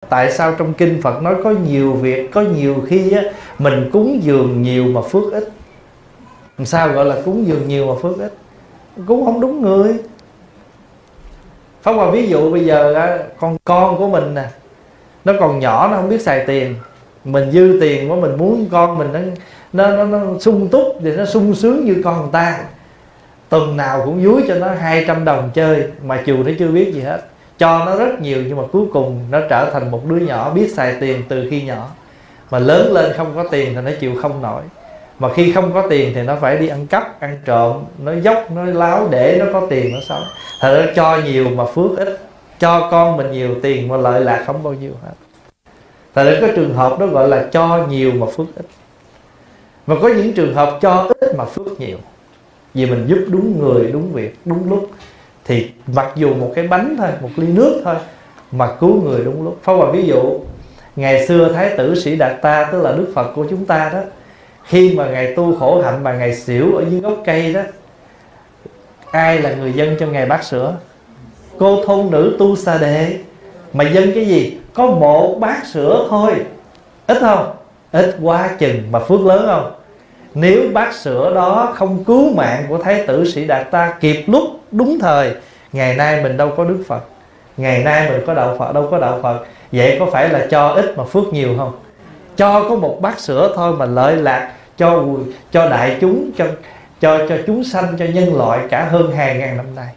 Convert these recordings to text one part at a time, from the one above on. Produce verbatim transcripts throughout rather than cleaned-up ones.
Tại sao trong kinh Phật nói có nhiều việc, có nhiều khi á, mình cúng dường nhiều mà phước ít. Làm sao gọi là cúng dường nhiều mà phước ít? Cúng không đúng người. Pháp Hòa ví dụ bây giờ á, con con của mình nè, nó còn nhỏ, nó không biết xài tiền. Mình dư tiền quá, mình muốn con mình nó nó, nó, nó sung túc thì nó sung sướng như con người ta. Tuần nào cũng dúi cho nó hai trăm đồng chơi, mà dù nó chưa biết gì hết. Cho nó rất nhiều nhưng mà cuối cùng nó trở thành một đứa nhỏ biết xài tiền từ khi nhỏ. Mà lớn lên không có tiền thì nó chịu không nổi. Mà khi không có tiền thì nó phải đi ăn cắp, ăn trộm, nó dốc, nó láo để nó có tiền nó sống. Thật ra cho nhiều mà phước ít. Cho con mình nhiều tiền mà lợi lạc không bao nhiêu hết. Thật ra cái trường hợp đó gọi là cho nhiều mà phước ít. Và có những trường hợp cho ít mà phước nhiều. Vì mình giúp đúng người, đúng việc, đúng lúc. Thì mặc dù một cái bánh thôi, một ly nước thôi, mà cứu người đúng lúc. Pháp Hòa ví dụ, ngày xưa Thái tử Sĩ Đạt Ta, tức là Đức Phật của chúng ta đó, khi mà Ngài tu khổ hạnh mà Ngài xỉu ở dưới gốc cây đó, ai là người dân cho Ngài bát sữa? Cô thôn nữ Tu Xà Đề. Mà dân cái gì? Có một bát sữa thôi. Ít không? Ít quá chừng mà phước lớn không? Nếu bát sữa đó không cứu mạng của Thái tử Sĩ Đạt Ta kịp lúc, đúng thời, ngày nay mình đâu có Đức Phật, ngày nay mình có đạo Phật, đâu có đạo Phật. Vậy có phải là cho ít mà phước nhiều không? Cho có một bát sữa thôi mà lợi lạc cho cho đại chúng, cho cho cho chúng sanh, cho nhân loại cả hơn hàng ngàn năm nay.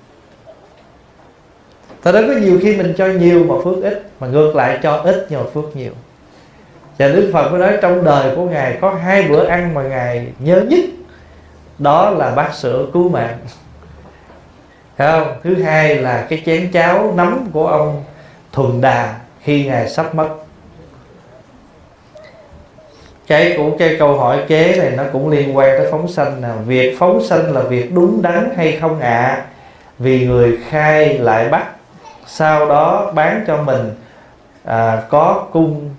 Thật ra có nhiều khi mình cho nhiều mà phước ít, mà ngược lại cho ít nhưng mà phước nhiều. Và Đức Phật mới nói trong đời của Ngài có hai bữa ăn mà Ngài nhớ nhất, đó là bát sữa cứu mạng, thấy không? Thứ hai là cái chén cháo nấm của ông Thuần Đà khi Ngài sắp mất. Cái của cái câu hỏi kế này nó cũng liên quan tới phóng sanh nào. Việc phóng sanh là việc đúng đắn hay không ạ? À? Vì người khai lại bắt, sau đó bán cho mình à, có cung,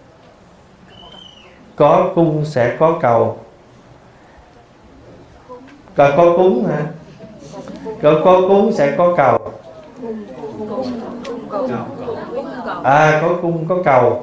có cung sẽ có cầu. Có, có cúng hả? Có, có cúng sẽ có cầu. À, có cung có cầu.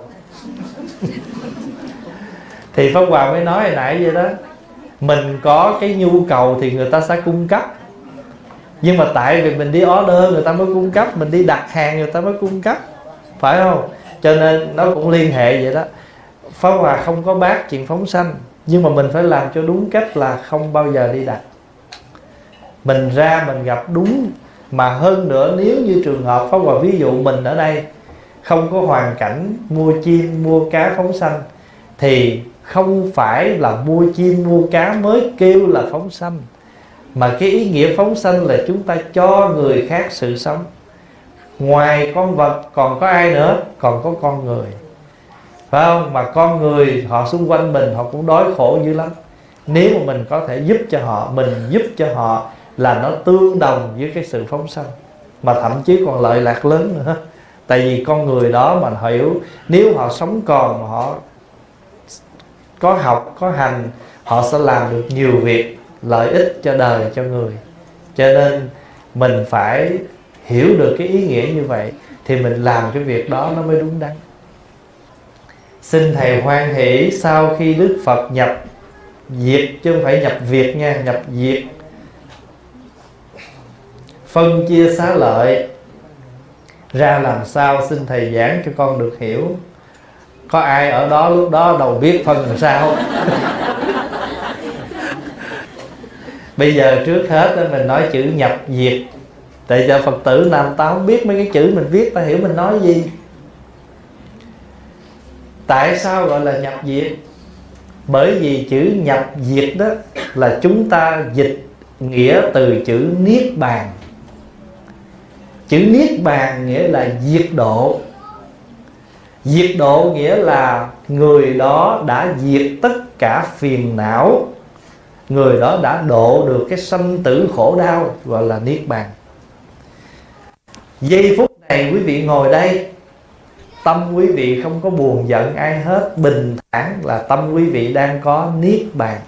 Thì Pháp Hòa mới nói hồi nãy vậy đó, mình có cái nhu cầu thì người ta sẽ cung cấp. Nhưng mà tại vì mình đi order người ta mới cung cấp, mình đi đặt hàng người ta mới cung cấp, phải không? Cho nên nó cũng liên hệ vậy đó. Pháp Hòa không có bác chuyện phóng sanh, nhưng mà mình phải làm cho đúng cách là không bao giờ đi đặt. Mình ra mình gặp đúng. Mà hơn nữa, nếu như trường hợp Pháp Hòa ví dụ mình ở đây không có hoàn cảnh mua chim mua cá phóng sanh, thì không phải là mua chim mua cá mới kêu là phóng sanh, mà cái ý nghĩa phóng sanh là chúng ta cho người khác sự sống. Ngoài con vật còn có ai nữa? Còn có con người, phải không? Mà con người họ xung quanh mình họ cũng đói khổ dữ lắm. Nếu mà mình có thể giúp cho họ, mình giúp cho họ là nó tương đồng với cái sự phóng sanh, mà thậm chí còn lợi lạc lớn nữa. Tại vì con người đó mà họ hiểu, nếu họ sống còn mà họ có học, có hành, họ sẽ làm được nhiều việc lợi ích cho đời, cho người. Cho nên mình phải hiểu được cái ý nghĩa như vậy thì mình làm cái việc đó nó mới đúng đắn. Xin Thầy hoan hỷ sau khi Đức Phật nhập diệt, chứ không phải nhập Việt nha, nhập diệt, phân chia xá lợi ra làm sao, xin Thầy giảng cho con được hiểu. Có ai ở đó lúc đó đâu biết phân làm sao. Bây giờ trước hết mình nói chữ nhập diệt, tại cho Phật tử nào ta không biết mấy cái chữ mình viết, ta hiểu mình nói gì. Tại sao gọi là nhập diệt? Bởi vì chữ nhập diệt đó là chúng ta dịch nghĩa từ chữ niết bàn. Chữ niết bàn nghĩa là diệt độ. Diệt độ nghĩa là người đó đã diệt tất cả phiền não, người đó đã độ được cái sanh tử khổ đau, gọi là niết bàn. Giây phút này quý vị ngồi đây, tâm quý vị không có buồn giận ai hết, bình thản là tâm quý vị đang có niết bàn.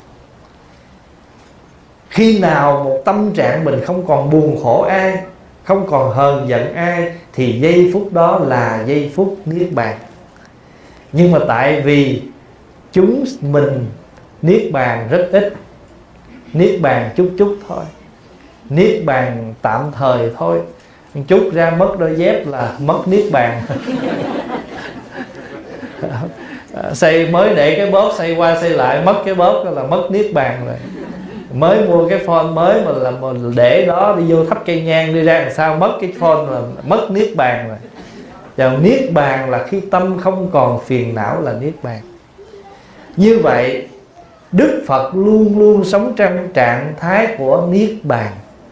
Khi nào một tâm trạng mình không còn buồn khổ ai, không còn hờn giận ai, thì giây phút đó là giây phút niết bàn. Nhưng mà tại vì chúng mình niết bàn rất ít, niết bàn chút chút thôi, niết bàn tạm thời thôi, chút ra mất đôi dép là mất niết bàn. Xây mới để cái bóp, xây qua xây lại mất cái bóp là mất niết bàn rồi. Mới mua cái phone mới mà là mà để đó đi vô thắp cây nhang đi ra làm sao mất cái phone là mất niết bàn rồi. Và niết bàn là khi tâm không còn phiền não là niết bàn. Như vậy Đức Phật luôn luôn sống trong trạng thái của niết bàn.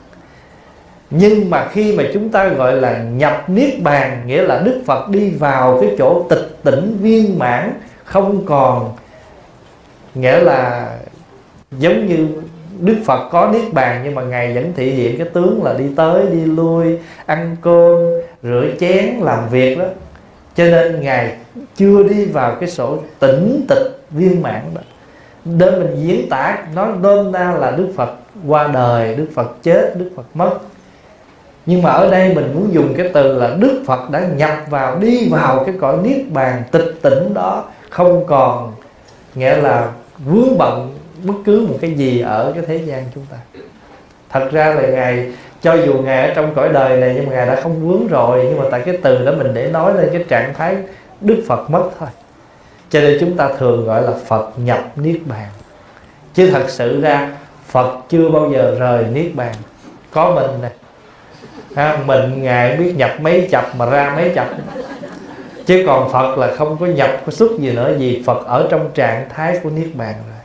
Nhưng mà khi mà chúng ta gọi là nhập niết bàn, nghĩa là Đức Phật đi vào cái chỗ tịch tỉnh viên mãn, không còn, nghĩa là giống như Đức Phật có niết bàn, nhưng mà Ngài vẫn thị hiện cái tướng là đi tới đi lui, ăn cơm, rửa chén, làm việc đó. Cho nên Ngài chưa đi vào cái sổ tĩnh tịch viên mãn đó. Để mình diễn tả nói nôm na là Đức Phật qua đời, Đức Phật chết, Đức Phật mất. Nhưng mà ở đây mình muốn dùng cái từ là Đức Phật đã nhập vào, đi vào cái cõi niết bàn tịch tỉnh đó, không còn, nghĩa là vướng bận bất cứ một cái gì ở cái thế gian chúng ta. Thật ra là Ngài, cho dù Ngài ở trong cõi đời này, nhưng mà Ngài đã không vướng rồi. Nhưng mà tại cái từ đó mình để nói lên cái trạng thái Đức Phật mất thôi. Cho nên chúng ta thường gọi là Phật nhập niết bàn. Chứ thật sự ra Phật chưa bao giờ rời niết bàn. Có mình nè, ha, mình Ngài biết nhập mấy chập mà ra mấy chập. Chứ còn Phật là không có nhập, có xuất gì nữa, gì Phật ở trong trạng thái của niết bàn rồi.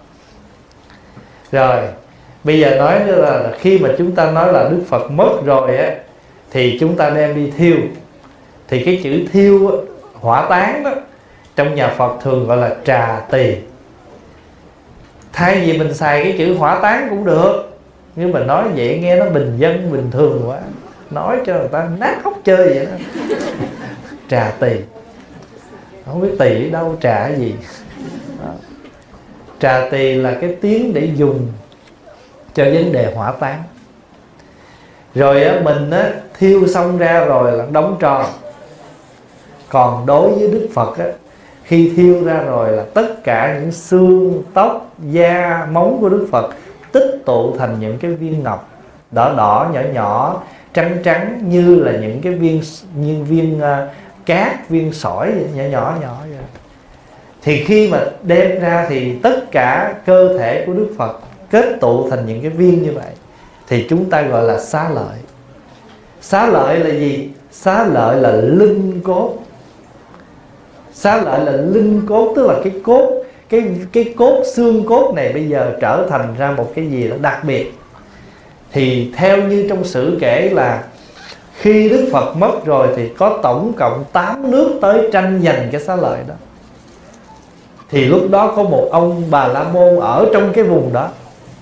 Rồi bây giờ nói là khi mà chúng ta nói là Đức Phật mất rồi á, thì chúng ta đem đi thiêu. Thì cái chữ thiêu á, hỏa táng đó, trong nhà Phật thường gọi là trà tỳ. Thay vì mình xài cái chữ hỏa táng cũng được, nhưng mà nói vậy nghe nó bình dân bình thường quá, nói cho người ta nát hốc chơi vậy đó. Trà tỳ, không biết tỳ ở đâu, trà cái gì đó. Trà tỳ là cái tiếng để dùng cho vấn đề hỏa táng. Rồi á, mình á, thiêu xong ra rồi là đóng tro. Còn đối với Đức Phật á, khi thiêu ra rồi là tất cả những xương, tóc, da, móng của Đức Phật tích tụ thành những cái viên ngọc đỏ đỏ, nhỏ nhỏ, trắng trắng, như là những cái viên, như viên uh, cát, viên sỏi nhỏ nhỏ nhỏ vậy. Thì khi mà đem ra thì tất cả cơ thể của Đức Phật kết tụ thành những cái viên như vậy, thì chúng ta gọi là xá lợi. Xá lợi là gì? Xá lợi là linh cốt. Xá lợi là linh cốt, tức là cái cốt, cái, cái cốt xương cốt này bây giờ trở thành ra một cái gì đó đặc biệt. Thì theo như trong sử kể là khi Đức Phật mất rồi thì có tổng cộng tám nước tới tranh giành cái xá lợi đó. Thì lúc đó có một ông Bà La Môn ở trong cái vùng đó,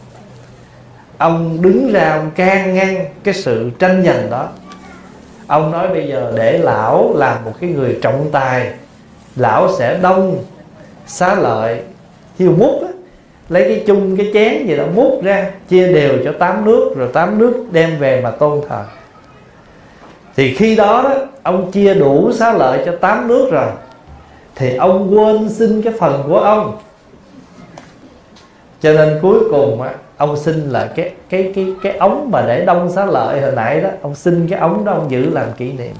ông đứng ra, ông can ngăn cái sự tranh giành đó. Ông nói bây giờ để lão làm một cái người trọng tài, lão sẽ đông xá lợi, thiêu múc á, lấy cái chung cái chén gì đó múc ra, chia đều cho tám nước, rồi tám nước đem về mà tôn thờ. Thì khi đó, đó ông chia đủ xá lợi cho tám nước rồi, thì ông quên xin cái phần của ông. Cho nên cuối cùng á, ông xin là cái cái cái cái ống mà để đông xá lợi hồi nãy đó, ông xin cái ống đó ông giữ làm kỷ niệm.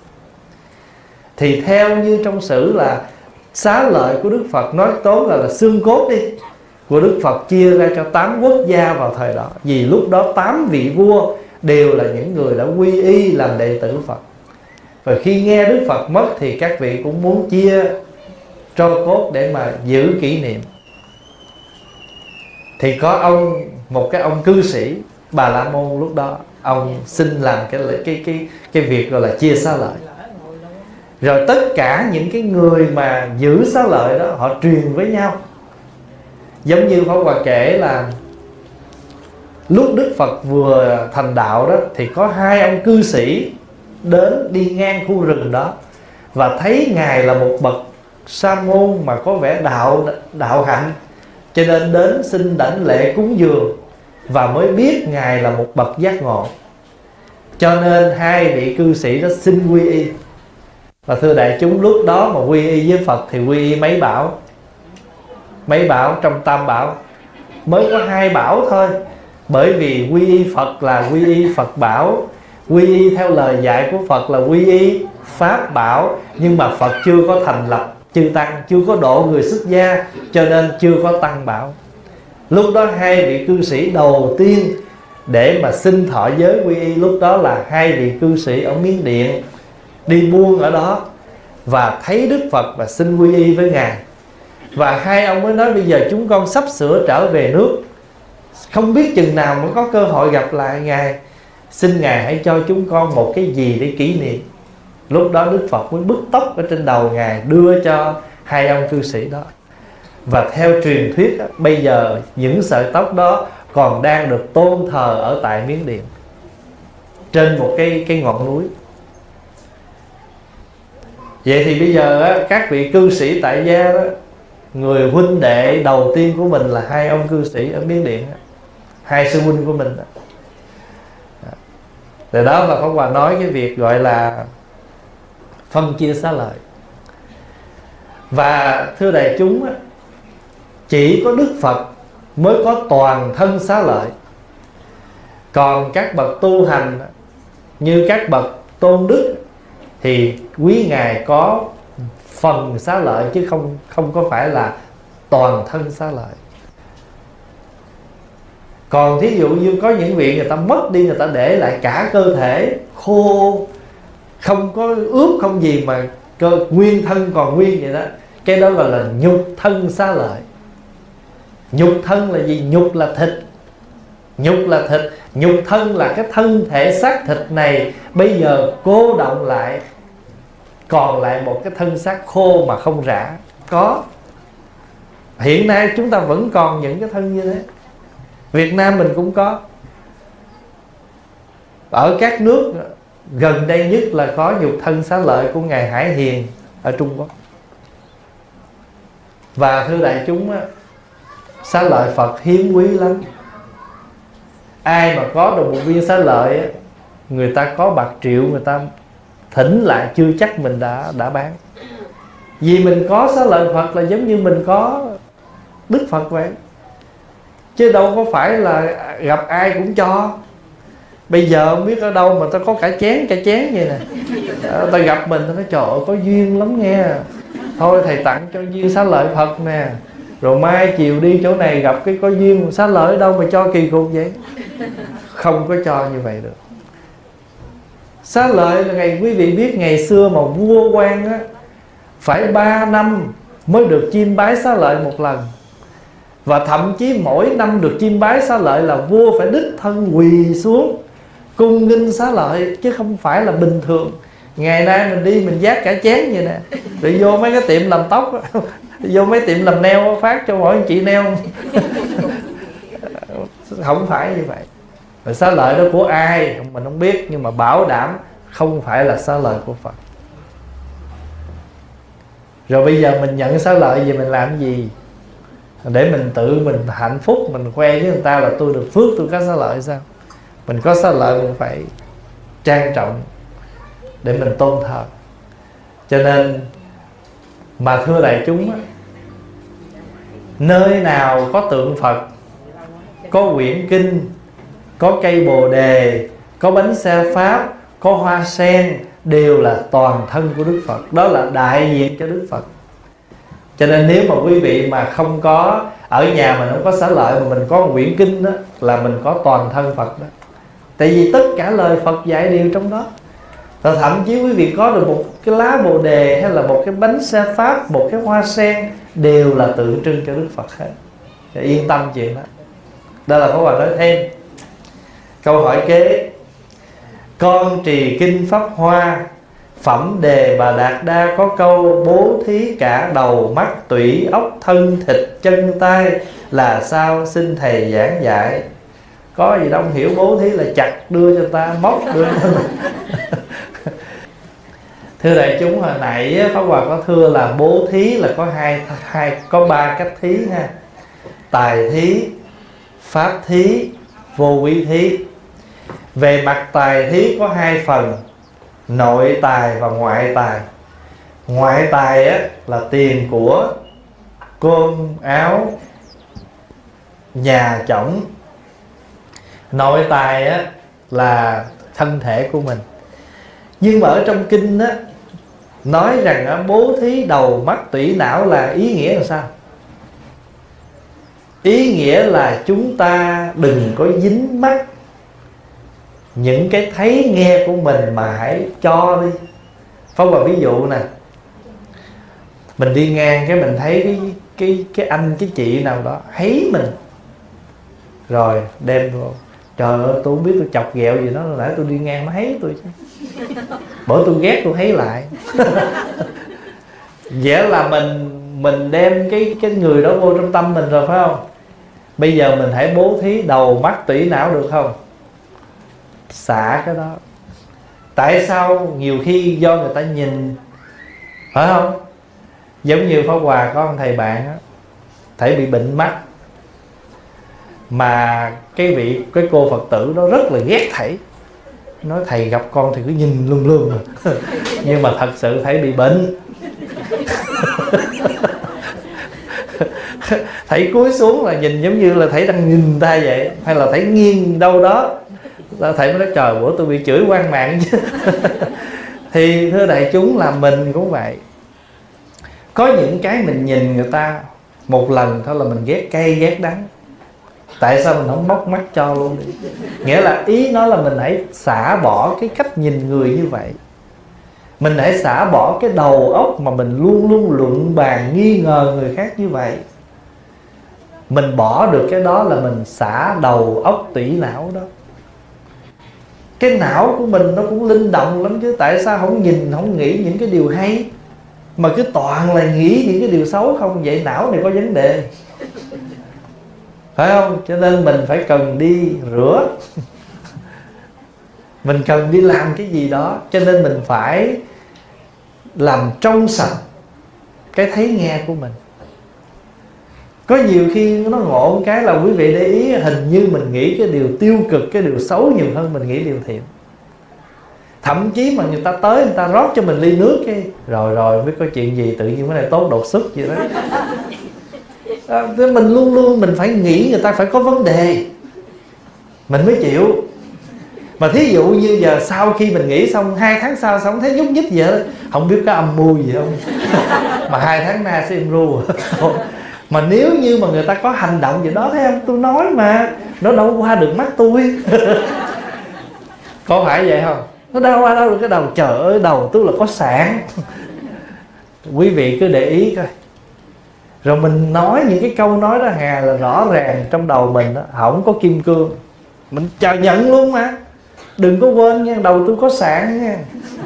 Thì theo như trong sử là xá lợi của Đức Phật, nói tóm là, là xương cốt đi, của Đức Phật chia ra cho tám quốc gia vào thời đó. Vì lúc đó tám vị vua đều là những người đã quy y làm đệ tử Phật. Và khi nghe Đức Phật mất thì các vị cũng muốn chia tro cốt để mà giữ kỷ niệm. Thì có ông, một cái ông cư sĩ Bà La Môn lúc đó, ông xin làm cái cái cái cái việc gọi là chia xá lợi. Rồi tất cả những cái người mà giữ xá lợi đó, họ truyền với nhau. Giống như Pháp Hòa kể là lúc Đức Phật vừa thành đạo đó, thì có hai ông cư sĩ đến đi ngang khu rừng đó, và thấy Ngài là một bậc sa môn mà có vẻ đạo đạo hạnh, cho nên đến xin đảnh lễ cúng dường, và mới biết Ngài là một bậc giác ngộ. Cho nên hai vị cư sĩ đó xin quy y. Và thưa đại chúng, lúc đó mà quy y với Phật thì quy y mấy bảo? Mấy bảo trong tam bảo? Mới có hai bảo thôi. Bởi vì quy y Phật là quy y Phật bảo, quy y theo lời dạy của Phật là quy y Pháp bảo. Nhưng mà Phật chưa có thành lập chư tăng, chưa có độ người xuất gia, cho nên chưa có tăng bảo. Lúc đó hai vị cư sĩ đầu tiên để mà xin thọ giới quy y lúc đó là hai vị cư sĩ ở Miến Điện, đi buôn ở đó và thấy Đức Phật và xin quy y với Ngài. Và hai ông mới nói bây giờ chúng con sắp sửa trở về nước, không biết chừng nào mới có cơ hội gặp lại Ngài, xin Ngài hãy cho chúng con một cái gì để kỷ niệm. Lúc đó Đức Phật mới bứt tóc ở trên đầu Ngài đưa cho hai ông cư sĩ đó. Và theo truyền thuyết bây giờ những sợi tóc đó còn đang được tôn thờ ở tại Miến Điện, trên một cái, cái ngọn núi. Vậy thì bây giờ các vị cư sĩ tại gia đó, người huynh đệ đầu tiên của mình là hai ông cư sĩ ở Miến Điện, hai sư huynh của mình đó. Từ đó mà Pháp Hòa nói cái việc gọi là phân chia xá lợi. Và thưa đại chúng, chỉ có Đức Phật mới có toàn thân xá lợi. Còn các bậc tu hành như các bậc tôn đức thì quý Ngài có phần xá lợi, chứ không, không có phải là toàn thân xá lợi. Còn thí dụ như có những vị người ta mất đi, người ta để lại cả cơ thể khô, không có ướp không gì mà cơ nguyên thân còn nguyên vậy đó, cái đó gọi là nhục thân xá lợi. Nhục thân là gì? Nhục là thịt. Nhục là thịt. Nhục thân là cái thân thể xác thịt này bây giờ cô động lại, còn lại một cái thân xác khô mà không rã. Có. Hiện nay chúng ta vẫn còn những cái thân như thế. Việt Nam mình cũng có. Ở các nước gần đây nhất là có nhục thân xá lợi của Ngài Hải Hiền ở Trung Quốc. Và thưa đại chúng, xá lợi Phật hiếm quý lắm. Ai mà có được một viên xá lợi, người ta có bạc triệu, người ta thỉnh lại chưa chắc mình đã, đã bán. Vì mình có xá lợi Phật là giống như mình có Đức Phật vậy, chứ đâu có phải là gặp ai cũng cho. Bây giờ không biết ở đâu mà ta có cả chén cả chén vậy nè, ta gặp mình ta nói trời ơi có duyên lắm nghe, thôi thầy tặng cho viên xá lợi Phật nè, rồi mai chiều đi chỗ này gặp cái có duyên. Xá lợi ở đâu mà cho kỳ cục vậy? Không có cho như vậy được. Xá lợi là ngày quý vị biết ngày xưa mà vua quan á, phải ba năm mới được chiêm bái xá lợi một lần. Và thậm chí mỗi năm được chiêm bái xá lợi là vua phải đích thân quỳ xuống cung nghinh xá lợi, chứ không phải là bình thường. Ngày nay mình đi mình vác cả chén vậy nè, rồi vô mấy cái tiệm làm tóc, vô mấy tiệm làm nail phát cho mỗi chị nail. Không phải như vậy. Rồi xá lợi đó của ai mình không biết, nhưng mà bảo đảm không phải là xá lợi của Phật. Rồi bây giờ mình nhận xá lợi gì mình làm gì? Để mình tự mình hạnh phúc, mình khoe với người ta là tôi được phước, tôi có xá lợi sao? Mình có xá lợi mình phải trang trọng để mình tôn thờ. Cho nên mà thưa đại chúng, nơi nào có tượng Phật, có quyển kinh, có cây bồ đề, có bánh xe Pháp, có hoa sen, đều là toàn thân của Đức Phật. Đó là đại diện cho Đức Phật. Cho nên nếu mà quý vị mà không có, ở nhà mình không có xá lợi mà mình có một quyển kinh đó, là mình có toàn thân Phật đó. Tại vì tất cả lời Phật dạy đều trong đó. Và thậm chí quý vị có được một cái lá bồ đề, hay là một cái bánh xe Pháp, một cái hoa sen, đều là tượng trưng cho Đức Phật hết. Thì yên tâm chuyện đó. Đó là Pháp Hòa nói thêm. Câu hỏi kế: con trì kinh Pháp Hoa, phẩm đề Bà Đạt Đa có câu bố thí cả đầu mắt tủy ốc thân thịt chân tay là sao, xin thầy giảng dạy. Có gì đâu không hiểu, bố thí là chặt đưa cho ta, móc đưa cho ta. Thưa đại chúng, hồi nãy Pháp Hòa có thưa là bố thí là có hai, hai có ba cách thí ha: tài thí, pháp thí, vô quý thí. Về mặt tài thí có hai phần: nội tài và ngoại tài. Ngoại tài á, là tiền của, cơm áo, nhà chổng. Nội tài á, là thân thể của mình. Nhưng mà ở trong kinh á, nói rằng á, bố thí đầu mắt tủy não là ý nghĩa là sao? Ý nghĩa là chúng ta đừng có dính mắc những cái thấy nghe của mình, mà hãy cho đi. Phong vào ví dụ nè, mình đi ngang cái mình thấy cái cái cái anh cái chị nào đó thấy mình, rồi đem vô. Trời ơi, tôi không biết tôi chọc ghẹo gì đó, nãy tôi đi ngang nó thấy tôi chứ. Bởi tôi ghét tôi thấy lại. Vậy là mình mình đem cái cái người đó vô trong tâm mình rồi, phải không? Bây giờ mình hãy bố thí đầu mắt tủy não được không? Xả cái đó. Tại sao? Nhiều khi do người ta nhìn, phải không? Giống như Pháp Hòa có một thầy bạn á, thầy bị bệnh mắt, mà cái vị cái cô Phật tử đó rất là ghét thầy, nói thầy gặp con thì cứ nhìn lum lum. Nhưng mà thật sự thầy bị bệnh. Thầy cúi xuống là nhìn giống như là thầy đang nhìn ta vậy, hay là thầy nghiêng đâu đó. Thầy mới nói trời, bữa tôi bị chửi quan mạng chứ. Thì thưa đại chúng, là mình cũng vậy. Có những cái mình nhìn người ta một lần thôi là mình ghét cay ghét đắng. Tại sao mình không móc mắt cho luôn đi? Nghĩa là ý nó là mình hãy xả bỏ cái cách nhìn người như vậy. Mình hãy xả bỏ cái đầu óc mà mình luôn luôn luận bàn nghi ngờ người khác như vậy. Mình bỏ được cái đó là mình xả đầu óc tủy não đó. Cái não của mình nó cũng linh động lắm chứ. Tại sao không nhìn, không nghĩ những cái điều hay, mà cứ toàn là nghĩ những cái điều xấu không? Vậy não này có vấn đề, phải không? Cho nên mình phải cần đi rửa. Mình cần đi làm cái gì đó. Cho nên mình phải làm trong sạch cái thấy nghe của mình. Có nhiều khi nó ngộ một cái là quý vị để ý, hình như mình nghĩ cái điều tiêu cực, cái điều xấu nhiều hơn mình nghĩ điều thiện. Thậm chí mà người ta tới, người ta rót cho mình ly nước cái rồi rồi biết có chuyện gì tự nhiên cái này tốt đột xuất vậy đó. À, mình luôn luôn mình phải nghĩ người ta phải có vấn đề mình mới chịu. Mà thí dụ như giờ sau khi mình nghĩ xong, hai tháng sau xong thấy nhúc nhích gì hết, không biết có âm mưu gì không. Mà hai tháng nay sẽ im ru. Mà nếu như mà người ta có hành động gì đó, thấy không, tôi nói mà nó đâu qua được mắt tôi. Có phải vậy không? Nó đâu qua đâu được cái đầu. Trời ơi, đầu tôi là có sạn. Quý vị cứ để ý coi. Rồi mình nói những cái câu nói đó hà là rõ ràng trong đầu mình đó, không có kim cương. Mình chào nhận luôn mà. Đừng có quên nha, đầu tôi có sạn nha.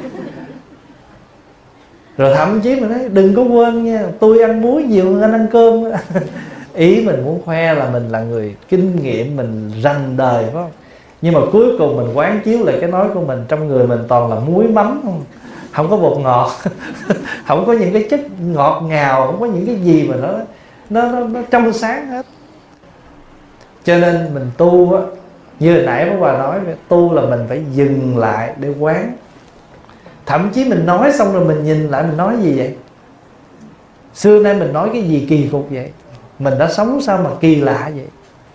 Rồi thậm chí mình nói đừng có quên nha, tôi ăn muối nhiều hơn anh ăn cơm. Ý mình muốn khoe là mình là người kinh nghiệm, mình rành đời, phải không? Nhưng mà cuối cùng mình quán chiếu lại cái nói của mình, trong người mình toàn là muối mắm, không, không có bột ngọt. Không có những cái chất ngọt ngào, không có những cái gì mà nó nó nó, nó trong sáng hết. Cho nên mình tu á, như hồi nãy bà nói, tu là mình phải dừng lại để quán. Thậm chí mình nói xong rồi mình nhìn lại mình nói gì vậy? Xưa nay mình nói cái gì kỳ cục vậy? Mình đã sống sao mà kỳ lạ vậy?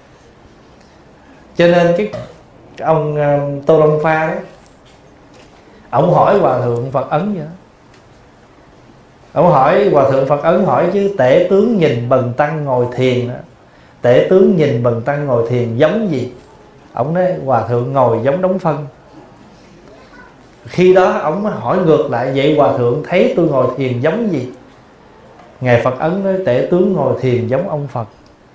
Cho nên cái ông uh, Tô Long Pha đấy, ông hỏi Hòa Thượng Phật Ấn vậy đó. Ông hỏi Hòa Thượng Phật Ấn hỏi chứ tể tướng nhìn bần tăng ngồi thiền đó, tể tướng nhìn bần tăng ngồi thiền giống gì? Ông nói Hòa Thượng ngồi giống đống phân. Khi đó ông hỏi ngược lại, vậy Hòa Thượng thấy tôi ngồi thiền giống gì? Ngài Phật Ấn nói tể tướng ngồi thiền giống ông Phật.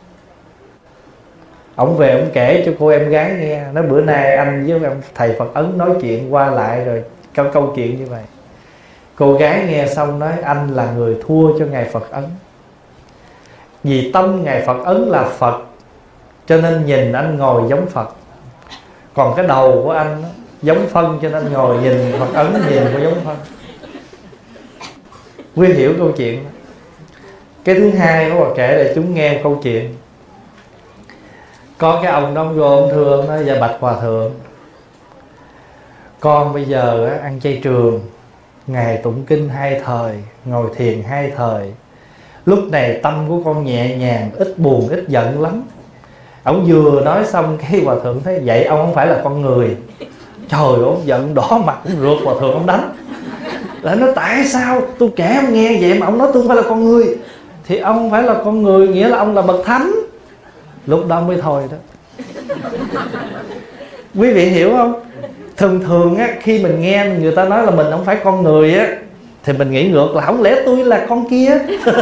Ông về ông kể cho cô em gái nghe, nói bữa nay anh với ông thầy Phật Ấn nói chuyện qua lại rồi câu câu chuyện như vậy. Cô gái nghe xong nói anh là người thua cho Ngài Phật Ấn. Vì tâm Ngài Phật Ấn là Phật, cho nên nhìn anh ngồi giống Phật. Còn cái đầu của anh đó, giống phân, cho nên ngồi nhìn Phật Ấn nhìn có giống phân. Quý hiểu câu chuyện đó. Cái thứ hai đó là kể để chúng nghe một câu chuyện. Có cái ông đó vô ông thưa, ông nói dạ bạch Hòa Thượng, con bây giờ á, ăn chay trường, Ngài tụng kinh hai thời, ngồi thiền hai thời. Lúc này tâm của con nhẹ nhàng, ít buồn, ít giận lắm. Ông vừa nói xong cái hòa thượng thấy vậy ông không phải là con người. Trời ơi, ông giận đỏ mặt, ông rượt hòa thượng ông đánh. Lại nói tại sao tôi kể ông nghe vậy mà ông nói tôi không phải là con người. Thì ông không phải là con người nghĩa là ông là bậc thánh. Lúc đó mới thôi đó. Quý vị hiểu không? Thường thường á, khi mình nghe người ta nói là mình không phải con người á, thì mình nghĩ ngược là không lẽ tôi là con kia.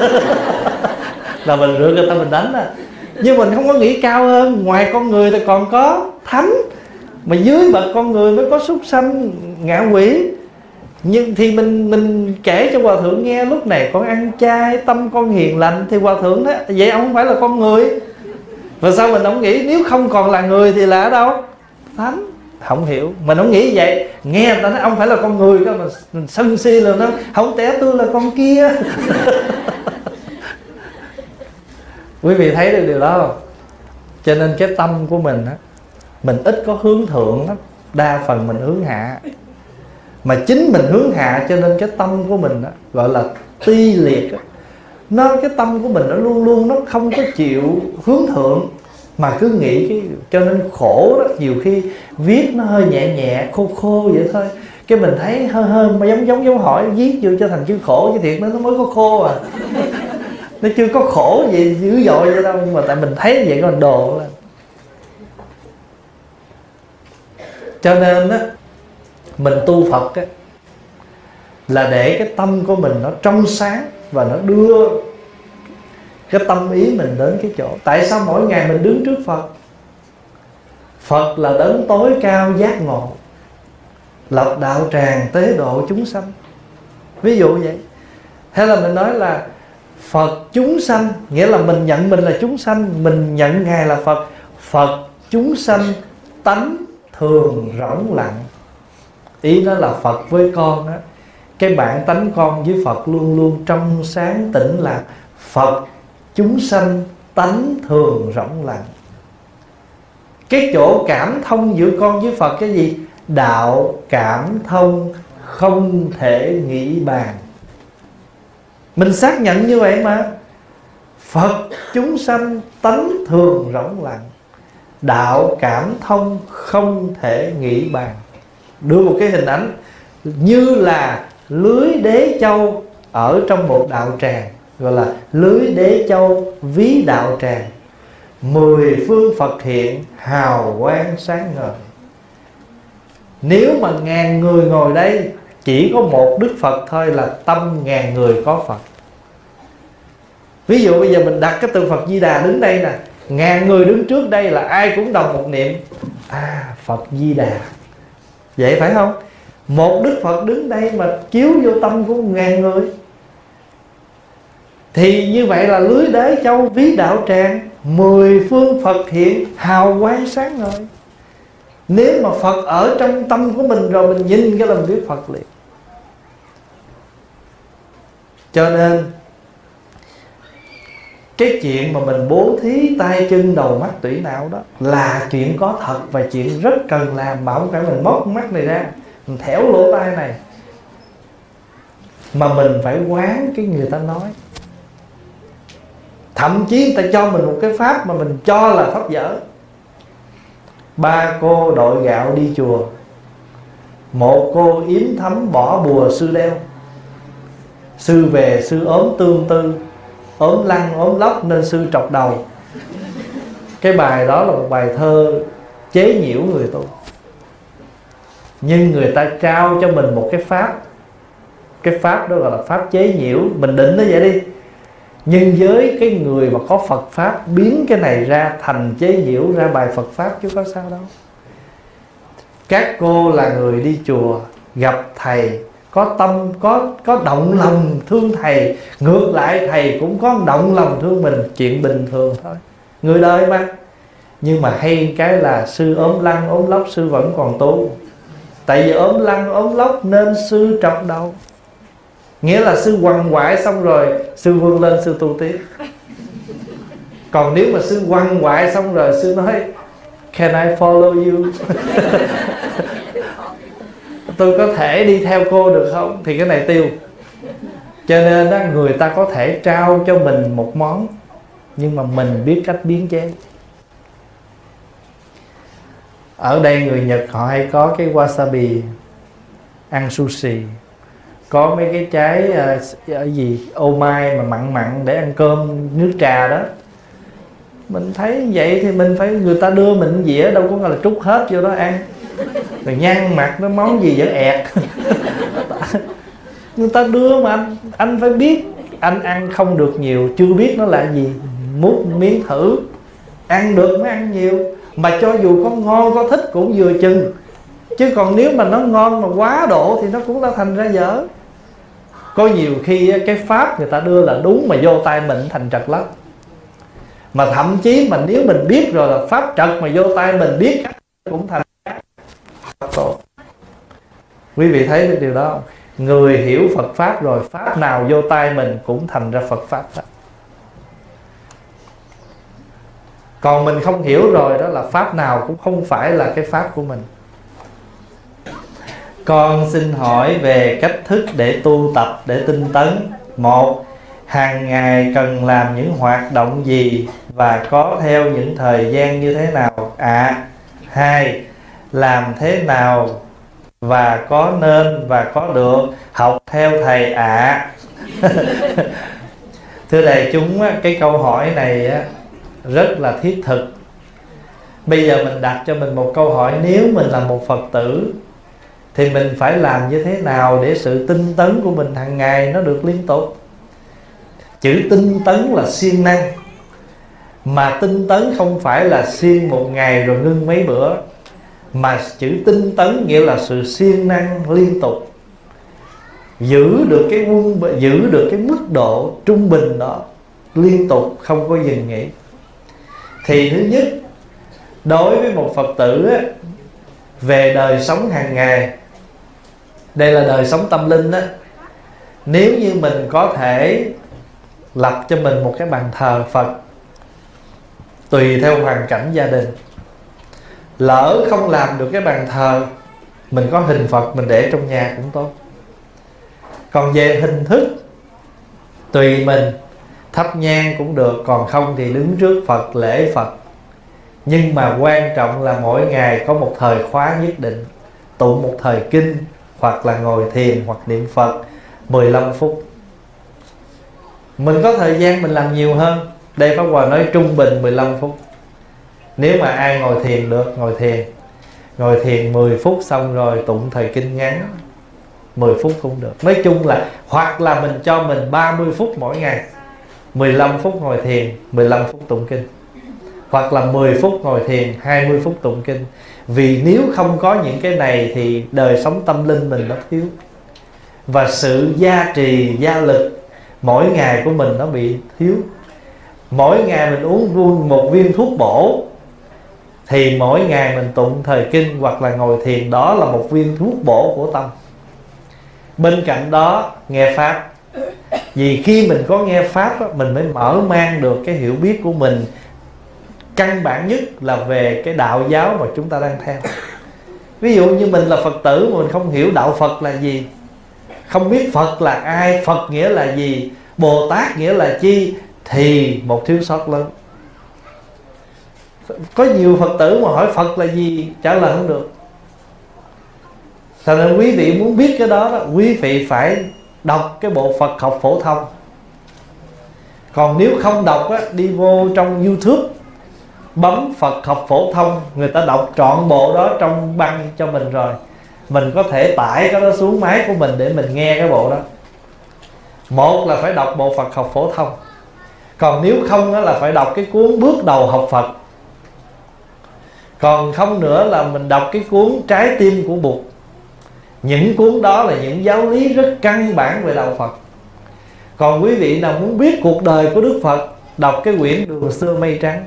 Là mình rượt người ta mình đánh à. Nhưng mình không có nghĩ cao hơn. Ngoài con người thì còn có thánh, mà dưới bậc con người mới có súc sanh, ngạ quỷ. Nhưng thì mình mình kể cho hòa thượng nghe lúc này con ăn chay, tâm con hiền lành, thì hòa thượng đó vậy ông không phải là con người. Và sao mình không nghĩ nếu không còn là người thì là ở đâu? Thánh. Không hiểu, mình không nghĩ vậy. Nghe người ta nói ông phải là con người đó, mình sân si là nó không té tôi là con kia. Quý vị thấy được điều đó không? Cho nên cái tâm của mình á, mình ít có hướng thượng lắm, đa phần mình hướng hạ. Mà chính mình hướng hạ cho nên cái tâm của mình á, gọi là ti liệt á. Nó cái tâm của mình nó luôn luôn nó không có chịu hướng thượng, mà cứ nghĩ cái cho nên khổ đó. Nhiều khi viết nó hơi nhẹ nhẹ khô khô vậy thôi, cái mình thấy hơi hơi mà giống giống dấu hỏi viết vô cho thành chữ khổ, chứ thiệt nó nó mới có khô à. Nó chưa có khổ gì dữ dội vậy đâu, nhưng mà tại mình thấy vậy còn đồ lên. Cho nên á, mình tu Phật á, là để cái tâm của mình nó trong sáng, và nó đưa cái tâm ý mình đến cái chỗ. Tại sao mỗi ngày mình đứng trước Phật? Phật là đấng tối cao giác ngộ, lập đạo tràng tế độ chúng sanh. Ví dụ vậy. Hay là mình nói là Phật chúng sanh, nghĩa là mình nhận mình là chúng sanh, mình nhận Ngài là Phật. Phật chúng sanh tánh thường rỗng lặng. Ý đó là Phật với con á, cái bản tánh con với Phật luôn luôn trong sáng tĩnh lạc. Phật chúng sanh tánh thường rỗng lặng. Cái chỗ cảm thông giữa con với Phật cái gì? Đạo cảm thông không thể nghĩ bàn. Mình xác nhận như vậy mà. Phật chúng sanh tánh thường rỗng lặng, đạo cảm thông không thể nghĩ bàn. Đưa một cái hình ảnh như là lưới đế châu ở trong một đạo tràng, gọi là lưới đế châu ví đạo tràng. Mười phương Phật hiện hào quang sáng ngời. Nếu mà ngàn người ngồi đây, chỉ có một Đức Phật thôi là tâm ngàn người có Phật. Ví dụ bây giờ mình đặt cái tượng Phật Di Đà đứng đây nè, ngàn người đứng trước đây là ai cũng đồng một niệm à Phật Di Đà. Vậy phải không? Một Đức Phật đứng đây mà chiếu vô tâm của ngàn người, thì như vậy là lưới đế châu ví đạo tràng, mười phương Phật hiện hào quang sáng ngời. Nếu mà Phật ở trong tâm của mình rồi, mình nhìn cái là mình biết Phật liền. Cho nên cái chuyện mà mình bố thí tay chân đầu mắt tủy não đó là chuyện có thật, và chuyện rất cần làm. Mà không phải mình móc mắt này ra, mình thẻo lỗ tai này, mà mình phải quán cái người ta nói. Thậm chí người ta cho mình một cái pháp mà mình cho là pháp dở. Ba cô đội gạo đi chùa, một cô yếm thấm bỏ bùa sư đeo. Sư về sư ốm tương tư, ốm lăn ốm lóc nên sư trọc đầu. Cái bài đó là một bài thơ chế nhiễu người tu. Nhưng người ta trao cho mình một cái pháp, cái pháp đó gọi là pháp chế nhiễu. Mình định nó vậy đi. Nhưng với cái người mà có Phật Pháp, biến cái này ra thành chế nhiễu, ra bài Phật Pháp chứ có sao đâu. Các cô là người đi chùa, gặp thầy, có tâm, có, có động lòng thương thầy. Ngược lại thầy cũng có động lòng thương mình. Chuyện bình thường thôi, người đời mà. Nhưng mà hay cái là sư ốm lăn ốm lóc, sư vẫn còn tu. Tại vì ốm lăn ốm lóc nên sư trọc đầu. Nghĩa là sư quằn quại xong rồi sư vươn lên sư tu tiếp. Còn nếu mà sư quằn quại xong rồi sư nói can I follow you? tôi có thể đi theo cô được không, thì cái này tiêu. Cho nên đó, người ta có thể trao cho mình một món, nhưng mà mình biết cách biến chế. Ở đây người Nhật họ hay có cái wasabi, ăn sushi, có mấy cái trái uh, gì ô mai mà mặn mặn để ăn cơm nước trà đó. Mình thấy vậy thì mình phải, người ta đưa mình dĩa đâu có là trút hết vô đó ăn, rồi nhăn mặt nó món gì dở ẹt. Người ta đưa mà anh anh phải biết. Anh ăn không được nhiều, chưa biết nó là gì, múc miếng thử. Ăn được mới ăn nhiều. Mà cho dù có ngon có thích cũng vừa chừng. Chứ còn nếu mà nó ngon mà quá độ thì nó cũng đã thành ra dở. Có nhiều khi cái pháp người ta đưa là đúng, mà vô tay mình thành trật lắm. Mà thậm chí mà nếu mình biết rồi là pháp trật, mà vô tay mình biết cũng thành tốt. Quý vị thấy được điều đó không? Người hiểu Phật Pháp rồi, pháp nào vô tay mình cũng thành ra Phật Pháp đó. Còn mình không hiểu rồi đó là pháp nào cũng không phải là cái pháp của mình. Con xin hỏi về cách thức để tu tập, để tinh tấn. Một, hàng ngày cần làm những hoạt động gì và có theo những thời gian như thế nào ạ? À, hai, làm thế nào và có nên và có được học theo thầy ạ? À? Thưa đại chúng, cái câu hỏi này rất là thiết thực. Bây giờ mình đặt cho mình một câu hỏi, nếu mình là một Phật tử thì mình phải làm như thế nào để sự tinh tấn của mình hàng ngày nó được liên tục? Chữ tinh tấn là siêng năng. Mà tinh tấn không phải là siêng một ngày rồi ngưng mấy bữa, mà chữ tinh tấn nghĩa là sự siêng năng liên tục, giữ được cái quân, giữ được cái mức độ trung bình đó liên tục, không có dừng nghỉ. Thì thứ nhất, đối với một Phật tử á, về đời sống hàng ngày, đây là đời sống tâm linh á, nếu như mình có thể lập cho mình một cái bàn thờ Phật, tùy theo hoàn cảnh gia đình. Lỡ không làm được cái bàn thờ, mình có hình Phật mình để trong nhà cũng tốt. Còn về hình thức, tùy mình, thắp nhang cũng được, còn không thì đứng trước Phật lễ Phật. Nhưng mà quan trọng là mỗi ngày có một thời khóa nhất định, tụng một thời kinh, hoặc là ngồi thiền, hoặc niệm Phật mười lăm phút. Mình có thời gian mình làm nhiều hơn. Đây Pháp Hòa nói trung bình mười lăm phút. Nếu mà ai ngồi thiền được, ngồi thiền. Ngồi thiền mười phút xong rồi tụng thời kinh ngắn mười phút cũng được. Nói chung là hoặc là mình cho mình ba mươi phút mỗi ngày, mười lăm phút ngồi thiền, mười lăm phút tụng kinh. Hoặc là mười phút ngồi thiền, hai mươi phút tụng kinh. Vì nếu không có những cái này thì đời sống tâm linh mình nó thiếu. Và sự gia trì, gia lực mỗi ngày của mình nó bị thiếu. Mỗi ngày mình uống một viên thuốc bổ, thì mỗi ngày mình tụng thời kinh hoặc là ngồi thiền, đó là một viên thuốc bổ của tâm. Bên cạnh đó nghe Pháp. Vì khi mình có nghe Pháp đó, mình mới mở mang được cái hiểu biết của mình. Căn bản nhất là về cái đạo giáo mà chúng ta đang theo. Ví dụ như mình là Phật tử mà mình không hiểu đạo Phật là gì, không biết Phật là ai, Phật nghĩa là gì, Bồ Tát nghĩa là chi, thì một thiếu sót lớn. Có nhiều Phật tử mà hỏi Phật là gì trả lời không được. Thành nên quý vị muốn biết cái đó, đó quý vị phải đọc cái bộ Phật học phổ thông. Còn nếu không đọc á, đi vô trong YouTube bấm Phật học phổ thông, người ta đọc trọn bộ đó trong băng cho mình rồi. Mình có thể tải cái đó xuống máy của mình để mình nghe cái bộ đó. Một là phải đọc bộ Phật học phổ thông. Còn nếu không đó là phải đọc cái cuốn Bước Đầu Học Phật. Còn không nữa là mình đọc cái cuốn Trái Tim của Bụt. Những cuốn đó là những giáo lý rất căn bản về đạo Phật. Còn quý vị nào muốn biết cuộc đời của Đức Phật, đọc cái quyển Đường Xưa Mây Trắng.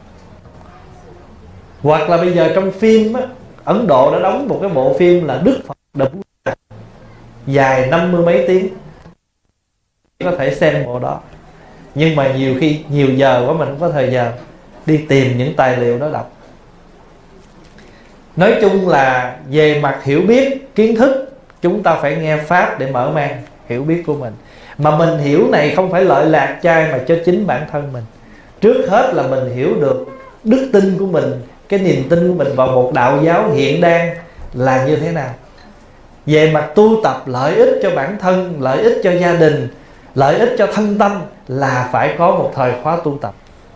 Hoặc là bây giờ trong phim á, Ấn Độ đã đóng một cái bộ phim là Đức Phật Đấng dài năm mươi mấy tiếng, có thể xem bộ đó. Nhưng mà nhiều khi nhiều giờ quá mình không có thời giờ đi tìm những tài liệu đó đọc. Nói chung là về mặt hiểu biết, kiến thức, chúng ta phải nghe Pháp để mở mang hiểu biết của mình. Mà mình hiểu này không phải lợi lạc trai mà cho chính bản thân mình. Trước hết là mình hiểu được đức tin của mình, cái niềm tin của mình vào một đạo giáo hiện đang là như thế nào. Về mặt tu tập, lợi ích cho bản thân, lợi ích cho gia đình, lợi ích cho thân tâm là phải có một thời khóa tu tập.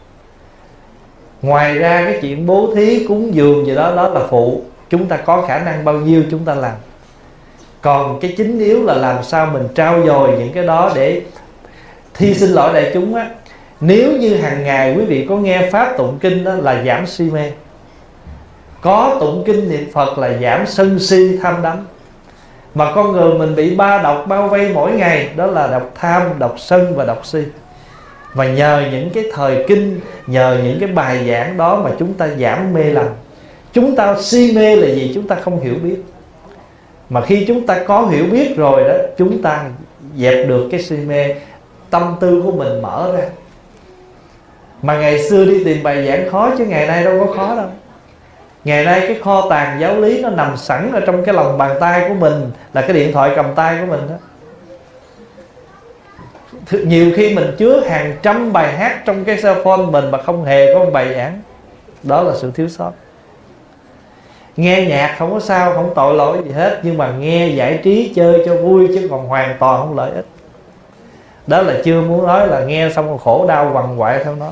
Ngoài ra cái chuyện bố thí, cúng dường gì đó, đó là phụ. Chúng ta có khả năng bao nhiêu chúng ta làm. Còn cái chính yếu là làm sao mình trau dồi những cái đó để thi. Xin lỗi đại chúng á, nếu như hàng ngày quý vị có nghe Pháp tụng kinh đó là giảm si mê, có tụng kinh niệm Phật là giảm sân si tham đắm. Mà con người mình bị ba độc bao vây mỗi ngày, đó là độc tham, độc sân và độc si. Và nhờ những cái thời kinh, nhờ những cái bài giảng đó mà chúng ta giảm mê lầm. Chúng ta si mê là gì? Chúng ta không hiểu biết. Mà khi chúng ta có hiểu biết rồi đó, chúng ta dẹp được cái si mê, tâm tư của mình mở ra. Mà ngày xưa đi tìm bài giảng khó, chứ ngày nay đâu có khó đâu. Ngày nay cái kho tàng giáo lý nó nằm sẵn ở trong cái lòng bàn tay của mình, là cái điện thoại cầm tay của mình đó. Nhiều khi mình chứa hàng trăm bài hát trong cái cell phone mình mà không hề có một bài giảng. Đó là sự thiếu sót. Nghe nhạc không có sao, không tội lỗi gì hết, nhưng mà nghe giải trí chơi cho vui, chứ còn hoàn toàn không lợi ích. Đó là chưa muốn nói là nghe xong rồi khổ đau quằn quại theo nó.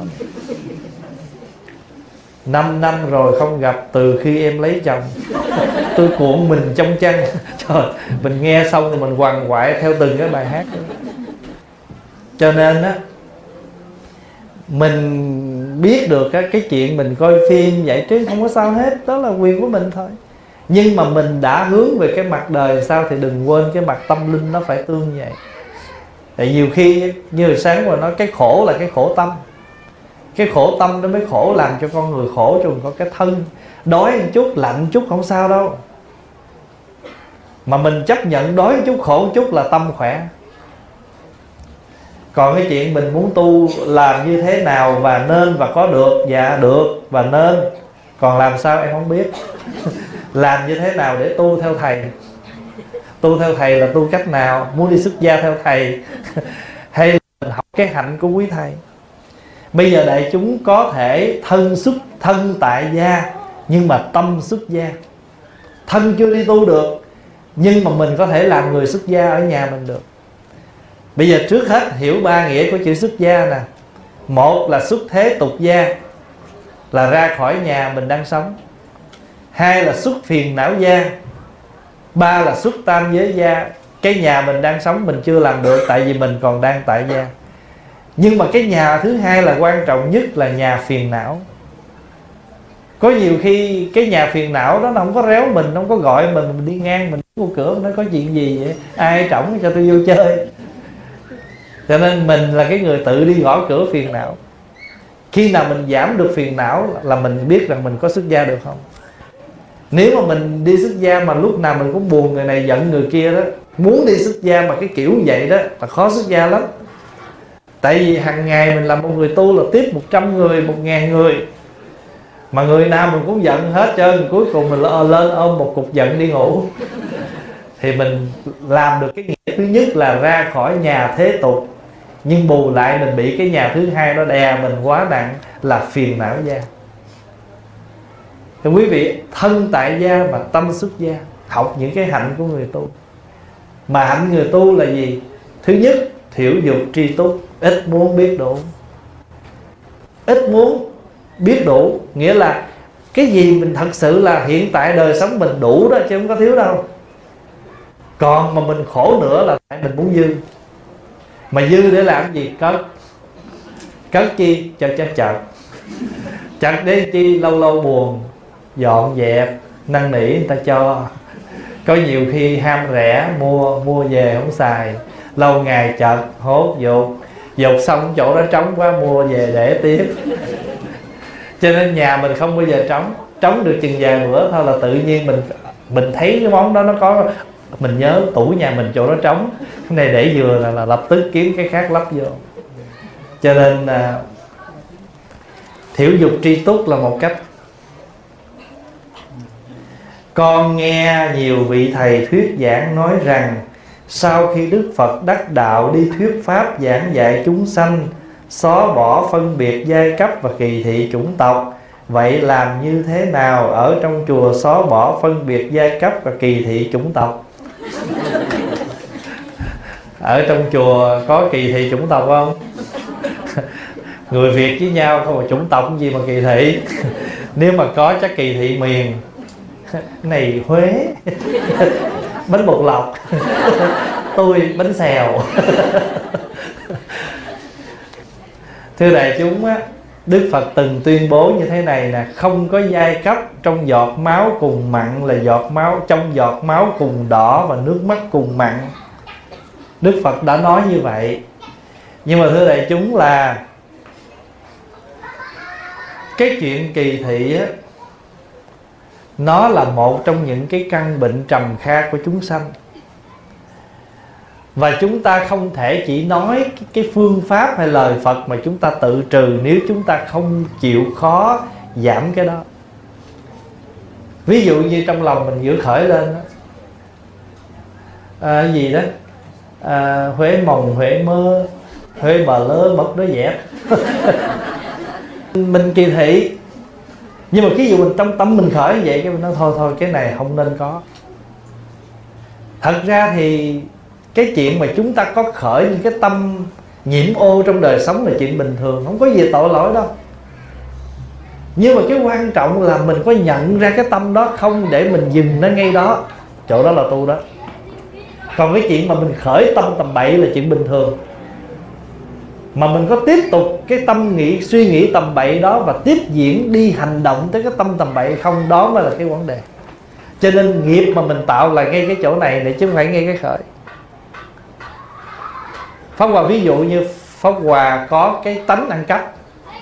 Năm năm rồi không gặp, từ khi em lấy chồng tôi cuộn mình trong chăn. Trời, mình nghe xong rồi mình quằn quại theo từng cái bài hát đó. Cho nên á, mình biết được á, cái chuyện mình coi phim giải trí không có sao hết, đó là quyền của mình thôi. Nhưng mà mình đã hướng về cái mặt đời sao thì đừng quên cái mặt tâm linh nó phải tương vậy. Tại nhiều khi như hồi sáng mà nói, cái khổ là cái khổ tâm. Cái khổ tâm nó mới khổ, làm cho con người khổ. Chứ có cái thân đói một chút, lạnh một chút không sao đâu. Mà mình chấp nhận đói một chút, khổ một chút là tâm khỏe. Còn cái chuyện mình muốn tu làm như thế nào và nên và có được, dạ được và nên. Còn làm sao em không biết. Làm như thế nào để tu theo thầy. Tu theo thầy là tu cách nào? Muốn đi xuất gia theo thầy hay là mình học cái hạnh của quý thầy? Bây giờ đại chúng có thể thân xuất thân tại gia, nhưng mà tâm xuất gia. Thân chưa đi tu được, nhưng mà mình có thể làm người xuất gia ở nhà mình được. Bây giờ trước hết hiểu ba nghĩa của chữ xuất gia nè. Một là xuất thế tục gia, là ra khỏi nhà mình đang sống. Hai là xuất phiền não gia. Ba là xuất tam giới gia. Cái nhà mình đang sống mình chưa làm được, tại vì mình còn đang tại gia. Nhưng mà cái nhà thứ hai là quan trọng nhất, là nhà phiền não. Có nhiều khi cái nhà phiền não đó nó không có réo mình, nó không có gọi mình, mình đi ngang mình vô cửa nó có chuyện gì vậy, ai trỏng cho tôi vô chơi. Cho nên mình là cái người tự đi gõ cửa phiền não. Khi nào mình giảm được phiền não là mình biết rằng mình có xuất gia được không. Nếu mà mình đi xuất gia mà lúc nào mình cũng buồn người này giận người kia đó, muốn đi xuất gia mà cái kiểu vậy đó là khó xuất gia lắm. Tại vì hàng ngày mình làm một người tu là tiếp một trăm người, một ngàn người, mà người nào mình cũng giận hết trơn. Cuối cùng mình lên ôm một cục giận đi ngủ. Thì mình làm được cái nghĩa thứ nhất là ra khỏi nhà thế tục, nhưng bù lại mình bị cái nhà thứ hai nó đè mình quá nặng, là phiền não gia. Thì quý vị, thân tại gia mà tâm xuất gia. Học những cái hạnh của người tu. Mà hạnh người tu là gì? Thứ nhất, thiểu dục tri túc, ít muốn biết đủ. Ít muốn biết đủ nghĩa là cái gì mình thật sự là hiện tại đời sống mình đủ đó, chứ không có thiếu đâu. Còn mà mình khổ nữa là tại mình muốn dư. Mà dư để làm gì? Cất. Cất chi? Cho cho chật. Chật để chi? Lâu lâu buồn, dọn dẹp, năn nỉ người ta cho. Có nhiều khi ham rẻ, mua mua về không xài, lâu ngày chật, hốt, dục. Dục xong chỗ đó trống quá, mua về để tiếp. Cho nên nhà mình không bao giờ trống. Trống được chừng vài bữa thôi là tự nhiên mình mình thấy cái món đó nó có, mình nhớ tủ nhà mình chỗ đó trống, cái này để vừa là, là lập tức kiếm cái khác lắp vô. Cho nên à, thiểu dục tri túc là một cách. Con nghe nhiều vị thầy thuyết giảng nói rằng sau khi Đức Phật đắc đạo đi thuyết pháp giảng dạy chúng sanh, xóa bỏ phân biệt giai cấp và kỳ thị chủng tộc. Vậy làm như thế nào ở trong chùa xóa bỏ phân biệt giai cấp và kỳ thị chủng tộc? Ở trong chùa có kỳ thị chủng tộc không? Người Việt với nhau không, mà chủng tộc gì mà kỳ thị. Nếu mà có chắc kỳ thị miền. Này Huế, bánh bột lọc, tôi bánh xèo. Thưa đại chúng á, Đức Phật từng tuyên bố như thế này nè: không có giai cấp, trong giọt máu cùng mặn là giọt máu, trong giọt máu cùng đỏ và nước mắt cùng mặn. Đức Phật đã nói như vậy. Nhưng mà thưa đại chúng là cái chuyện kỳ thị á, nó là một trong những cái căn bệnh trầm kha của chúng sanh. Và chúng ta không thể chỉ nói cái phương pháp hay lời Phật mà chúng ta tự trừ nếu chúng ta không chịu khó giảm cái đó. Ví dụ như trong lòng mình vừa khởi lên đó, à, gì đó à, Huế mồng, Huế mơ, Huế bà lơ mất đối dẹp. Mình kỳ thị. Nhưng mà ví dụ mình trong tâm mình khởi vậy, cái mình nói thôi thôi cái này không nên có. Thật ra thì cái chuyện mà chúng ta có khởi những cái tâm nhiễm ô trong đời sống là chuyện bình thường, không có gì tội lỗi đâu. Nhưng mà cái quan trọng là mình có nhận ra cái tâm đó không, để mình dừng nó ngay đó. Chỗ đó là tu đó. Còn cái chuyện mà mình khởi tâm tầm bậy là chuyện bình thường. Mà mình có tiếp tục cái tâm nghĩ, suy nghĩ tầm bậy đó và tiếp diễn đi hành động tới cái tâm tầm bậy không, đó mới là cái vấn đề. Cho nên nghiệp mà mình tạo là ngay cái chỗ này để chứ không phải ngay cái khởi. Pháp Hòa ví dụ như Pháp Hòa có cái tánh ăn cắp,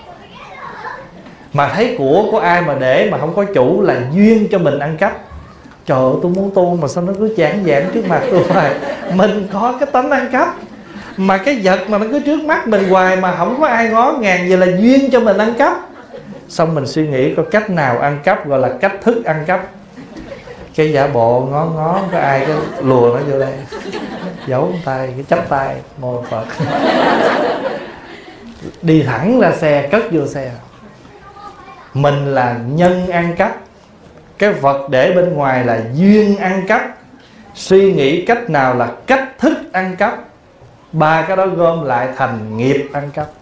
mà thấy của của ai mà để mà không có chủ là duyên cho mình ăn cắp. Trời ơi, tôi muốn tu mà sao nó cứ chán giảng trước mặt tôi hoài. Mình có cái tánh ăn cắp, mà cái vật mà nó cứ trước mắt mình hoài mà không có ai ngó ngàng, vậy là duyên cho mình ăn cắp. Xong mình suy nghĩ có cách nào ăn cắp, gọi là cách thức ăn cắp. Cái giả bộ ngó ngó có ai cái lùa nó vô đây, giấu tay, cái chắp tay mô Phật. Đi thẳng ra xe, cất vô xe. Mình là nhân ăn cắp, cái vật để bên ngoài là duyên ăn cắp. Suy nghĩ cách nào là cách thức ăn cắp. Ba cái đó gom lại thành nghiệp ăn cắp.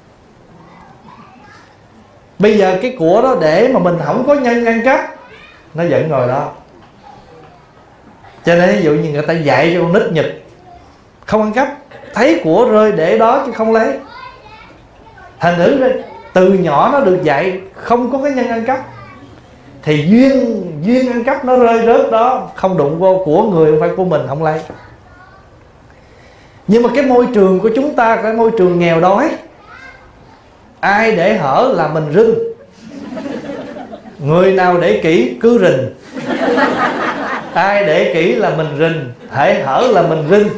Bây giờ cái của đó để mà mình không có nhân ăn cắp, nó vẫn ngồi đó. Cho nên ví dụ như người ta dạy cho con nít nhật không ăn cắp, thấy của rơi để đó chứ không lấy. Thành thử từ nhỏ nó được dạy không có cái nhân ăn cắp, thì duyên duyên ăn cắp nó rơi rớt đó, không đụng vô, của người không phải của mình, không lấy. Nhưng mà cái môi trường của chúng ta, cái môi trường nghèo đói, ai để hở là mình rinh. Người nào để kỹ cứ rình. Ai để kỹ là mình rình, hễ hở là mình rinh.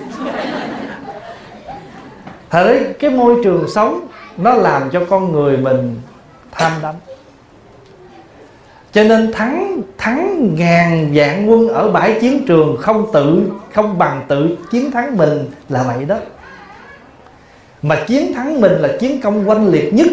Thật đấy, cái môi trường sống nó làm cho con người mình tham đắm. Cho nên thắng thắng ngàn vạn quân ở bãi chiến trường không tự không bằng tự chiến thắng mình là vậy đó. Mà chiến thắng mình là chiến công oanh liệt nhất.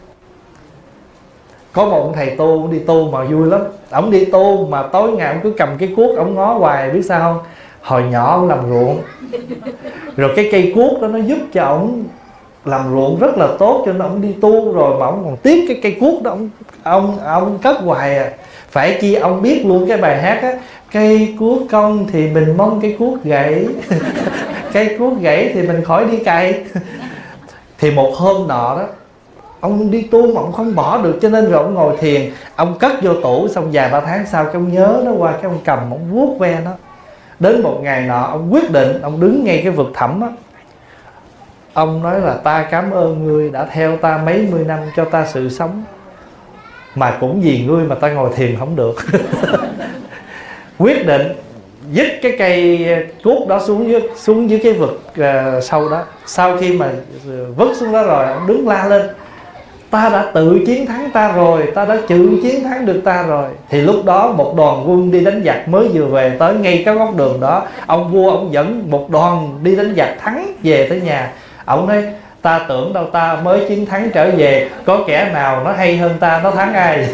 Có một ông thầy tu, ông đi tu mà vui lắm. Ông đi tu mà tối ngày ông cứ cầm cái cuốc, ông ngó hoài, biết sao không? Hồi nhỏ ông làm ruộng, rồi cái cây cuốc đó nó giúp cho ông làm ruộng rất là tốt, cho nên ông đi tu rồi mà ông còn tiếc cái cây cuốc đó, ông ông ông cất hoài à. Phải chi ông biết luôn cái bài hát á: cây cuốc cong thì mình mong cây cuốc gãy, cây cuốc gãy thì mình khỏi đi cày. Thì một hôm nọ đó, ông đi tu mà ông không bỏ được, cho nên rồi ông ngồi thiền, ông cất vô tủ, xong vài ba tháng sau cái ông nhớ nó qua, cái ông cầm ông vuốt ve nó. Đến một ngày nọ ông quyết định, ông đứng ngay cái vực thẳm á, ông nói là ta cảm ơn ngươi đã theo ta mấy mươi năm, cho ta sự sống, mà cũng vì ngươi mà ta ngồi thiền không được. Quyết định dứt cái cây cuốc đó xuống dưới, xuống dưới cái vực uh, sâu đó. Sau khi mà vứt xuống đó rồi, ông đứng la lên: ta đã tự chiến thắng ta rồi, ta đã tự chiến thắng được ta rồi. Thì lúc đó một đoàn quân đi đánh giặc mới vừa về tới ngay cái góc đường đó. Ông vua ông dẫn một đoàn đi đánh giặc thắng về tới nhà. Ông nói ta tưởng đâu ta mới chiến thắng trở về, có kẻ nào nó hay hơn ta, nó thắng ai.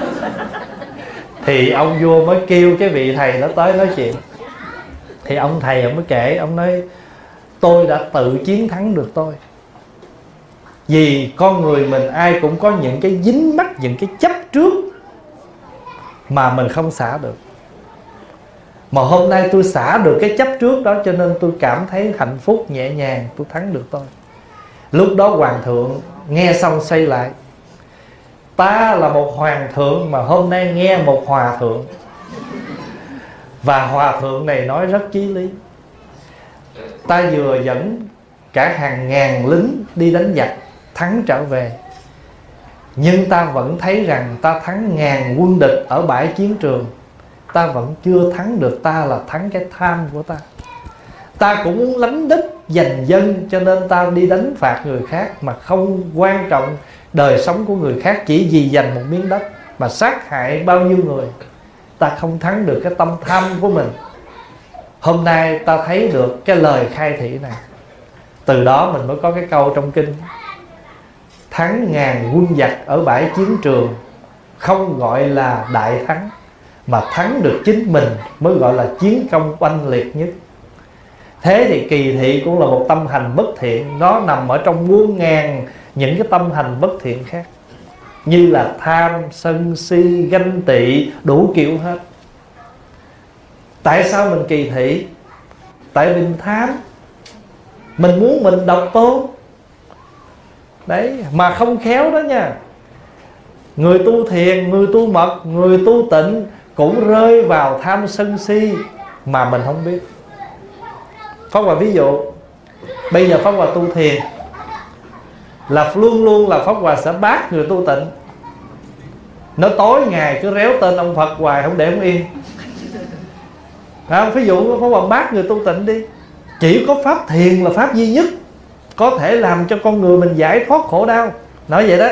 Thì ông vua mới kêu cái vị thầy đó tới nói chuyện. Thì ông thầy ông mới kể, ông nói tôi đã tự chiến thắng được tôi. Vì con người mình ai cũng có những cái dính mắc, những cái chấp trước mà mình không xả được. Mà hôm nay tôi xả được cái chấp trước đó, cho nên tôi cảm thấy hạnh phúc nhẹ nhàng, tôi thắng được tôi. Lúc đó hoàng thượng nghe xong xoay lại. Ta là một hoàng thượng mà hôm nay nghe một hòa thượng. Và hòa thượng này nói rất chí lý. Ta vừa dẫn cả hàng ngàn lính đi đánh giặc thắng trở về, nhưng ta vẫn thấy rằng ta thắng ngàn quân địch ở bãi chiến trường, ta vẫn chưa thắng được ta là thắng cái tham của ta. Ta cũng muốn lánh đích giành dân, cho nên ta đi đánh phạt người khác mà không quan trọng đời sống của người khác, chỉ vì giành một miếng đất mà sát hại bao nhiêu người. Ta không thắng được cái tâm tham của mình. Hôm nay ta thấy được cái lời khai thị này. Từ đó mình mới có cái câu trong kinh: thắng ngàn quân giặc ở bãi chiến trường không gọi là đại thắng, mà thắng được chính mình mới gọi là chiến công oanh liệt nhất. Thế thì kỳ thị cũng là một tâm hành bất thiện. Nó nằm ở trong muôn ngàn những cái tâm hành bất thiện khác, như là tham, sân si, ganh tị, đủ kiểu hết. Tại sao mình kỳ thị? Tại mình tham. Mình muốn mình độc tôn. Đấy, mà không khéo đó nha. Người tu thiền, người tu mật, người tu tịnh cũng rơi vào tham sân si mà mình không biết. Pháp Hòa ví dụ, bây giờ Pháp Hòa tu thiền là luôn luôn là Pháp Hòa sẽ bác người tu tịnh. Nó tối ngày cứ réo tên ông Phật hoài không để không yên. À, ví dụ Pháp Hòa bác người tu tịnh đi. Chỉ có pháp thiền là pháp duy nhất có thể làm cho con người mình giải thoát khổ đau. Nói vậy đó.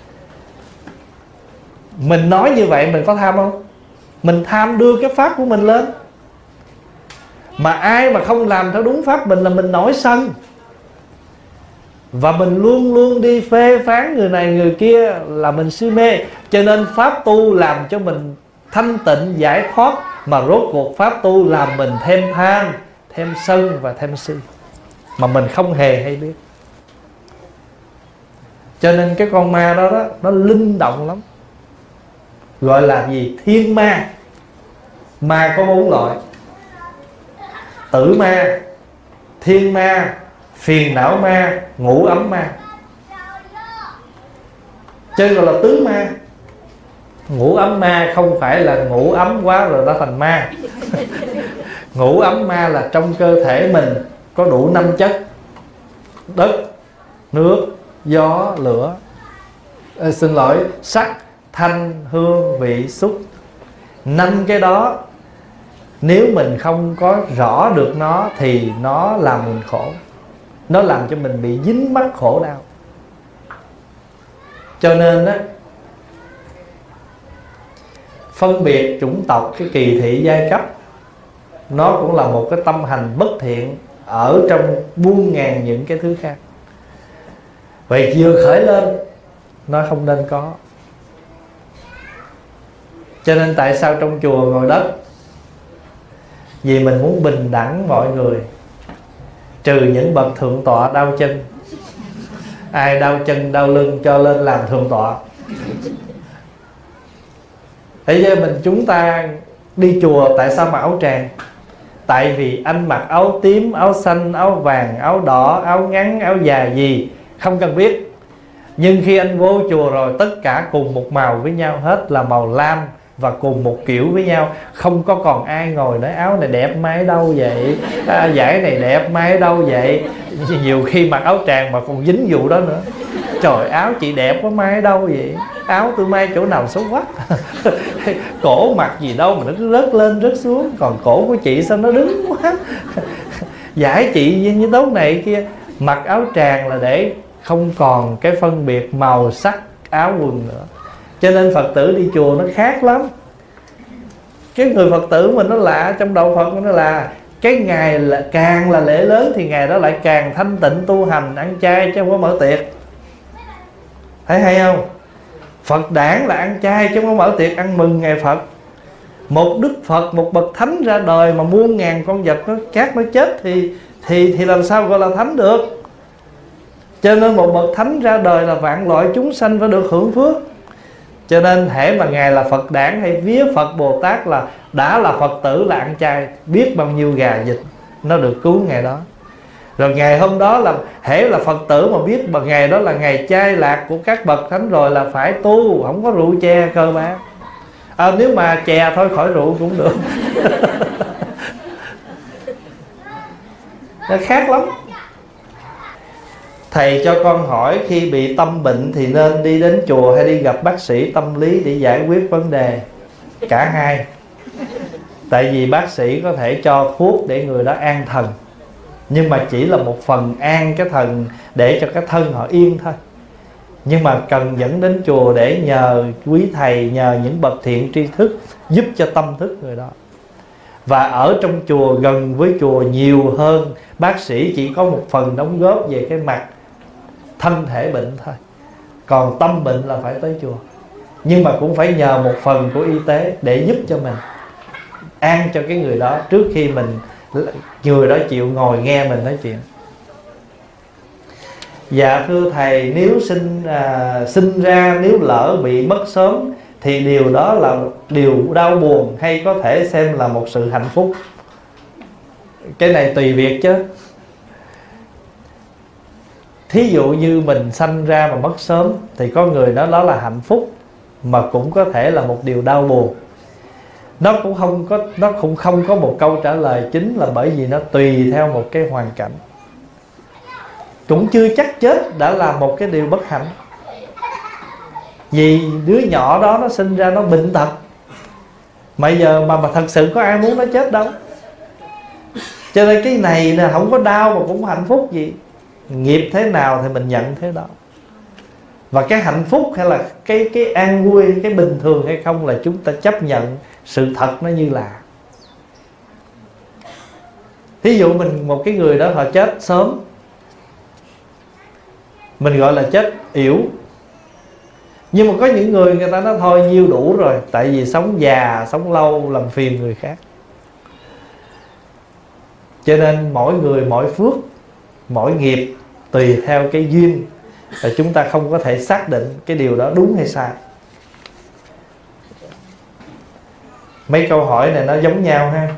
Mình nói như vậy mình có tham không? Mình tham đưa cái pháp của mình lên. Mà ai mà không làm theo đúng pháp mình là mình nổi sân. Và mình luôn luôn đi phê phán người này người kia là mình si mê. Cho nên pháp tu làm cho mình thanh tịnh giải thoát, mà rốt cuộc pháp tu làm mình thêm tham, thêm sân và thêm si, mà mình không hề hay biết. Cho nên cái con ma đó, đó nó linh động lắm. Gọi là gì? Thiên ma. Ma có bốn loại: tử ma, thiên ma, phiền não ma, ngũ ấm ma. Chứ gọi là tứ ma. Ngũ ấm ma không phải là ngủ ấm quá rồi nó thành ma. Ngũ ấm ma là trong cơ thể mình có đủ năm chất: đất, nước, gió, lửa. à, Xin lỗi, sắc, thanh, hương, vị, xúc. Năm cái đó nếu mình không có rõ được nó thì nó làm mình khổ. Nó làm cho mình bị dính mắc khổ đau. Cho nên á, phân biệt chủng tộc, cái kỳ thị giai cấp, nó cũng là một cái tâm hành bất thiện ở trong muôn ngàn những cái thứ khác. Vậy vừa khởi lên nó không nên có. Cho nên tại sao trong chùa ngồi đất? Vì mình muốn bình đẳng mọi người, trừ những bậc thượng tọa đau chân. Ai đau chân đau lưng cho lên làm thượng tọa. Thế cho mình chúng ta đi chùa tại sao mặc áo tràng? Tại vì anh mặc áo tím, áo xanh, áo vàng, áo đỏ, áo ngắn, áo dài gì không cần biết. Nhưng khi anh vô chùa rồi, tất cả cùng một màu với nhau hết, là màu lam và cùng một kiểu với nhau. Không có còn ai ngồi nói áo này đẹp mai đâu vậy, à, giải này đẹp mai đâu vậy. Nhiều khi mặc áo tràng mà còn dính vụ đó nữa. Trời, áo chị đẹp quá mai đâu vậy, áo tôi may chỗ nào xấu quá. Cổ mặc gì đâu mà nó cứ rớt lên rớt xuống, còn cổ của chị sao nó đứng quá. Giải chị như tốt này kia. Mặc áo tràng là để không còn cái phân biệt màu sắc áo quần nữa. Cho nên Phật tử đi chùa nó khác lắm. Cái người Phật tử mình nó lạ, trong đạo Phật nó là cái ngày là càng là lễ lớn thì ngày đó lại càng thanh tịnh tu hành, ăn chay chứ không có mở tiệc. Thấy hay không? Phật đản là ăn chay chứ không có mở tiệc ăn mừng ngày Phật. Một Đức Phật, một bậc thánh ra đời mà muôn ngàn con vật nó khác nó chết thì thì thì làm sao gọi là thánh được? Cho nên một bậc thánh ra đời là vạn loại chúng sanh phải được hưởng phước. Cho nên hễ mà ngài là Phật đản hay vía Phật Bồ Tát là đã là Phật tử là ăn chay, biết bao nhiêu gà vịt nó được cứu ngày đó. Rồi ngày hôm đó là hễ là Phật tử mà biết mà ngày đó là ngày chay lạc của các bậc thánh rồi là phải tu, không có rượu chè cơ bản. À, nếu mà chè thôi khỏi rượu cũng được. Nó khác lắm. Thầy cho con hỏi khi bị tâm bệnh thì nên đi đến chùa hay đi gặp bác sĩ tâm lý để giải quyết vấn đề? Cả hai. Tại vì bác sĩ có thể cho thuốc để người đó an thần, nhưng mà chỉ là một phần an cái thần để cho cái thân họ yên thôi. Nhưng mà cần dẫn đến chùa để nhờ quý thầy, nhờ những bậc thiện tri thức giúp cho tâm thức người đó. Và ở trong chùa, gần với chùa nhiều hơn, bác sĩ chỉ có một phần đóng góp về cái mặt thân thể bệnh thôi. Còn tâm bệnh là phải tới chùa. Nhưng mà cũng phải nhờ một phần của y tế để giúp cho mình, an cho cái người đó trước khi mình người đó chịu ngồi nghe mình nói chuyện. Dạ thưa thầy, nếu sinh à, sinh ra nếu lỡ bị mất sớm thì điều đó là điều đau buồn hay có thể xem là một sự hạnh phúc? Cái này tùy việc chứ. Thí dụ như mình sanh ra mà mất sớm thì có người nói đó là hạnh phúc, mà cũng có thể là một điều đau buồn. Nó cũng không có nó cũng không có một câu trả lời chính, là bởi vì nó tùy theo một cái hoàn cảnh. Cũng chưa chắc chết đã là một cái điều bất hạnh. Vì đứa nhỏ đó nó sinh ra nó bệnh tật, mà giờ mà, mà thật sự có ai muốn nó chết đâu. Cho nên cái này là không có đau mà cũng hạnh phúc gì. Nghiệp thế nào thì mình nhận thế đó. Và cái hạnh phúc hay là cái, cái an vui, cái bình thường hay không là chúng ta chấp nhận sự thật nó như là. Thí dụ mình một cái người đó họ chết sớm, mình gọi là chết yểu. Nhưng mà có những người người ta nói thôi nhiêu đủ rồi, tại vì sống già, sống lâu làm phiền người khác. Cho nên mỗi người mỗi phước, mỗi nghiệp tùy theo cái duyên, và chúng ta không có thể xác định cái điều đó đúng hay sai. Mấy câu hỏi này nó giống nhau ha.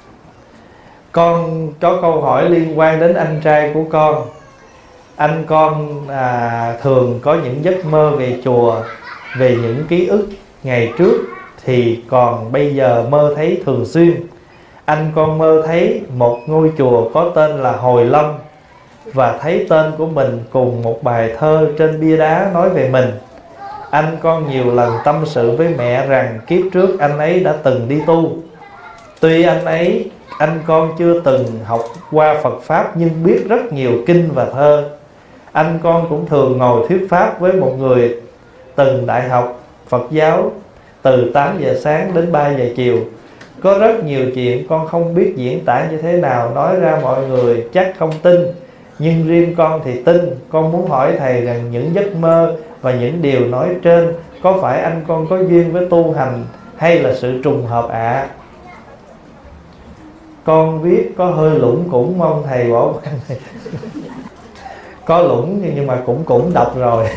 Con có câu hỏi liên quan đến anh trai của con. Anh con à, thường có những giấc mơ về chùa, về những ký ức ngày trước, thì còn bây giờ mơ thấy thường xuyên. Anh con mơ thấy một ngôi chùa có tên là Hồi Lâm, và thấy tên của mình cùng một bài thơ trên bia đá nói về mình. Anh con nhiều lần tâm sự với mẹ rằng kiếp trước anh ấy đã từng đi tu. Tuy anh ấy, anh con chưa từng học qua Phật Pháp, nhưng biết rất nhiều kinh và thơ. Anh con cũng thường ngồi thuyết Pháp với một người từng đại học Phật giáo từ tám giờ sáng đến ba giờ chiều. Có rất nhiều chuyện con không biết diễn tả như thế nào, nói ra mọi người chắc không tin, nhưng riêng con thì tin. Con muốn hỏi thầy rằng những giấc mơ và những điều nói trên có phải anh con có duyên với tu hành hay là sự trùng hợp ạ? À? Con viết có hơi lủng cũng mong thầy bỏ qua này. Có lủng nhưng mà cũng cũng đọc rồi.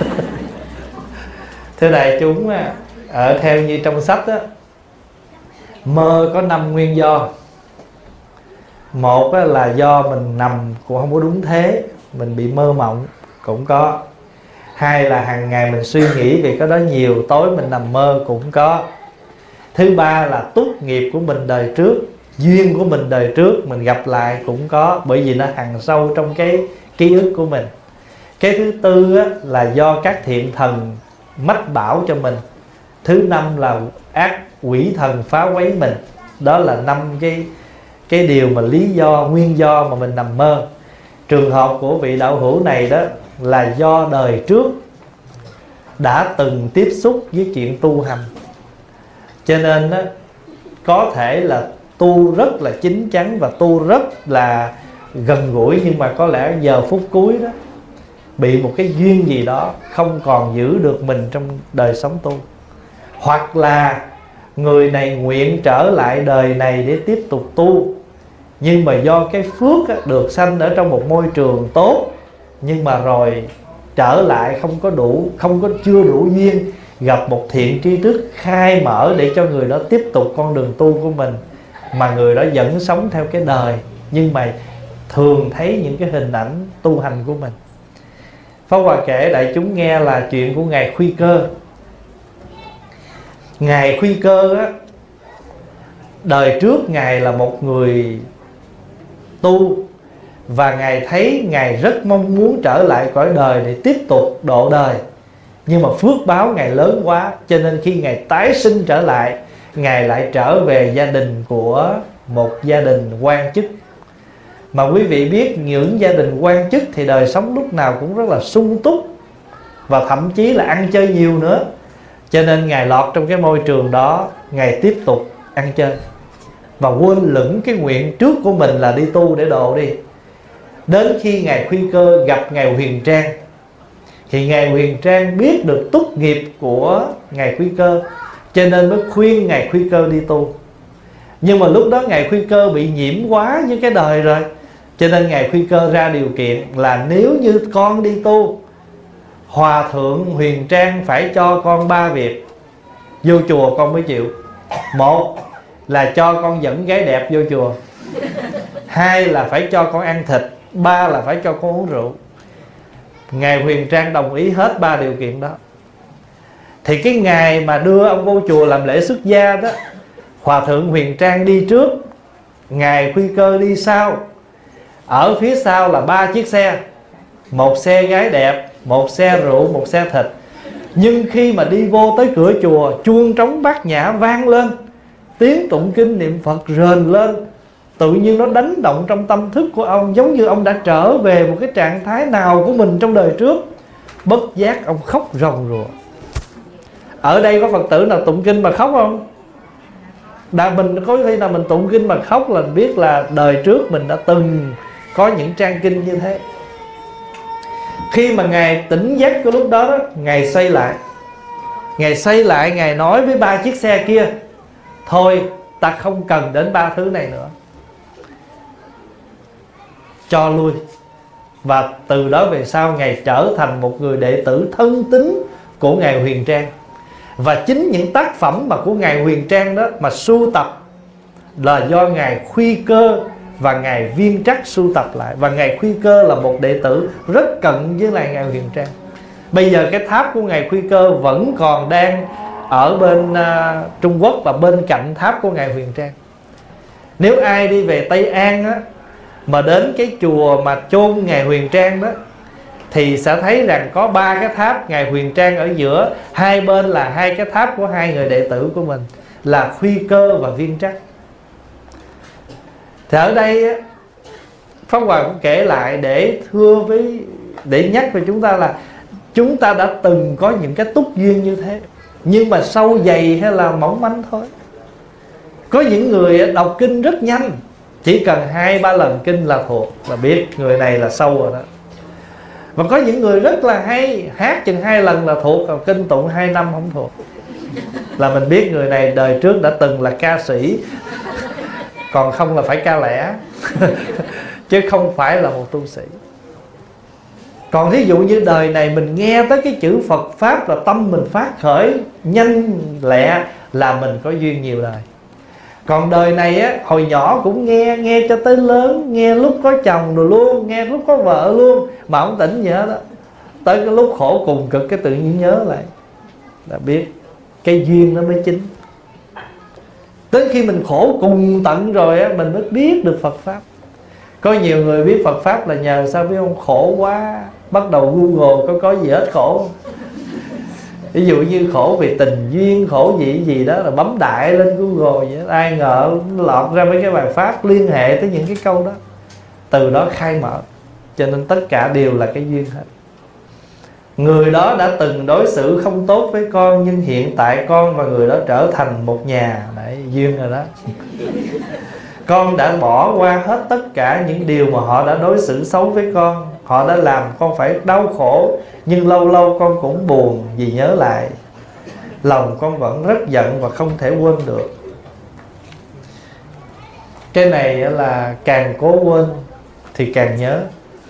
Thưa đại chúng, ở theo như trong sách á, mơ có năm nguyên do. Một là do mình nằm cũng không có đúng thế, mình bị mơ mộng cũng có. Hai là hàng ngày mình suy nghĩ về cái đó nhiều, tối mình nằm mơ cũng có. Thứ ba là túc nghiệp của mình đời trước, duyên của mình đời trước mình gặp lại cũng có, bởi vì nó hằn sâu trong cái ký ức của mình. Cái thứ tư á, là do các thiện thần mách bảo cho mình. Thứ năm là ác quỷ thần phá quấy mình. Đó là năm cái cái điều mà lý do, nguyên do mà mình nằm mơ. Trường hợp của vị đạo hữu này đó là do đời trước đã từng tiếp xúc với chuyện tu hành, cho nên đó, có thể là tu rất là chín chắn và tu rất là gần gũi, nhưng mà có lẽ giờ phút cuối đó bị một cái duyên gì đó không còn giữ được mình trong đời sống tu. Hoặc là người này nguyện trở lại đời này để tiếp tục tu, nhưng mà do cái phước á, được sanh ở trong một môi trường tốt, nhưng mà rồi trở lại không có đủ, không có chưa đủ duyên, gặp một thiện tri thức khai mở để cho người đó tiếp tục con đường tu của mình, mà người đó vẫn sống theo cái đời, nhưng mà thường thấy những cái hình ảnh tu hành của mình. Pháp Hòa kể đại chúng nghe là chuyện của Ngài Khuy Cơ. Ngài Khuy Cơ á, đời trước Ngài là một người tu, và Ngài thấy Ngài rất mong muốn trở lại cõi đời để tiếp tục độ đời, nhưng mà phước báo Ngài lớn quá, cho nên khi Ngài tái sinh trở lại, Ngài lại trở về gia đình của một gia đình quan chức. Mà quý vị biết những gia đình quan chức thì đời sống lúc nào cũng rất là sung túc, và thậm chí là ăn chơi nhiều nữa. Cho nên Ngài lọt trong cái môi trường đó, Ngài tiếp tục ăn chơi và quên lửng cái nguyện trước của mình là đi tu để độ đi. Đến khi Ngài Khuy Cơ gặp Ngài Huyền Trang, thì Ngài Huyền Trang biết được túc nghiệp của Ngài Khuy Cơ, cho nên mới khuyên Ngài Khuy Cơ đi tu. Nhưng mà lúc đó Ngài Khuy Cơ bị nhiễm quá với cái đời rồi, cho nên Ngài Khuy Cơ ra điều kiện là nếu như con đi tu, Hòa Thượng Huyền Trang phải cho con ba việc. Vô chùa con mới chịu. Một là cho con dẫn gái đẹp vô chùa, hai là phải cho con ăn thịt, ba là phải cho con uống rượu. Ngài Huyền Trang đồng ý hết ba điều kiện đó. Thì cái ngày mà đưa ông vô chùa làm lễ xuất gia đó, Hòa Thượng Huyền Trang đi trước, Ngài Khuy Cơ đi sau. Ở phía sau là ba chiếc xe, một xe gái đẹp, một xe rượu, một xe thịt. Nhưng khi mà đi vô tới cửa chùa, chuông trống bát nhã vang lên, tiếng tụng kinh niệm Phật rền lên, tự nhiên nó đánh động trong tâm thức của ông, giống như ông đã trở về một cái trạng thái nào của mình trong đời trước. Bất giác ông khóc ròng rụa. Ở đây có Phật tử nào tụng kinh mà khóc không? Đã mình có khi nào mình tụng kinh mà khóc là biết là đời trước mình đã từng có những trang kinh như thế. Khi mà Ngài tỉnh giấc cái lúc đó, đó Ngài xoay lại, Ngài xoay lại, Ngài nói với ba chiếc xe kia: thôi ta không cần đến ba thứ này nữa, cho lui. Và từ đó về sau Ngài trở thành một người đệ tử thân tín của Ngài Huyền Trang. Và chính những tác phẩm mà của Ngài Huyền Trang đó mà sưu tập là do Ngài Khuy Cơ và Ngài Viên Trắc sưu tập lại. Và Ngài Khuy Cơ là một đệ tử rất cận với lại Ngài Huyền Trang. Bây giờ cái tháp của Ngài Khuy Cơ vẫn còn đang ở bên uh, Trung Quốc, và bên cạnh tháp của Ngài Huyền Trang. Nếu ai đi về Tây An á, mà đến cái chùa mà chôn Ngài Huyền Trang đó, thì sẽ thấy rằng có ba cái tháp, Ngài Huyền Trang ở giữa, hai bên là hai cái tháp của hai người đệ tử của mình là Khuy Cơ và Viên Trắc. Thì ở đây á, Pháp Hòa cũng kể lại để thưa với, để nhắc về chúng ta là chúng ta đã từng có những cái túc duyên như thế, nhưng mà sâu dày hay là mỏng manh thôi. Có những người đọc kinh rất nhanh, chỉ cần hai ba lần kinh là thuộc, là biết người này là sâu rồi đó. Và có những người rất là hay, hát chừng hai lần là thuộc, còn kinh tụng hai năm không thuộc, là mình biết người này đời trước đã từng là ca sĩ, còn không là phải ca lẻ chứ không phải là một tu sĩ. Còn thí dụ như đời này mình nghe tới cái chữ Phật Pháp là tâm mình phát khởi nhanh lẹ, là mình có duyên nhiều đời. Còn đời này á, hồi nhỏ cũng nghe, nghe cho tới lớn, nghe lúc có chồng rồi luôn, nghe lúc có vợ luôn, mà không tỉnh gì hết đó. Tới cái lúc khổ cùng cực cái tự nhiên nhớ lại, là biết cái duyên nó mới chính. Tới khi mình khổ cùng tận rồi á, mình mới biết được Phật Pháp. Có nhiều người biết Phật Pháp là nhờ sao biết không? Khổ quá, bắt đầu Google có có gì hết khổ. Ví dụ như khổ vì tình duyên, khổ gì gì đó là bấm đại lên Google vậy. Ai ngờ lọt ra mấy cái bài pháp liên hệ tới những cái câu đó. Từ đó khai mở. Cho nên tất cả đều là cái duyên hết. Người đó đã từng đối xử không tốt với con, nhưng hiện tại con và người đó trở thành một nhà. Đấy, duyên rồi đó. Con đã bỏ qua hết tất cả những điều mà họ đã đối xử xấu với con. Họ đã làm con phải đau khổ, nhưng lâu lâu con cũng buồn vì nhớ lại. Lòng con vẫn rất giận và không thể quên được. Cái này là càng cố quên thì càng nhớ.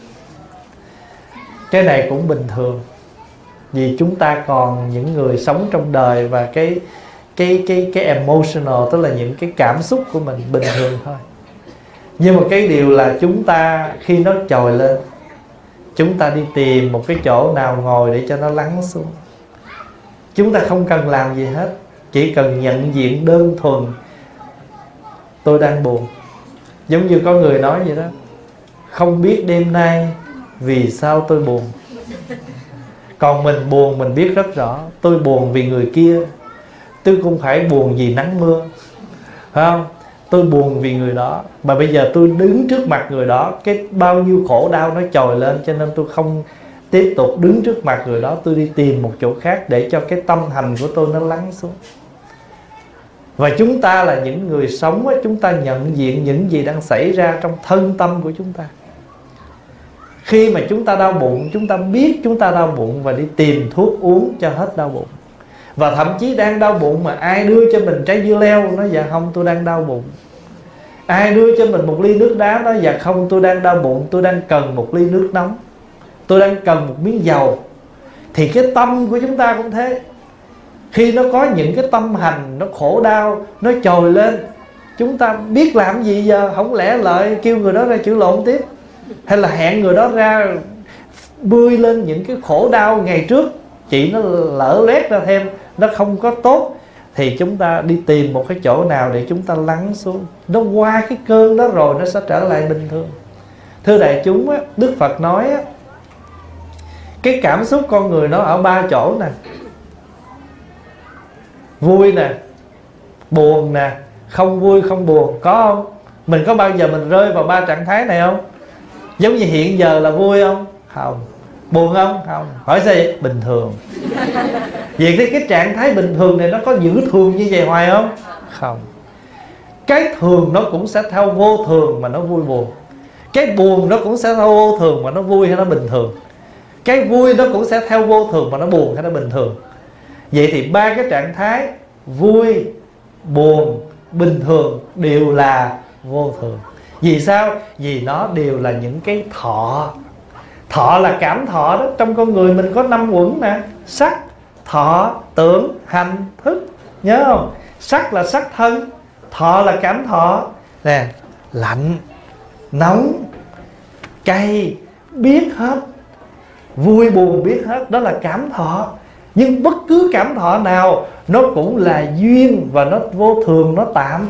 Cái này cũng bình thường, vì chúng ta còn những người sống trong đời, và cái cái cái cái emotional, tức là những cái cảm xúc của mình bình thường thôi. Nhưng mà cái điều là chúng ta khi nó trồi lên, chúng ta đi tìm một cái chỗ nào ngồi để cho nó lắng xuống. Chúng ta không cần làm gì hết, chỉ cần nhận diện đơn thuần tôi đang buồn. Giống như có người nói vậy đó: không biết đêm nay vì sao tôi buồn. Còn mình buồn mình biết rất rõ. Tôi buồn vì người kia, tôi không phải buồn vì nắng mưa, phải không? Tôi buồn vì người đó, mà bây giờ tôi đứng trước mặt người đó, cái bao nhiêu khổ đau nó trồi lên, cho nên tôi không tiếp tục đứng trước mặt người đó. Tôi đi tìm một chỗ khác để cho cái tâm hành của tôi nó lắng xuống. Và chúng ta là những người sống, chúng ta nhận diện những gì đang xảy ra trong thân tâm của chúng ta. Khi mà chúng ta đau bụng, chúng ta biết chúng ta đau bụng và đi tìm thuốc uống cho hết đau bụng. Và thậm chí đang đau bụng mà ai đưa cho mình trái dưa leo, nói dạ không, tôi đang đau bụng. Ai đưa cho mình một ly nước đá, nói dạ không, tôi đang đau bụng, tôi đang cần một ly nước nóng, tôi đang cần một miếng dầu. Thì cái tâm của chúng ta cũng thế. Khi nó có những cái tâm hành, nó khổ đau, nó trồi lên, chúng ta biết làm gì giờ? Không lẽ lợi kêu người đó ra chửi lộn tiếp, hay là hẹn người đó ra bươi lên những cái khổ đau ngày trước, chị nó lỡ lét ra thêm, nó không có tốt. Thì chúng ta đi tìm một cái chỗ nào để chúng ta lắng xuống. Nó qua cái cơn đó rồi nó sẽ trở lại bình thường. Thưa đại chúng á, Đức Phật nói á, cái cảm xúc con người nó ở ba chỗ nè: vui nè, buồn nè, không vui không buồn. Có không? Mình có bao giờ mình rơi vào ba trạng thái này không? Giống như hiện giờ là vui không? Không. Buồn không? Không. Hỏi sao vậy? Bình thường. Vậy thì cái trạng thái bình thường này nó có giữ thường như vậy hoài không? Không. Cái thường nó cũng sẽ theo vô thường mà nó vui buồn. Cái buồn nó cũng sẽ theo vô thường mà nó vui hay nó bình thường. Cái vui nó cũng sẽ theo vô thường mà nó buồn hay nó bình thường. Vậy thì ba cái trạng thái vui, buồn, bình thường đều là vô thường. Vì sao? Vì nó đều là những cái thọ. Thọ là cảm thọ đó. Trong con người mình có năm uẩn nè: sắc, thọ, tưởng, hành, thức. Nhớ không? Sắc là sắc thân, thọ là cảm thọ nè, lạnh, nóng, cay, biết hết, vui buồn biết hết. Đó là cảm thọ. Nhưng bất cứ cảm thọ nào nó cũng là duyên và nó vô thường, nó tạm.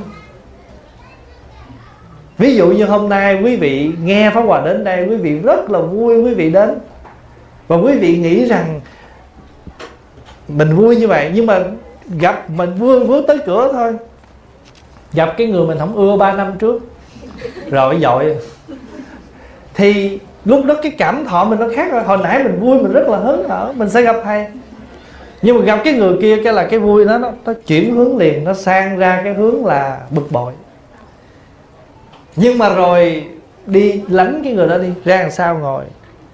Ví dụ như hôm nay quý vị nghe Pháp Hòa đến đây, quý vị rất là vui quý vị đến, và quý vị nghĩ rằng mình vui như vậy. Nhưng mà gặp mình vui bước tới cửa thôi, gặp cái người mình không ưa ba năm trước rồi dội, thì lúc đó cái cảm thọ mình nó khác rồi. Hồi nãy mình vui, mình rất là hớn hở, mình sẽ gặp thầy. Nhưng mà gặp cái người kia, cái là cái vui đó nó, nó chuyển hướng liền, nó sang ra cái hướng là bực bội. Nhưng mà rồi đi lánh cái người đó đi, ra làm sao ngồi.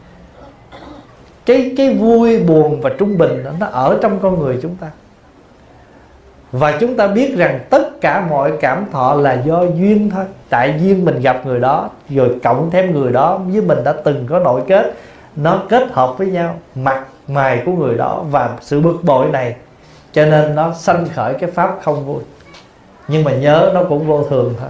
Cái cái vui, buồn và trung bình đó, nó ở trong con người chúng ta. Và chúng ta biết rằng tất cả mọi cảm thọ là do duyên thôi. Tại duyên mình gặp người đó, rồi cộng thêm người đó với mình đã từng có nội kết, nó kết hợp với nhau, mặt mày của người đó và sự bực bội này, cho nên nó sanh khởi cái pháp không vui. Nhưng mà nhớ nó cũng vô thường thôi.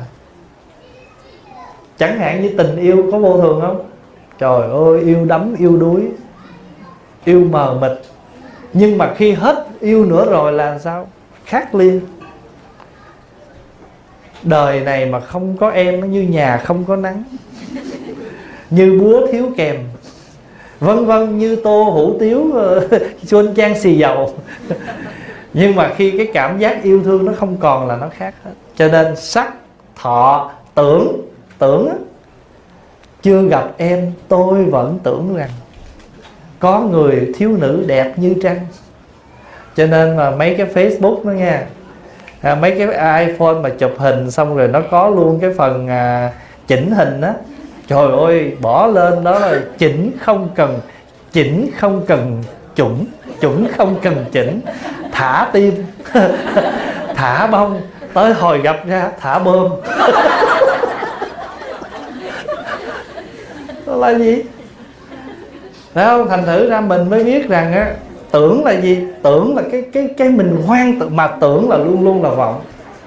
Chẳng hạn như tình yêu có vô thường không? Trời ơi, yêu đắm, yêu đuối, yêu mờ mịt. Nhưng mà khi hết yêu nữa rồi là sao? Khác liền. Đời này mà không có em nó như nhà không có nắng, như búa thiếu kèm, vân vân, như tô hủ tiếu xuân chan xì dầu. Nhưng mà khi cái cảm giác yêu thương nó không còn là nó khác hết. Cho nên sắc, thọ, tưởng. Tưởng á, chưa gặp em tôi vẫn tưởng rằng. có người thiếu nữ đẹp như trăng. Cho nên mà mấy cái Facebook đó nha, à, mấy cái iPhone mà chụp hình xong rồi nó có luôn cái phần à, chỉnh hình á, trời ơi bỏ lên đó là chỉnh không cần chỉnh, không cần chủng, chủng không cần chỉnh, thả tim thả bông, tới hồi gặp ra thả bơm. Đó là gì? Thấy không? Thành thử ra mình mới biết rằng á, tưởng là gì? Tưởng là cái cái cái mình hoang tưởng, mà tưởng là luôn luôn là vọng.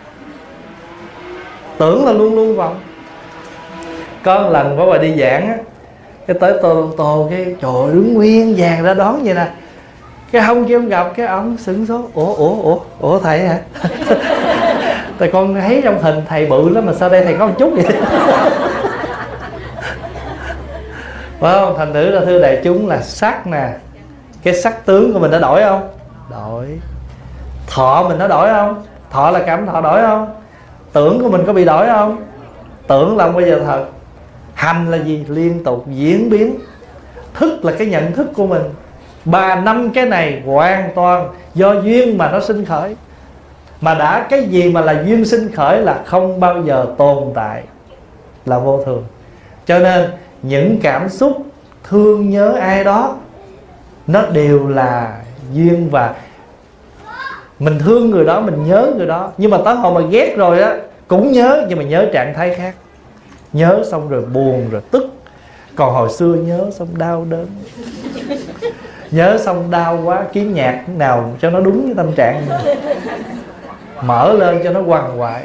Tưởng là luôn luôn vọng. Có một lần có bà đi giảng á, cái tới tô tô cái trời đứng nguyên vàng ra đón vậy nè. Cái ông kia ông gặp cái ông sửng sốt. Ủa ủa ủa ủa thầy hả? Tại con thấy trong hình thầy bự lắm mà sao đây thầy có một chút vậy? Phải không? Thành thử là thưa đại chúng là sắc nè, cái sắc tướng của mình đã đổi không? Đổi. Thọ mình nó đổi không? Thọ là cảm thọ đổi không? Tưởng của mình có bị đổi không? Tưởng là không bao giờ thật. Hành là gì? Liên tục diễn biến. Thức là cái nhận thức của mình. Ba năm cái này hoàn toàn do duyên mà nó sinh khởi. Mà đã cái gì mà là duyên sinh khởi là không bao giờ tồn tại, là vô thường. Cho nên những cảm xúc thương nhớ ai đó nó đều là duyên. Và mình thương người đó, mình nhớ người đó, nhưng mà tới hồi mà ghét rồi á cũng nhớ, nhưng mà nhớ trạng thái khác. Nhớ xong rồi buồn rồi tức. Còn hồi xưa nhớ xong đau đớn. Nhớ xong đau quá, kiếm nhạc nào cho nó đúng với tâm trạng mình, mở lên cho nó quằn quại.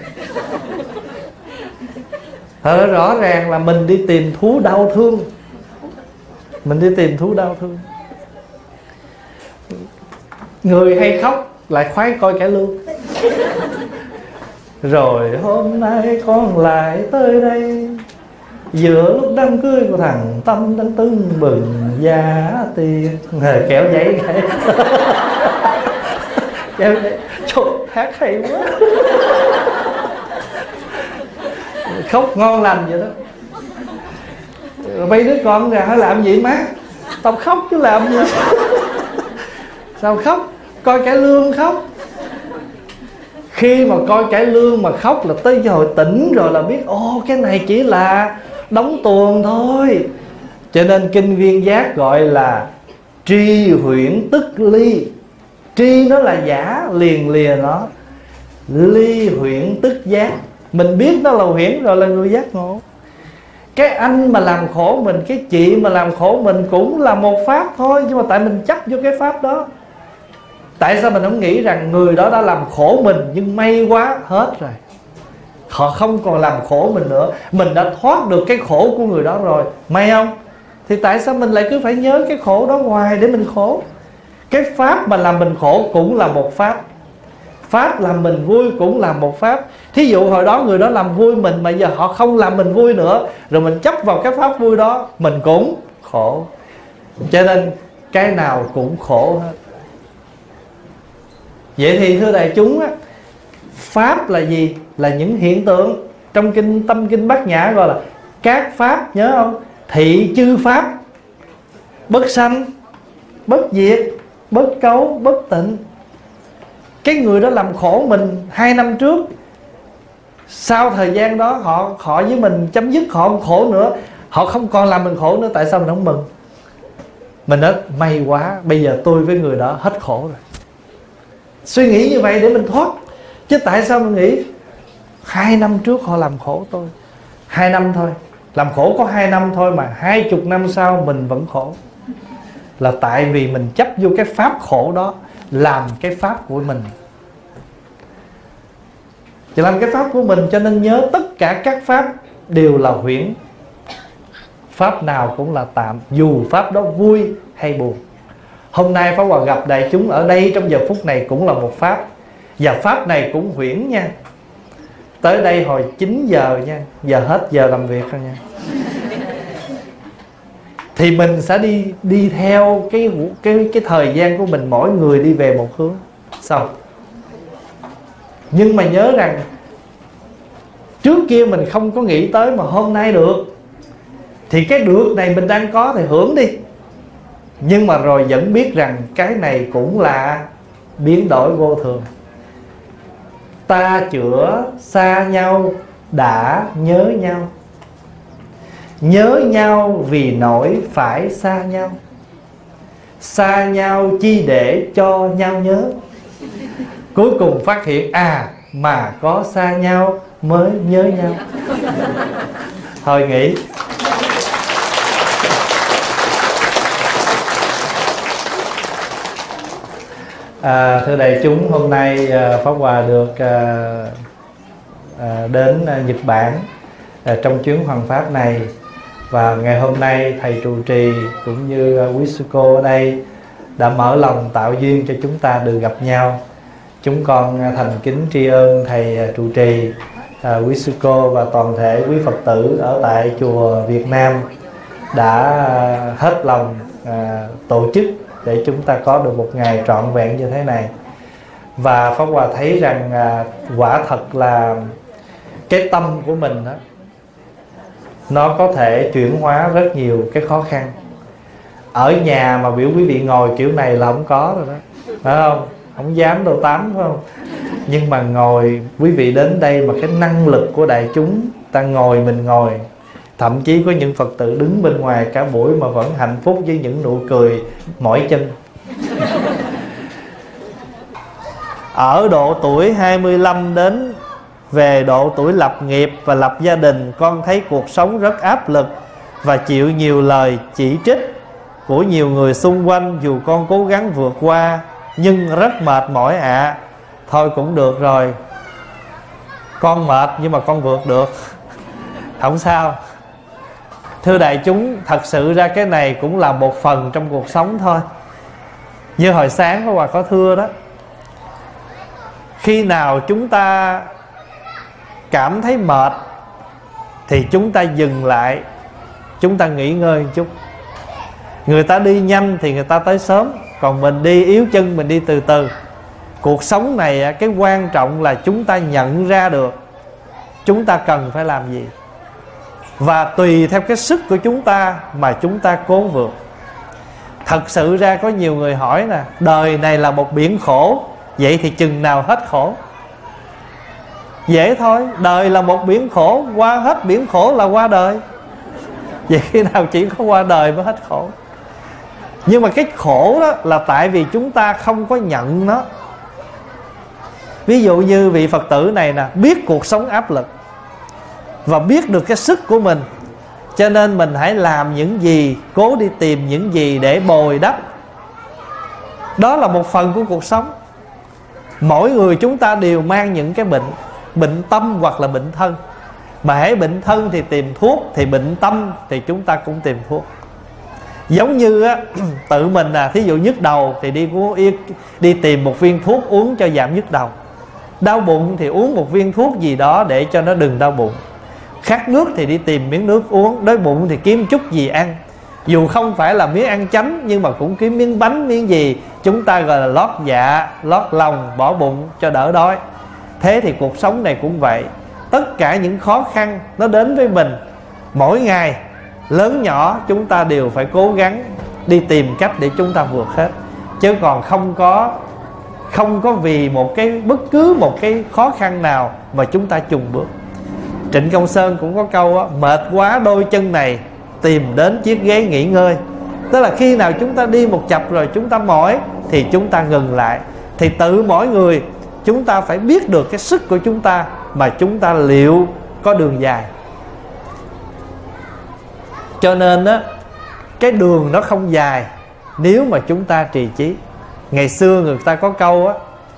Thật rõ ràng là mình đi tìm thú đau thương. Mình đi tìm thú đau thương. Người hay khóc lại khoái coi cải lương. Rồi hôm nay con lại tới đây, giữa lúc đám cưới của thằng Tâm đang tưng bừng giá tiền. Kéo giấy cái kéo giấy. Trời, hát hay quá. Khóc ngon lành vậy đó. Mấy đứa con ra hỏi làm gì má? Tao khóc chứ làm gì. Sao khóc? Coi cải lương khóc. Khi mà coi cải lương mà khóc là tới hồi tỉnh rồi là biết ô cái này chỉ là đóng tuồng thôi. Cho nên kinh Viên Giác gọi là tri huyễn tức ly. Tri nó là giả, liền lìa nó. Ly huyễn tức giác. Mình biết nó là huyễn rồi là người giác ngộ. Cái anh mà làm khổ mình, cái chị mà làm khổ mình cũng là một pháp thôi. Nhưng mà tại mình chấp vô cái pháp đó. Tại sao mình không nghĩ rằng người đó đã làm khổ mình, nhưng may quá hết rồi, họ không còn làm khổ mình nữa. Mình đã thoát được cái khổ của người đó rồi, may không? Thì tại sao mình lại cứ phải nhớ cái khổ đó hoài để mình khổ? Cái pháp mà làm mình khổ cũng là một pháp. Pháp làm mình vui cũng là một pháp. Thí dụ hồi đó người đó làm vui mình, mà giờ họ không làm mình vui nữa, rồi mình chấp vào cái pháp vui đó, mình cũng khổ. Cho nên cái nào cũng khổ hết. Vậy thì thưa đại chúng á, pháp là gì? Là những hiện tượng. Trong kinh Tâm Kinh Bát Nhã gọi là các pháp, nhớ không? Thị chư pháp, bất sanh, bất diệt, bất cấu, bất tịnh. Cái người đó làm khổ mình hai năm trước, sau thời gian đó họ họ với mình chấm dứt, họ không khổ nữa, họ không còn làm mình khổ nữa. Tại sao mình không mừng? Mình nói may quá, bây giờ tôi với người đó hết khổ rồi. Suy nghĩ như vậy để mình thoát. Chứ tại sao mình nghĩ hai năm trước họ làm khổ tôi, hai năm thôi, làm khổ có hai năm thôi mà hai chục năm sau mình vẫn khổ. Là tại vì mình chấp vô cái pháp khổ đó, làm cái pháp của mình. Chỉ làm cái pháp của mình, cho nên nhớ tất cả các pháp đều là huyễn. Pháp nào cũng là tạm, dù pháp đó vui hay buồn. Hôm nay Pháp Hòa gặp đại chúng ở đây trong giờ phút này cũng là một pháp. Và pháp này cũng huyễn nha. Tới đây hồi chín giờ nha, giờ hết giờ làm việc rồi nha. Thì mình sẽ đi đi theo cái cái cái thời gian của mình, mỗi người đi về một hướng. Xong. Nhưng mà nhớ rằng trước kia mình không có nghĩ tới, mà hôm nay được. Thì cái được này mình đang có thì hưởng đi. Nhưng mà rồi vẫn biết rằng cái này cũng là biến đổi vô thường. Ta chữa xa nhau đã nhớ nhau, nhớ nhau vì nỗi phải xa nhau, xa nhau chi để cho nhau nhớ. Cuối cùng phát hiện à, mà có xa nhau mới nhớ nhau. Thôi nghỉ. À, thưa đại chúng, hôm nay à, Pháp Hòa được à, à, đến à, Nhật Bản à, trong chuyến hoằng pháp này. Và ngày hôm nay thầy trụ trì cũng như à, quý sư cô ở đây đã mở lòng tạo duyên cho chúng ta được gặp nhau. Chúng con à, thành kính tri ân thầy à, trụ trì, à, quý sư cô và toàn thể quý Phật tử ở tại chùa Việt Nam đã à, hết lòng à, tổ chức để chúng ta có được một ngày trọn vẹn như thế này. Và Pháp Hòa thấy rằng à, quả thật là cái tâm của mình đó, nó có thể chuyển hóa rất nhiều cái khó khăn. Ở nhà mà biểu quý vị ngồi kiểu này là không có rồi đó, phải không? Không dám đâu tám, phải không? Nhưng mà ngồi, quý vị đến đây mà cái năng lực của đại chúng, ta ngồi mình ngồi. Thậm chí có những Phật tử đứng bên ngoài cả buổi mà vẫn hạnh phúc với những nụ cười mỏi chân. Ở độ tuổi hai mươi lăm đến về độ tuổi lập nghiệp và lập gia đình, con thấy cuộc sống rất áp lực và chịu nhiều lời chỉ trích của nhiều người xung quanh. Dù con cố gắng vượt qua nhưng rất mệt mỏi ạ. À. Thôi cũng được rồi, con mệt nhưng mà con vượt được, không sao. Thưa đại chúng, thật sự ra cái này cũng là một phần trong cuộc sống thôi. Như hồi sáng Pháp Hòa có thưa đó, khi nào chúng ta cảm thấy mệt thì chúng ta dừng lại, chúng ta nghỉ ngơi một chút. Người ta đi nhanh thì người ta tới sớm, còn mình đi yếu chân, mình đi từ từ. Cuộc sống này cái quan trọng là chúng ta nhận ra được chúng ta cần phải làm gì, và tùy theo cái sức của chúng ta mà chúng ta cố vượt. Thật sự ra có nhiều người hỏi nè, đời này là một biển khổ, vậy thì chừng nào hết khổ? Dễ thôi, đời là một biển khổ, qua hết biển khổ là qua đời. Vậy khi nào chỉ có qua đời mới hết khổ? Nhưng mà cái khổ đó là tại vì chúng ta không có nhận nó. Ví dụ như vị Phật tử này nè, biết cuộc sống áp lực và biết được cái sức của mình, cho nên mình hãy làm những gì, cố đi tìm những gì để bồi đắp. Đó là một phần của cuộc sống. Mỗi người chúng ta đều mang những cái bệnh, bệnh tâm hoặc là bệnh thân. Mà hễ bệnh thân thì tìm thuốc, thì bệnh tâm thì chúng ta cũng tìm thuốc. Giống như á, tự mình à, thí dụ nhức đầu thì đi đi tìm một viên thuốc uống cho giảm nhức đầu. Đau bụng thì uống một viên thuốc gì đó để cho nó đừng đau bụng. Khát nước thì đi tìm miếng nước uống. Đói bụng thì kiếm chút gì ăn, dù không phải là miếng ăn chánh, nhưng mà cũng kiếm miếng bánh, miếng gì chúng ta gọi là lót dạ, lót lòng, bỏ bụng cho đỡ đói. Thế thì cuộc sống này cũng vậy. Tất cả những khó khăn nó đến với mình mỗi ngày, lớn nhỏ, chúng ta đều phải cố gắng đi tìm cách để chúng ta vượt hết. Chứ còn không có Không có vì một cái bất cứ một cái khó khăn nào mà chúng ta chùn bước. Trịnh Công Sơn cũng có câu á, mệt quá đôi chân này, tìm đến chiếc ghế nghỉ ngơi. Tức là khi nào chúng ta đi một chập rồi chúng ta mỏi thì chúng ta ngừng lại. Thì tự mỗi người chúng ta phải biết được cái sức của chúng ta, mà chúng ta liệu có đường dài. Cho nên á, cái đường nó không dài nếu mà chúng ta trì chí. Ngày xưa người ta có câu á,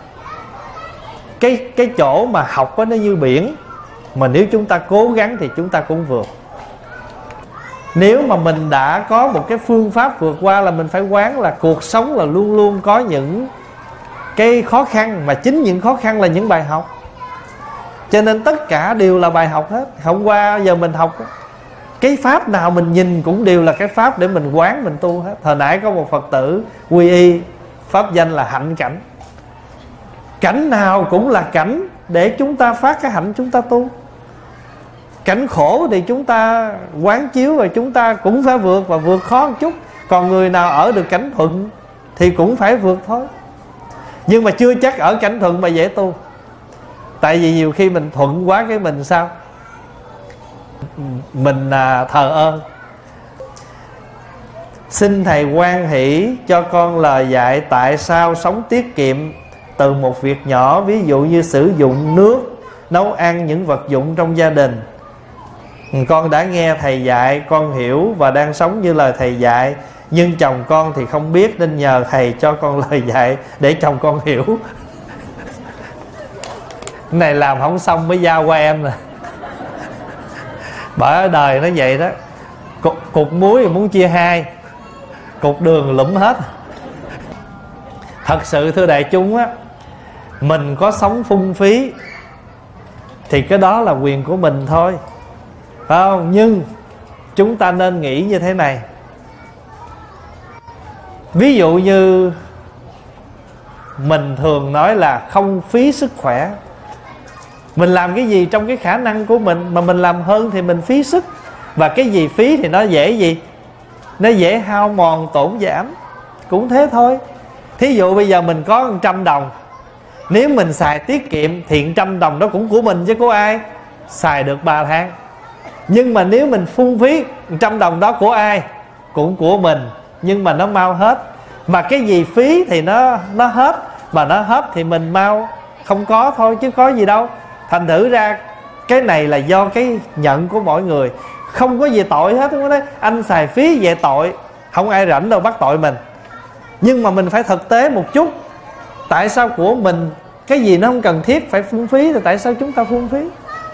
Cái, cái chỗ mà học á nó như biển, mà nếu chúng ta cố gắng thì chúng ta cũng vượt. Nếu mà mình đã có một cái phương pháp vượt qua, là mình phải quán là cuộc sống là luôn luôn có những cái khó khăn, mà chính những khó khăn là những bài học. Cho nên tất cả đều là bài học hết. Hôm qua giờ mình học cái pháp nào mình nhìn cũng đều là cái pháp để mình quán, mình tu hết. Hồi nãy có một Phật tử quy y pháp danh là hạnh cảnh. Cảnh nào cũng là cảnh để chúng ta phát cái hạnh chúng ta tu. Cảnh khổ thì chúng ta quán chiếu, rồi chúng ta cũng phải vượt, và vượt khó một chút. Còn người nào ở được cảnh thuận thì cũng phải vượt thôi. Nhưng mà chưa chắc ở cảnh thuận mà dễ tu. Tại vì nhiều khi mình thuận quá cái mình sao? Mình à, thờ ơ. Xin thầy hoan hỷ cho con lời dạy tại sao sống tiết kiệm từ một việc nhỏ, ví dụ như sử dụng nước, nấu ăn những vật dụng trong gia đình. Con đã nghe thầy dạy, con hiểu và đang sống như lời thầy dạy. Nhưng chồng con thì không biết, nên nhờ thầy cho con lời dạy để chồng con hiểu. Cái này làm không xong mới giao qua em nè. Bởi ở đời nó vậy đó. Cục, cục muối thì muốn chia hai, cục đường lụm hết. Thật sự thưa đại chúng á, mình có sống phung phí thì cái đó là quyền của mình thôi, phải không? Nhưng chúng ta nên nghĩ như thế này. Ví dụ như mình thường nói là không phí sức khỏe. Mình làm cái gì trong cái khả năng của mình, mà mình làm hơn thì mình phí sức. Và cái gì phí thì nó dễ gì? Nó dễ hao mòn, tổn giảm. Cũng thế thôi. Thí dụ bây giờ mình có một trăm đồng, nếu mình xài tiết kiệm thì một trăm đồng đó cũng của mình chứ của ai? Xài được ba tháng. Nhưng mà nếu mình phung phí một trăm đồng đó của ai? Cũng của mình, nhưng mà nó mau hết. Mà cái gì phí thì nó nó hết, mà nó hết thì mình mau không có thôi chứ có gì đâu. Thành thử ra cái này là do cái nhận của mỗi người. Không có gì tội hết. Không có đấy, anh xài phí về tội, không ai rảnh đâu bắt tội mình. Nhưng mà mình phải thực tế một chút. Tại sao của mình cái gì nó không cần thiết phải phung phí thì tại sao chúng ta phung phí?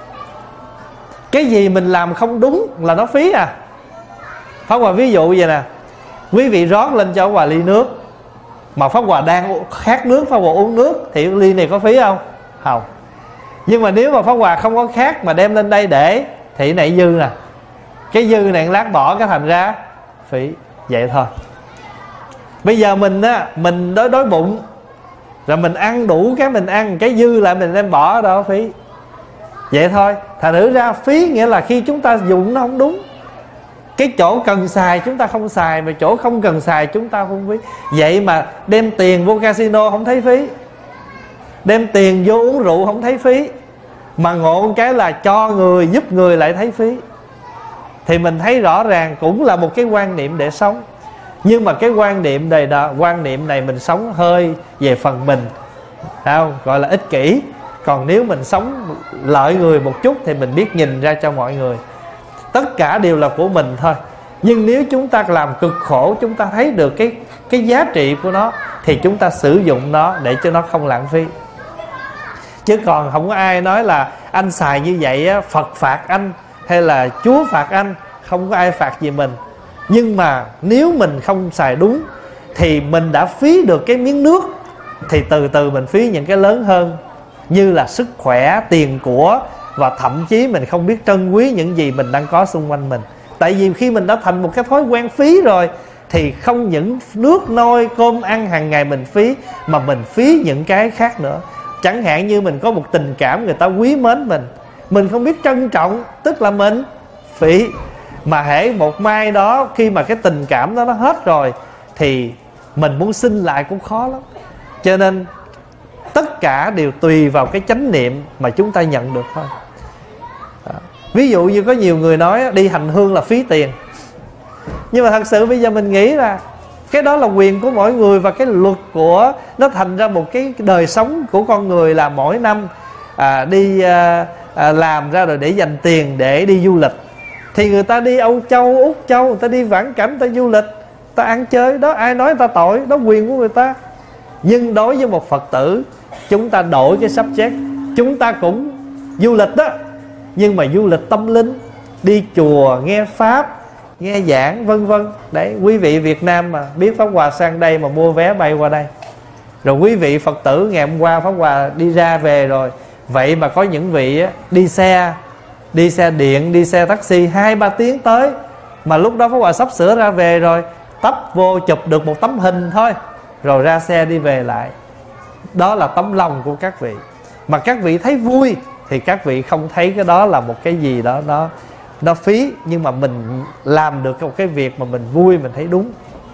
Cái gì mình làm không đúng là nó phí à. Pháp Hòa ví dụ vậy nè. Quý vị rót lên cho Pháp Hòa ly nước, mà Pháp Hòa đang khát nước, Pháp Hòa uống nước, thì ly này có phí không? Không. Nhưng mà nếu mà Pháp Hòa không có khát mà đem lên đây để, thì cái này dư nè. Cái dư này lát bỏ cái thành ra phí. Vậy thôi. Bây giờ mình á, mình đói đói bụng, rồi mình ăn đủ cái mình ăn, cái dư lại mình đem bỏ ở đó phí. Vậy thôi. Thành thử ra phí nghĩa là khi chúng ta dùng nó không đúng. Cái chỗ cần xài chúng ta không xài, mà chỗ không cần xài chúng ta không phí. Vậy mà đem tiền vô casino không thấy phí, đem tiền vô uống rượu không thấy phí, mà ngộ cái là cho người, giúp người lại thấy phí. Thì mình thấy rõ ràng cũng là một cái quan niệm để sống. Nhưng mà cái quan niệm này đó, quan niệm này mình sống hơi về phần mình, không? Gọi là ích kỷ. Còn nếu mình sống lợi người một chút thì mình biết nhìn ra cho mọi người. Tất cả đều là của mình thôi. Nhưng nếu chúng ta làm cực khổ, chúng ta thấy được cái, cái giá trị của nó, thì chúng ta sử dụng nó để cho nó không lãng phí. Chứ còn không có ai nói là anh xài như vậy á, Phật phạt anh, hay là Chúa phạt anh. Không có ai phạt gì mình. Nhưng mà nếu mình không xài đúng thì mình đã phí được cái miếng nước, thì từ từ mình phí những cái lớn hơn, như là sức khỏe, tiền của, và thậm chí mình không biết trân quý những gì mình đang có xung quanh mình. Tại vì khi mình đã thành một cái thói quen phí rồi, thì không những nước nôi cơm ăn hàng ngày mình phí, mà mình phí những cái khác nữa. Chẳng hạn như mình có một tình cảm, người ta quý mến mình, mình không biết trân trọng, tức là mình phí. Mà hễ một mai đó, khi mà cái tình cảm đó nó hết rồi, thì mình muốn xin lại cũng khó lắm. Cho nên tất cả đều tùy vào cái chánh niệm mà chúng ta nhận được thôi. Đó. Ví dụ như có nhiều người nói đi hành hương là phí tiền. Nhưng mà thật sự bây giờ mình nghĩ là cái đó là quyền của mỗi người, và cái luật của nó thành ra một cái đời sống của con người là mỗi năm à, đi à, à, làm ra rồi để dành tiền để đi du lịch. Thì người ta đi Âu Châu, Úc Châu, người ta đi vãn cảnh, người ta du lịch, người ta ăn chơi, đó ai nói người ta tội, đó quyền của người ta. Nhưng đối với một Phật tử, chúng ta đổi cái subject, chúng ta cũng du lịch đó, nhưng mà du lịch tâm linh, đi chùa, nghe Pháp, nghe giảng vân vân. Đấy, quý vị Việt Nam mà biết Pháp Hòa sang đây mà mua vé bay qua đây. Rồi quý vị Phật tử ngày hôm qua Pháp Hòa đi ra về rồi. Vậy mà có những vị á, đi xe, đi xe điện, đi xe taxi hai ba tiếng tới, mà lúc đó Pháp Hòa sắp sửa ra về rồi, tấp vô chụp được một tấm hình thôi, rồi ra xe đi về lại. Đó là tấm lòng của các vị. Mà các vị thấy vui thì các vị không thấy cái đó là một cái gì đó nó, nó phí. Nhưng mà mình làm được một cái việc mà mình vui, mình thấy đúng.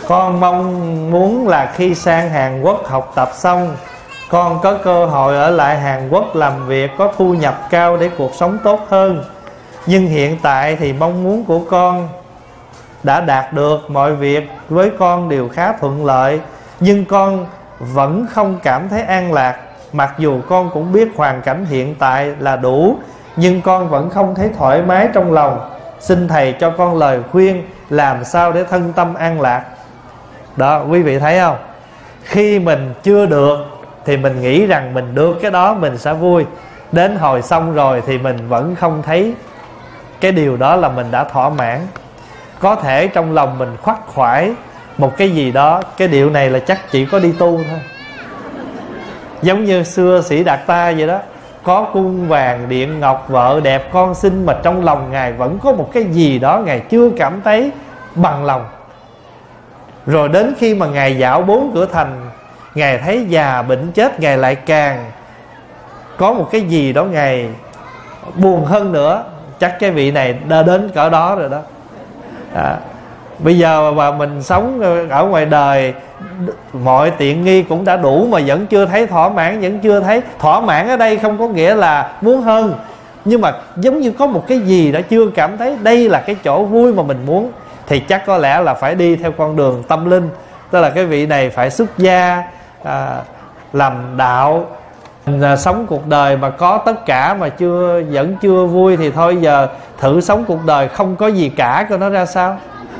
Con mong muốn là khi sang Hàn Quốc học tập xong, con có cơ hội ở lại Hàn Quốc làm việc, có thu nhập cao để cuộc sống tốt hơn. Nhưng hiện tại thì mong muốn của con đã đạt được, mọi việc với con đều khá thuận lợi, nhưng con vẫn không cảm thấy an lạc. Mặc dù con cũng biết hoàn cảnh hiện tại là đủ, nhưng con vẫn không thấy thoải mái trong lòng. Xin Thầy cho con lời khuyên làm sao để thân tâm an lạc. Đó, quý vị thấy không? Khi mình chưa được thì mình nghĩ rằng mình được cái đó mình sẽ vui. Đến hồi xong rồi thì mình vẫn không thấy cái điều đó là mình đã thỏa mãn. Có thể trong lòng mình khoắt khoải một cái gì đó. Cái điệu này là chắc chỉ có đi tu thôi. Giống như xưa Sĩ Đạt Ta vậy đó. Có cung vàng điện ngọc, vợ đẹp con xinh, mà trong lòng Ngài vẫn có một cái gì đó Ngài chưa cảm thấy bằng lòng. Rồi đến khi mà Ngài dạo bốn cửa thành, Ngài thấy già bệnh chết, Ngài lại càng có một cái gì đó Ngài buồn hơn nữa. Chắc cái vị này đã đến cỡ đó rồi đó. à, Bây giờ mà mình sống ở ngoài đời, mọi tiện nghi cũng đã đủ mà vẫn chưa thấy thỏa mãn. Vẫn chưa thấy thỏa mãn ở đây không có nghĩa là muốn hơn, nhưng mà giống như có một cái gì đó chưa cảm thấy đây là cái chỗ vui mà mình muốn. Thì chắc có lẽ là phải đi theo con đường tâm linh. Tức là cái vị này phải xuất gia, à, làm đạo. Mình sống cuộc đời mà có tất cả mà chưa vẫn chưa vui thì thôi giờ thử sống cuộc đời không có gì cả coi nó ra sao.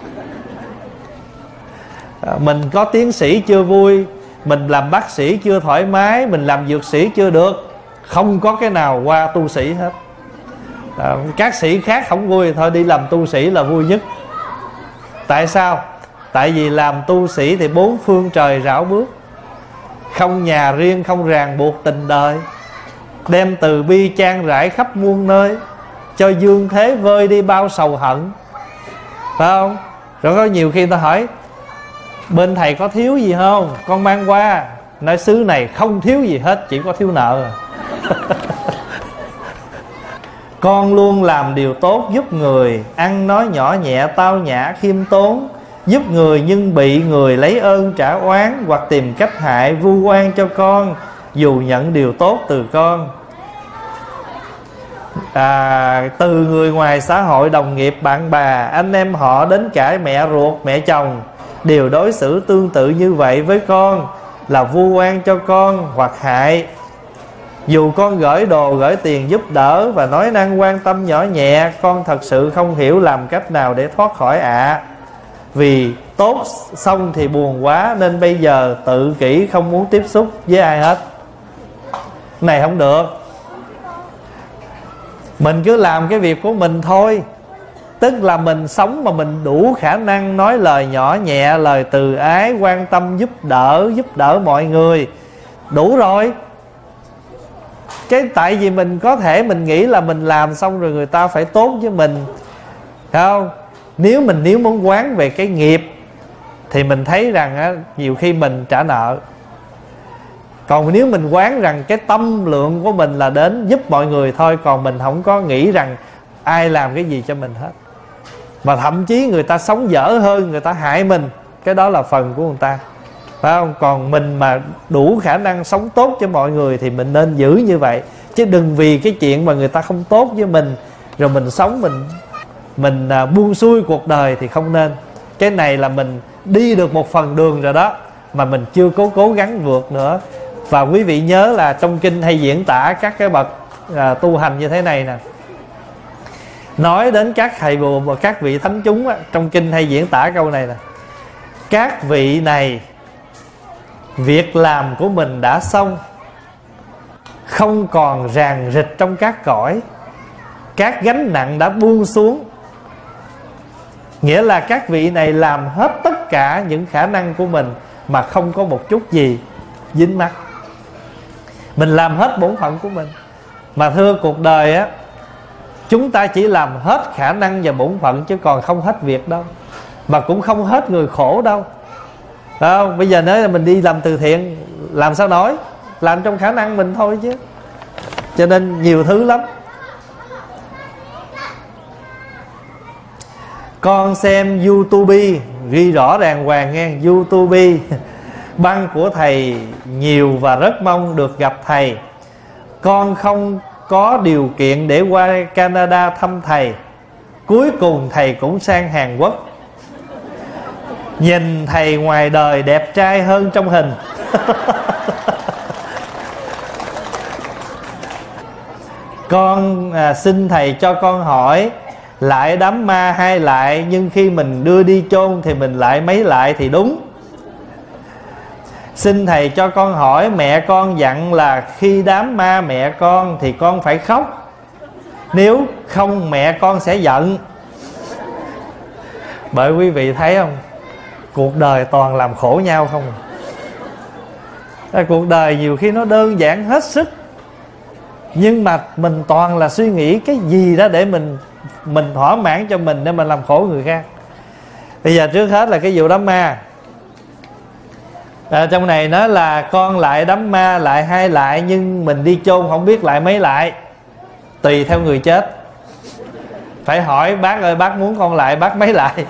à, Mình có tiến sĩ chưa vui, mình làm bác sĩ chưa thoải mái, mình làm dược sĩ chưa được. Không có cái nào qua tu sĩ hết. à, Các sĩ khác không vui thì thôi đi làm tu sĩ là vui nhất. Tại sao? Tại vì làm tu sĩ thì bốn phương trời rảo bước, không nhà riêng, không ràng buộc tình đời, đem từ bi chan rải khắp muôn nơi, cho dương thế vơi đi bao sầu hận. Phải không? Rồi có nhiều khi ta hỏi bên thầy có thiếu gì không, con mang qua. Nói xứ này không thiếu gì hết, chỉ có thiếu nợ. Con luôn làm điều tốt giúp người, ăn nói nhỏ nhẹ tao nhã khiêm tốn, giúp người nhưng bị người lấy ơn trả oán, hoặc tìm cách hại vu oan cho con dù nhận điều tốt từ con. à, Từ người ngoài xã hội, đồng nghiệp, bạn bè, anh em họ, đến cả mẹ ruột, mẹ chồng đều đối xử tương tự như vậy với con, là vu oan cho con hoặc hại. Dù con gửi đồ, gửi tiền giúp đỡ và nói năng quan tâm nhỏ nhẹ, con thật sự không hiểu làm cách nào để thoát khỏi ạ. À. Vì tốt xong thì buồn quá, nên bây giờ tự kỷ, không muốn tiếp xúc với ai hết. Này không được. Mình cứ làm cái việc của mình thôi. Tức là mình sống mà mình đủ khả năng nói lời nhỏ nhẹ, lời từ ái, quan tâm giúp đỡ, giúp đỡ mọi người, đủ rồi. Cái tại vì mình có thể mình nghĩ là mình làm xong rồi người ta phải tốt với mình, phải không? Nếu mình nếu muốn quán về cái nghiệp thì mình thấy rằng á, nhiều khi mình trả nợ. Còn nếu mình quán rằng cái tâm lượng của mình là đến giúp mọi người thôi, còn mình không có nghĩ rằng ai làm cái gì cho mình hết, mà thậm chí người ta sống dở hơn, người ta hại mình, cái đó là phần của người ta, phải không? Còn mình mà đủ khả năng sống tốt cho mọi người thì mình nên giữ như vậy. Chứ đừng vì cái chuyện mà người ta không tốt với mình rồi mình sống mình Mình à, buông xuôi cuộc đời thì không nên. Cái này là mình đi được một phần đường rồi đó, mà mình chưa cố cố gắng vượt nữa. Và quý vị nhớ là trong kinh hay diễn tả các cái bậc à, tu hành như thế này nè. Nói đến các thầy bùa và các vị thánh chúng á, trong kinh hay diễn tả câu này nè: các vị này việc làm của mình đã xong, không còn ràng rịch trong các cõi, các gánh nặng đã buông xuống. Nghĩa là các vị này làm hết tất cả những khả năng của mình mà không có một chút gì dính mắc. Mình làm hết bổn phận của mình. Mà thưa, cuộc đời á, chúng ta chỉ làm hết khả năng và bổn phận, chứ còn không hết việc đâu, mà cũng không hết người khổ đâu. Phải không? Bây giờ nếu mình đi làm từ thiện, làm sao nói, làm trong khả năng mình thôi chứ. Cho nên nhiều thứ lắm. Con xem YouTube ghi rõ ràng hoàng nghe: YouTube băng của thầy nhiều và rất mong được gặp thầy. Con không có điều kiện để qua Canada thăm thầy. Cuối cùng thầy cũng sang Hàn Quốc. Nhìn thầy ngoài đời đẹp trai hơn trong hình. Con à, xin thầy cho con hỏi, lại đám ma hay lại, nhưng khi mình đưa đi chôn thì mình lại mấy lại thì đúng. Xin thầy cho con hỏi, mẹ con dặn là khi đám ma mẹ con thì con phải khóc, nếu không mẹ con sẽ giận. Bởi quý vị thấy không, cuộc đời toàn làm khổ nhau không à. Cuộc đời nhiều khi nó đơn giản hết sức, nhưng mà mình toàn là suy nghĩ cái gì đó để mình mình thỏa mãn cho mình, để mình làm khổ người khác. Bây giờ trước hết là cái vụ đám ma. À, trong này nói là con lại đám ma lại hai lại, nhưng mình đi chôn không biết lại mấy lại, tùy theo người chết. Phải hỏi bác ơi, bác muốn con lại bác mấy lại.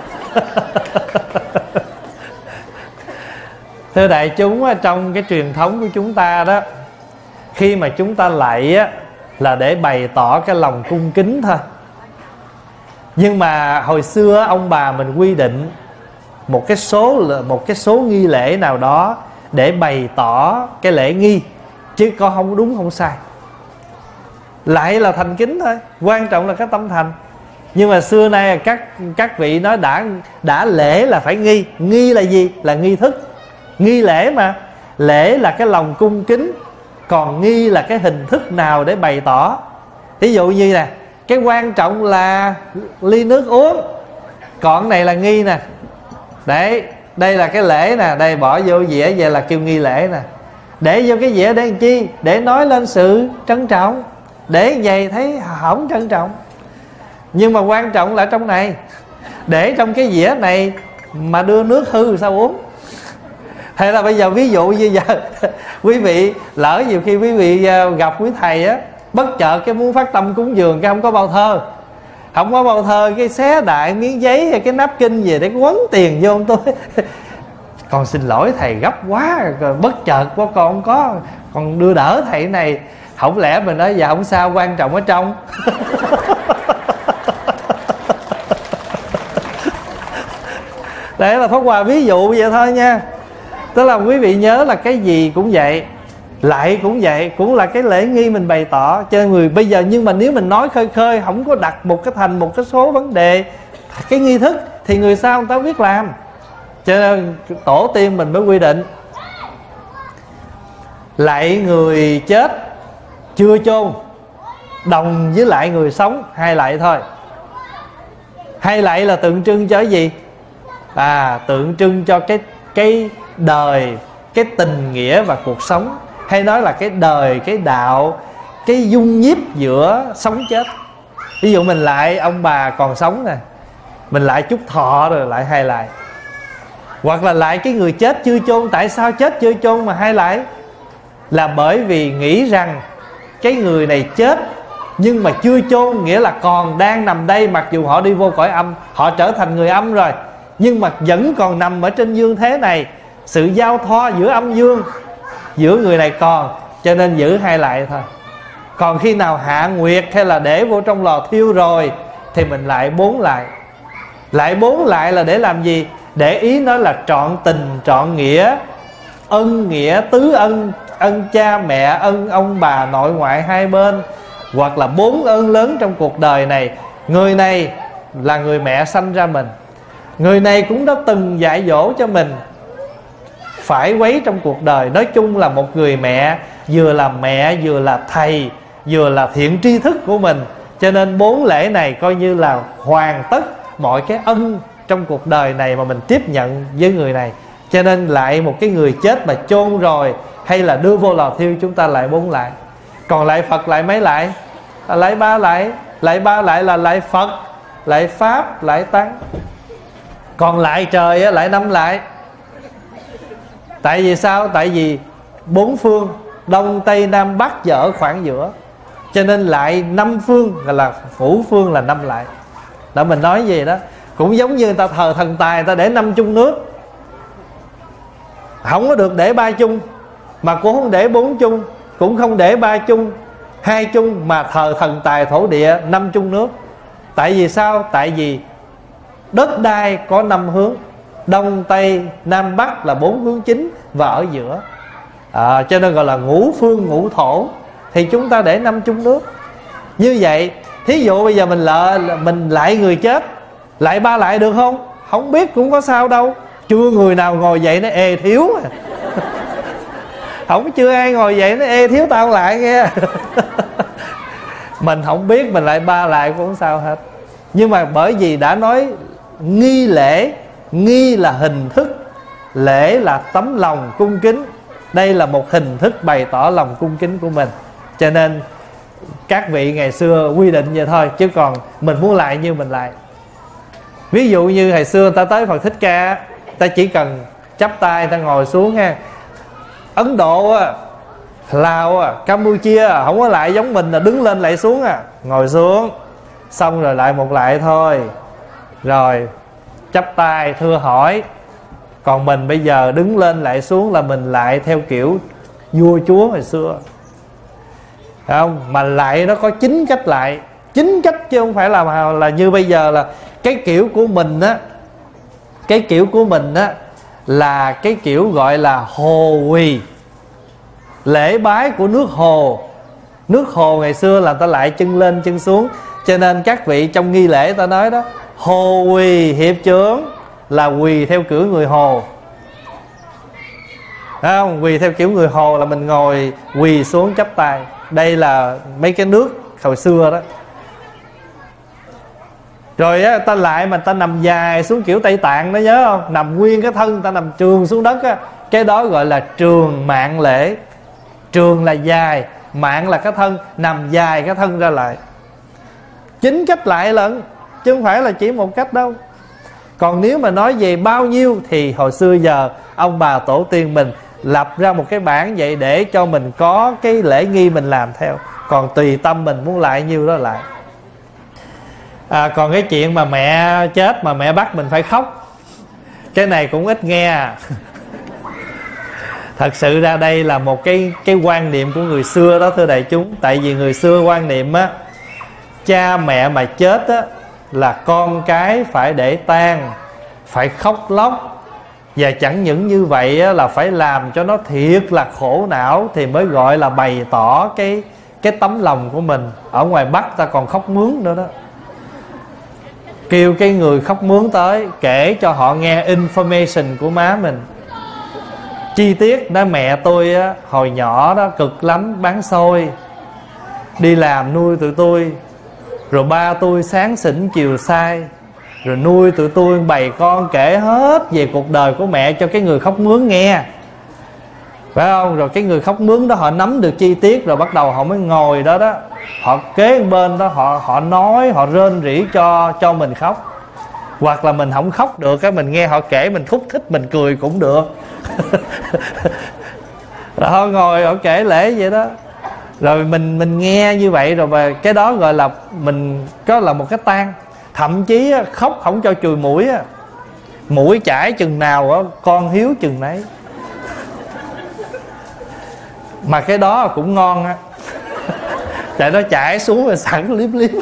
Thưa đại chúng, trong cái truyền thống của chúng ta đó, khi mà chúng ta lạy á, là để bày tỏ cái lòng cung kính thôi. Nhưng mà hồi xưa ông bà mình quy định một cái số một cái số nghi lễ nào đó để bày tỏ cái lễ nghi, chứ con không đúng không sai. Lại là thành kính thôi, quan trọng là cái tâm thành. Nhưng mà xưa nay các các vị nói đã đã lễ là phải nghi. Nghi là gì? Là nghi thức, nghi lễ mà. Lễ là cái lòng cung kính, còn nghi là cái hình thức nào để bày tỏ. Ví dụ như nè, cái quan trọng là ly nước uống, còn này là nghi nè. Đấy, đây là cái lễ nè, đây bỏ vô dĩa vậy là kêu nghi lễ nè. Để vô cái dĩa để làm chi? Để nói lên sự trân trọng. Để vậy thấy không trân trọng. Nhưng mà quan trọng là trong này, để trong cái dĩa này mà đưa nước hư sao uống. Hay là bây giờ ví dụ như giờ quý vị lỡ nhiều khi quý vị gặp quý thầy á, bất chợt cái muốn phát tâm cúng dường, cái không có bao thơ, không có bao thơ, cái xé đại miếng giấy hay cái nắp kinh về để quấn tiền vô ông tôi. Con xin lỗi thầy gấp quá, bất chợt quá con không có, con đưa đỡ thầy này. Không lẽ mình nói dạ không sao, quan trọng ở trong. Đấy là Pháp Hòa ví dụ vậy thôi nha. Tức là quý vị nhớ là cái gì cũng vậy, lại cũng vậy, cũng là cái lễ nghi mình bày tỏ cho người bây giờ. Nhưng mà nếu mình nói khơi khơi, không có đặt một cái thành một cái số vấn đề, cái nghi thức, thì người sau người ta biết làm. Cho nên tổ tiên mình mới quy định lạy người chết chưa chôn đồng với lại người sống hai lạy thôi. Hai lạy là tượng trưng cho cái gì? À, tượng trưng cho cái cái đời, cái tình nghĩa và cuộc sống, hay nói là cái đời, cái đạo, cái dung nhiếp giữa sống chết. Ví dụ mình lại ông bà còn sống nè, mình lại chúc thọ rồi lại hai lại. Hoặc là lại cái người chết chưa chôn. Tại sao chết chưa chôn mà hai lại? Là bởi vì nghĩ rằng cái người này chết nhưng mà chưa chôn, nghĩa là còn đang nằm đây. Mặc dù họ đi vô cõi âm, họ trở thành người âm rồi, nhưng mà vẫn còn nằm ở trên dương thế này. Sự giao thoa giữa âm dương, giữa người này còn, cho nên giữ hai lại thôi. Còn khi nào hạ nguyệt hay là để vô trong lò thiêu rồi thì mình lại bốn lại. Lại bốn lại là để làm gì? Để ý nói là trọn tình, trọn nghĩa, ân nghĩa tứ ân, ân cha mẹ, ân ông bà nội ngoại hai bên, hoặc là bốn ơn lớn trong cuộc đời này. Người này là người mẹ sanh ra mình, người này cũng đã từng dạy dỗ cho mình phải quấy trong cuộc đời. Nói chung là một người mẹ, vừa là mẹ, vừa là thầy, vừa là thiện tri thức của mình. Cho nên bốn lễ này coi như là hoàn tất mọi cái ân trong cuộc đời này mà mình tiếp nhận với người này. Cho nên lại một cái người chết mà chôn rồi hay là đưa vô lò thiêu, chúng ta lại bốn lại. Còn lại Phật lại mấy lại? À, lại ba lại. Lại ba lại là lại Phật, lại Pháp, lại Tăng. Còn lại trời lại năm lại. Tại vì sao? Tại vì bốn phương Đông Tây Nam Bắc và ở khoảng giữa, cho nên lại năm phương là phủ phương là năm lại. Đó mình nói gì đó. Cũng giống như người ta thờ thần tài, người ta để năm chung nước, không có được để ba chung, mà cũng không để bốn chung, cũng không để ba chung, hai chung, mà thờ thần tài thổ địa năm chung nước. Tại vì sao? Tại vì đất đai có năm hướng, đông tây nam bắc là bốn hướng chính, và ở giữa, à, cho nên gọi là ngũ phương ngũ thổ. Thì chúng ta để năm chung nước. Như vậy thí dụ bây giờ mình lợ mình lại người chết, lại ba lại được không? Không biết cũng có sao đâu. Chưa người nào ngồi dậy nó ê thiếu à. Không, chưa ai ngồi dậy nó ê thiếu tao lại nghe. Mình không biết mình lại ba lại cũng không sao hết. Nhưng mà bởi vì đã nói nghi lễ, nghi là hình thức, lễ là tấm lòng cung kính. Đây là một hình thức bày tỏ lòng cung kính của mình. Cho nên các vị ngày xưa quy định vậy thôi, chứ còn mình muốn lại như mình lại. Ví dụ như hồi xưa ta tới Phật Thích Ca, ta chỉ cần chắp tay ta ngồi xuống ha. Ấn Độ, Lào, Campuchia không có lại giống mình là đứng lên lại xuống à. Ngồi xuống xong rồi lại một lại thôi, rồi chắp tay thưa hỏi. Còn mình bây giờ đứng lên lại xuống là mình lại theo kiểu vua chúa hồi xưa, không? Mà lại nó có chín cách lại, chín cách chứ không phải là là như bây giờ là cái kiểu của mình á. Cái kiểu của mình á là cái kiểu gọi là Hồ Quỳ, lễ bái của nước Hồ. Nước Hồ ngày xưa là ta lại chân lên chân xuống, cho nên các vị trong nghi lễ ta nói đó, Hồ Quỳ hiệp trưởng là quỳ theo kiểu người Hồ. Thấy không? Quỳ theo kiểu người Hồ là mình ngồi quỳ xuống chắp tay. Đây là mấy cái nước hồi xưa đó. Rồi á, ta lại mà ta nằm dài xuống kiểu Tây Tạng đó, nhớ không? Nằm nguyên cái thân ta nằm trường xuống đất á. Cái đó gọi là trường mạng lễ. Trường là dài, mạng là cái thân, nằm dài cái thân ra lại. Chín cách lại lận, chứ không phải là chỉ một cách đâu. Còn nếu mà nói về bao nhiêu thì hồi xưa giờ ông bà tổ tiên mình lập ra một cái bảng vậy để cho mình có cái lễ nghi mình làm theo. Còn tùy tâm mình muốn lại nhiêu đó lại. À, còn cái chuyện mà mẹ chết mà mẹ bắt mình phải khóc, cái này cũng ít nghe. Thật sự ra đây là một cái, cái quan niệm của người xưa đó thưa đại chúng. Tại vì người xưa quan niệm á, cha mẹ mà chết á là con cái phải để tang, phải khóc lóc. Và chẳng những như vậy á, là phải làm cho nó thiệt là khổ não thì mới gọi là bày tỏ cái, cái tấm lòng của mình. Ở ngoài Bắc ta còn khóc mướn nữa đó. Kêu cái người khóc mướn tới kể cho họ nghe information của má mình, chi tiết. Nói mẹ tôi á, hồi nhỏ đó cực lắm, bán xôi, đi làm nuôi tụi tôi. Rồi ba tôi sáng xỉn chiều sai, rồi nuôi tụi tôi bày con, kể hết về cuộc đời của mẹ cho cái người khóc mướn nghe, phải không? Rồi cái người khóc mướn đó họ nắm được chi tiết, rồi bắt đầu họ mới ngồi đó đó, họ kế bên đó, họ họ nói, họ rên rỉ cho cho mình khóc. Hoặc là mình không khóc được á, mình nghe họ kể mình thúc thích, mình cười cũng được. Rồi họ ngồi họ kể lễ vậy đó, rồi mình mình nghe như vậy, rồi mà cái đó gọi là mình có là một cái tang. Thậm chí á, khóc không cho chùi mũi á, mũi chảy chừng nào á, con hiếu chừng nấy. Mà cái đó cũng ngon á. Tại nó chảy xuống rồi sẵn liếm liếm.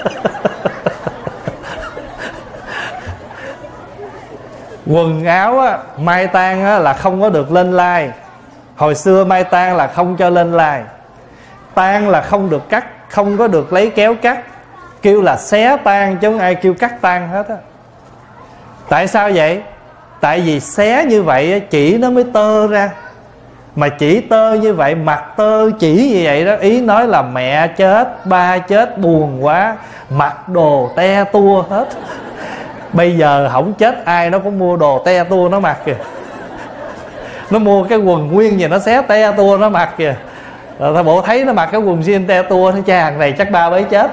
Quần áo á, mai tang á, là không có được lên lai. Hồi xưa mai tang là không cho lên lai. Tang là không được cắt, không có được lấy kéo cắt. Kêu là xé tang chứ không ai kêu cắt tang hết á. Tại sao vậy? Tại vì xé như vậy á, chỉ nó mới tơ ra. Mà chỉ tơ như vậy, mặt tơ chỉ như vậy đó, ý nói là mẹ chết, ba chết buồn quá, mặc đồ te tua hết. Bây giờ không chết ai nó cũng mua đồ te tua nó mặc kìa. Nó mua cái quần nguyên gì nó xé te tua nó mặc kìa. Rồi ta bộ thấy nó mặc cái quần jean te tua, nó cha hàng này chắc ba mới chết.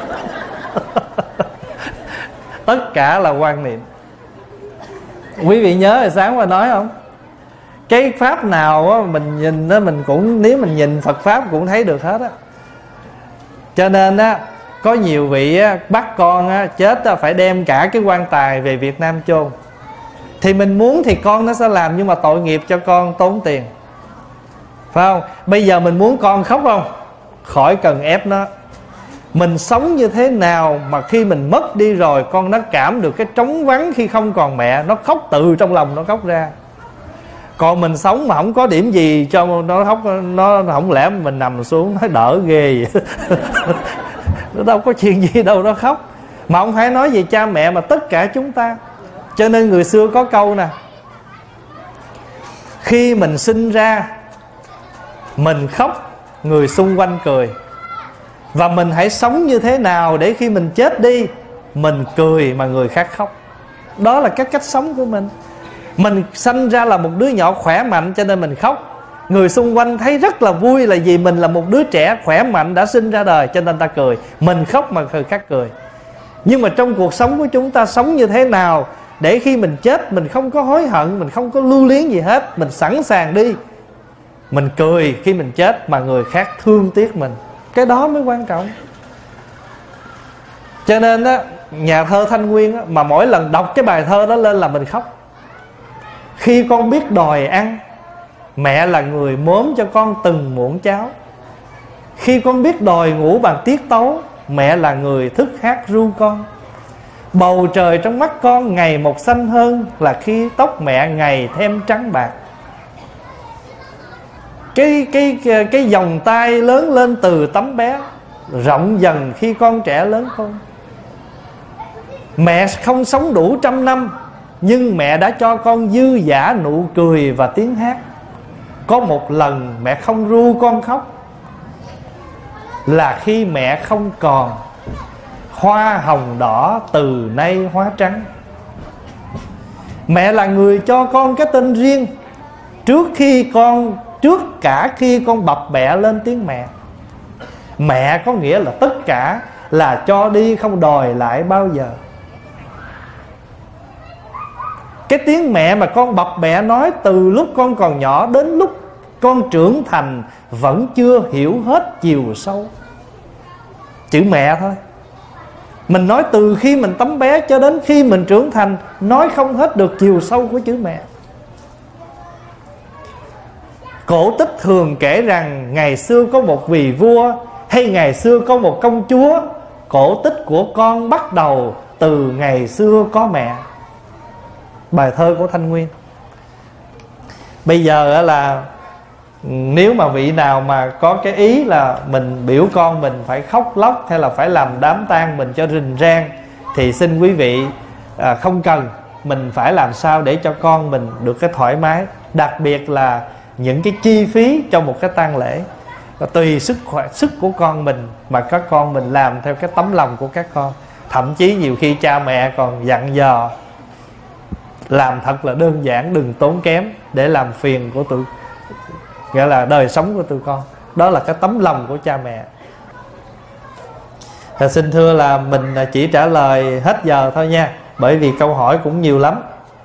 Tất cả là quan niệm. Quý vị nhớ hồi sáng qua nói không? Cái pháp nào á, mình nhìn á, mình cũng, nếu mình nhìn Phật Pháp cũng thấy được hết á. Cho nên á, có nhiều vị á, bắt con á, chết á, phải đem cả cái quan tài về Việt Nam chôn. Thì mình muốn thì con nó sẽ làm, nhưng mà tội nghiệp cho con tốn tiền, phải không? Bây giờ mình muốn con khóc không? Khỏi cần ép nó. Mình sống như thế nào mà khi mình mất đi rồi, con nó cảm được cái trống vắng khi không còn mẹ, nó khóc tự trong lòng nó khóc ra. Còn mình sống mà không có điểm gì cho nó khóc, nó không lẽ mình nằm xuống nó đỡ ghê vậy. Nó đâu có chuyện gì đâu nó khóc. Mà không phải nói về cha mẹ mà tất cả chúng ta. Cho nên người xưa có câu nè: khi mình sinh ra mình khóc, người xung quanh cười. Và mình hãy sống như thế nào để khi mình chết đi, mình cười mà người khác khóc. Đó là cái cách sống của mình. Mình sanh ra là một đứa nhỏ khỏe mạnh cho nên mình khóc. Người xung quanh thấy rất là vui là vì mình là một đứa trẻ khỏe mạnh đã sinh ra đời cho nên ta cười. Mình khóc mà người khác cười. Nhưng mà trong cuộc sống của chúng ta sống như thế nào để khi mình chết mình không có hối hận, mình không có lưu luyến gì hết, mình sẵn sàng đi, mình cười khi mình chết mà người khác thương tiếc mình. Cái đó mới quan trọng. Cho nên á, nhà thơ Thanh Nguyên á, mà mỗi lần đọc cái bài thơ đó lên là mình khóc. Khi con biết đòi ăn, mẹ là người mớm cho con từng muỗng cháo. Khi con biết đòi ngủ bằng tiết tấu, mẹ là người thức hát ru con. Bầu trời trong mắt con ngày một xanh hơn là khi tóc mẹ ngày thêm trắng bạc. Cái, cái, cái, cái vòng tay lớn lên từ tấm bé, rộng dần khi con trẻ lớn khôn. Mẹ không sống đủ trăm năm, nhưng mẹ đã cho con dư dả nụ cười và tiếng hát. Có một lần mẹ không ru con khóc, là khi mẹ không còn, hoa hồng đỏ từ nay hóa trắng. Mẹ là người cho con cái tên riêng Trước khi con Trước cả khi con bập bẹ lên tiếng mẹ. Mẹ có nghĩa là tất cả, là cho đi không đòi lại bao giờ. Cái tiếng mẹ mà con bập bẹ nói từ lúc con còn nhỏ đến lúc con trưởng thành vẫn chưa hiểu hết chiều sâu. Chữ mẹ thôi. Mình nói từ khi mình tấm bé cho đến khi mình trưởng thành, nói không hết được chiều sâu của chữ mẹ. Cổ tích thường kể rằng ngày xưa có một vị vua, hay ngày xưa có một công chúa. Cổ tích của con bắt đầu từ ngày xưa có mẹ. Bài thơ của Thanh Nguyên. Bây giờ là nếu mà vị nào mà có cái ý là mình biểu con mình phải khóc lóc hay là phải làm đám tang mình cho rình rang, thì xin quý vị à, không cần. Mình phải làm sao để cho con mình được cái thoải mái. Đặc biệt là những cái chi phí cho một cái tang lễ, tùy sức khỏe, sức của con mình mà các con mình làm theo cái tấm lòng của các con. Thậm chí nhiều khi cha mẹ còn dặn dò làm thật là đơn giản, đừng tốn kém, để làm phiền của tụi, nghĩa là đời sống của tụi con. Đó là cái tấm lòng của cha mẹ. Và xin thưa là mình chỉ trả lời hết giờ thôi nha, bởi vì câu hỏi cũng nhiều lắm.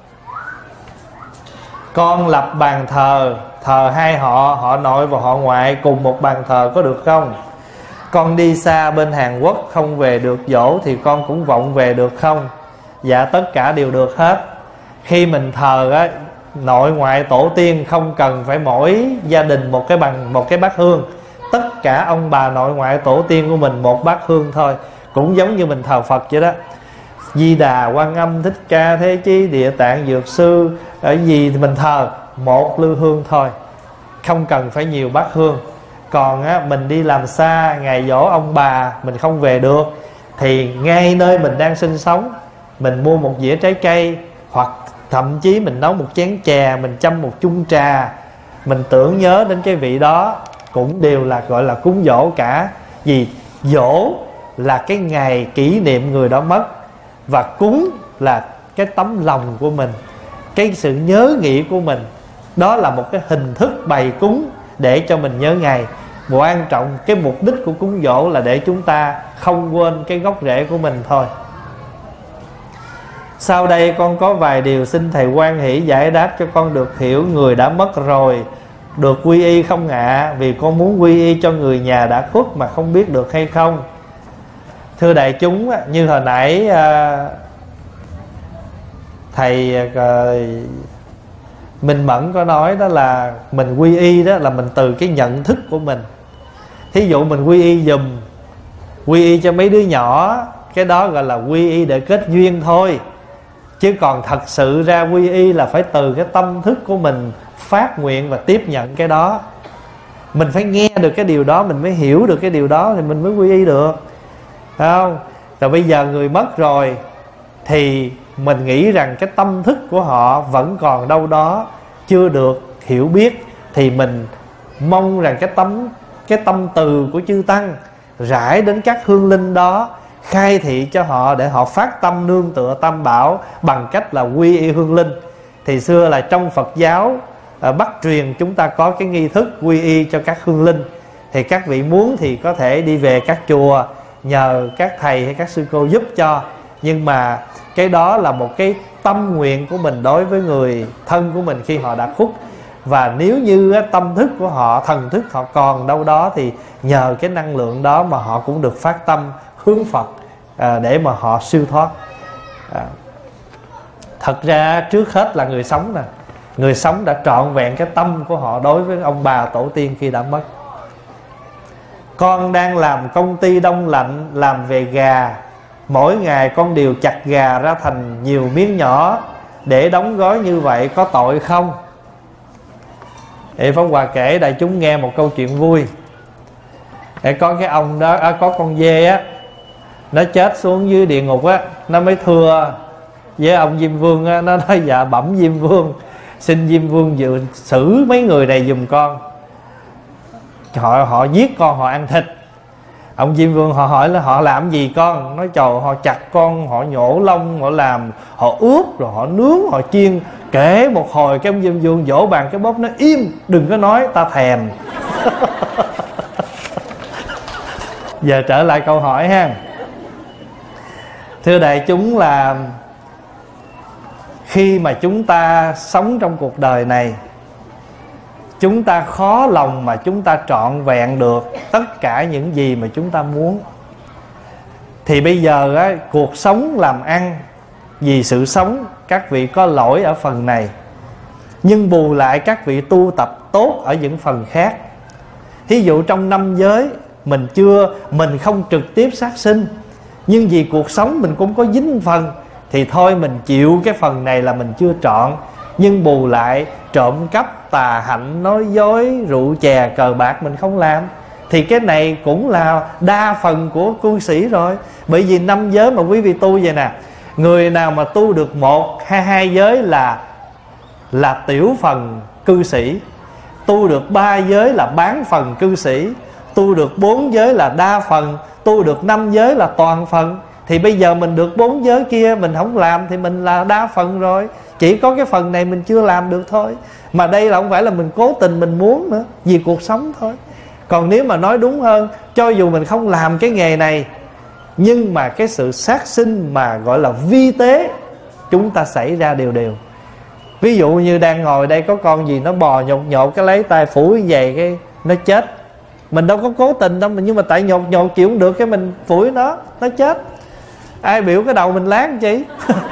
Con lập bàn thờ, thờ hai họ, họ nội và họ ngoại cùng một bàn thờ có được không? Con đi xa bên Hàn Quốc không về được giỗ thì con cũng vọng về được không? Dạ tất cả đều được hết. Khi mình thờ á, nội ngoại tổ tiên không cần phải mỗi gia đình một cái bằng một cái bát hương. Tất cả ông bà nội ngoại tổ tiên của mình một bát hương thôi. Cũng giống như mình thờ Phật vậy đó. Di Đà, Quan Âm, Thích Ca, Thế Chí, Địa Tạng, Dược Sư, ở gì thì mình thờ một lư hương thôi, không cần phải nhiều bát hương. Còn á, mình đi làm xa, ngày giỗ ông bà mình không về được, thì ngay nơi mình đang sinh sống, mình mua một dĩa trái cây, hoặc thậm chí mình nấu một chén chè, mình châm một chung trà, mình tưởng nhớ đến cái vị đó, cũng đều là gọi là cúng giỗ cả. Vì giỗ là cái ngày kỷ niệm người đó mất, và cúng là cái tấm lòng của mình, cái sự nhớ nghĩ của mình. Đó là một cái hình thức bày cúng để cho mình nhớ ngày. Quan trọng cái mục đích của cúng giỗ là để chúng ta không quên cái gốc rễ của mình thôi. Sau đây con có vài điều xin thầy hoan hỷ giải đáp cho con được hiểu. Người đã mất rồi được quy y không ạ? Vì con muốn quy y cho người nhà đã khuất mà không biết được hay không. Thưa đại chúng, như hồi nãy thầy Minh Mẫn có nói đó là mình quy y đó là mình từ cái nhận thức của mình. Thí dụ mình quy y dùm, quy y cho mấy đứa nhỏ, cái đó gọi là quy y để kết duyên thôi. Chứ còn thật sự ra quy y là phải từ cái tâm thức của mình phát nguyện và tiếp nhận cái đó. Mình phải nghe được cái điều đó, mình mới hiểu được cái điều đó thì mình mới quy y được, phải không? Rồi bây giờ người mất rồi thì mình nghĩ rằng cái tâm thức của họ vẫn còn đâu đó chưa được hiểu biết, thì mình mong rằng cái tâm cái tâm từ của chư tăng rải đến các hương linh đó, khai thị cho họ để họ phát tâm nương tựa Tam Bảo bằng cách là quy y hương linh. Thì xưa là trong Phật giáo ở Bắc truyền chúng ta có cái nghi thức quy y cho các hương linh. Thì các vị muốn thì có thể đi về các chùa nhờ các thầy hay các sư cô giúp cho. Nhưng mà cái đó là một cái tâm nguyện của mình đối với người thân của mình khi họ đã khuất. Và nếu như tâm thức của họ, thần thức họ còn đâu đó, thì nhờ cái năng lượng đó mà họ cũng được phát tâm hướng Phật à, để mà họ siêu thoát. à, Thật ra trước hết là người sống nè. Người sống đã trọn vẹn cái tâm của họ đối với ông bà tổ tiên khi đã mất. Con đang làm công ty đông lạnh, làm về gà. Mỗi ngày con đều chặt gà ra thành nhiều miếng nhỏ để đóng gói như vậy, có tội không? Để Pháp Hòa kể đại chúng nghe một câu chuyện vui. Để có cái ông đó, à, có con dê á, nó chết xuống dưới địa ngục á, nó mới thưa với ông Diêm Vương á, nó nói dạ bẩm Diêm Vương, xin Diêm Vương dự xử mấy người này giùm con. Họ họ giết con, họ ăn thịt. Ông Diêm Vương họ hỏi là họ làm gì con? Nói trời, họ chặt con, họ nhổ lông, họ làm, họ ướp, rồi họ nướng, họ chiên. Kể một hồi cái ông Diêm Vương vỗ bàn cái bóp, nó im, đừng có nói, ta thèm. Giờ trở lại câu hỏi ha. Thưa đại chúng, là khi mà chúng ta sống trong cuộc đời này, chúng ta khó lòng mà chúng ta trọn vẹn được tất cả những gì mà chúng ta muốn. Thì bây giờ á, cuộc sống làm ăn vì sự sống, các vị có lỗi ở phần này, nhưng bù lại các vị tu tập tốt ở những phần khác. Thí dụ trong năm giới mình chưa, mình không trực tiếp sát sinh, nhưng vì cuộc sống mình cũng có dính phần, thì thôi mình chịu cái phần này là mình chưa trọn. Nhưng bù lại trộm cắp, tà hạnh, nói dối, rượu chè, cờ bạc mình không làm, thì cái này cũng là đa phần của cư sĩ rồi. Bởi vì năm giới mà quý vị tu vậy nè, người nào mà tu được một hay hai giới là là tiểu phần cư sĩ, tu được ba giới là bán phần cư sĩ, tu được bốn giới là đa phần, tu được năm giới là toàn phần. Thì bây giờ mình được bốn giới kia mình không làm thì mình là đa phần rồi. Chỉ có cái phần này mình chưa làm được thôi. Mà đây là không phải là mình cố tình mình muốn nữa, vì cuộc sống thôi. Còn nếu mà nói đúng hơn, cho dù mình không làm cái nghề này, nhưng mà cái sự sát sinh mà gọi là vi tế chúng ta xảy ra đều đều. Ví dụ như đang ngồi đây có con gì nó bò nhột nhột, cái lấy tay phủ như vậy cái nó chết. Mình đâu có cố tình đâu, nhưng mà tại nhột nhột chịu không được cái mình phủi nó, nó chết. Ai biểu cái đầu mình láng chi?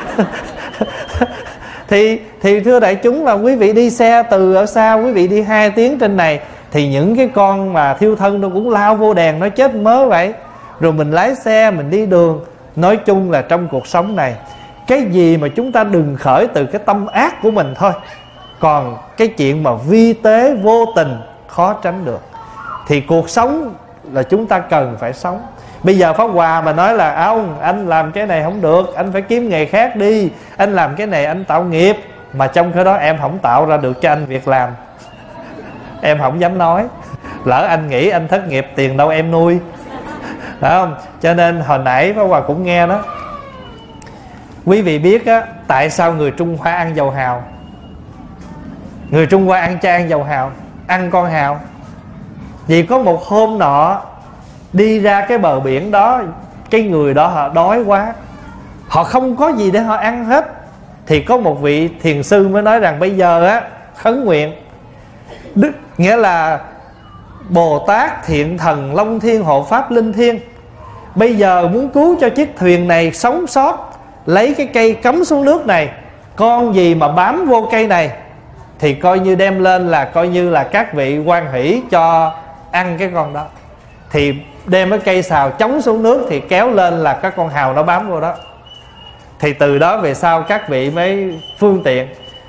Thì thì thưa đại chúng, là quý vị đi xe từ ở xa, quý vị đi hai tiếng trên này, thì những cái con mà thiêu thân nó cũng lao vô đèn, nó chết mớ vậy. Rồi mình lái xe, mình đi đường. Nói chung là trong cuộc sống này, cái gì mà chúng ta đừng khởi từ cái tâm ác của mình thôi. Còn cái chuyện mà vi tế vô tình khó tránh được. Thì cuộc sống là chúng ta cần phải sống. Bây giờ Pháp Hòa mà nói là ông, anh làm cái này không được, anh phải kiếm nghề khác đi, anh làm cái này anh tạo nghiệp, mà trong cái đó em không tạo ra được cho anh việc làm, em không dám nói. Lỡ anh nghĩ anh thất nghiệp, tiền đâu em nuôi, phải không? Cho nên hồi nãy Pháp Hòa cũng nghe đó. Quý vị biết á, tại sao người Trung Hoa ăn dầu hào? Người Trung Hoa ăn cha ăn dầu hào, ăn con hào. Vì có một hôm nọ đi ra cái bờ biển đó, cái người đó họ đói quá, họ không có gì để họ ăn hết. Thì có một vị thiền sư mới nói rằng bây giờ á, khấn nguyện Đức, nghĩa là Bồ Tát Thiện Thần Long Thiên Hộ Pháp Linh Thiên, Bây giờ muốn cứu cho chiếc thuyền này sống sót, lấy cái cây cắm xuống nước này, con gì mà bám vô cây này thì coi như đem lên là coi như là các vị hoan hỷ cho ăn cái con đó. Thì đem cái cây xào chống xuống nước thì kéo lên là các con hào nó bám vô đó. Thì từ đó về sau các vị mới phương tiện.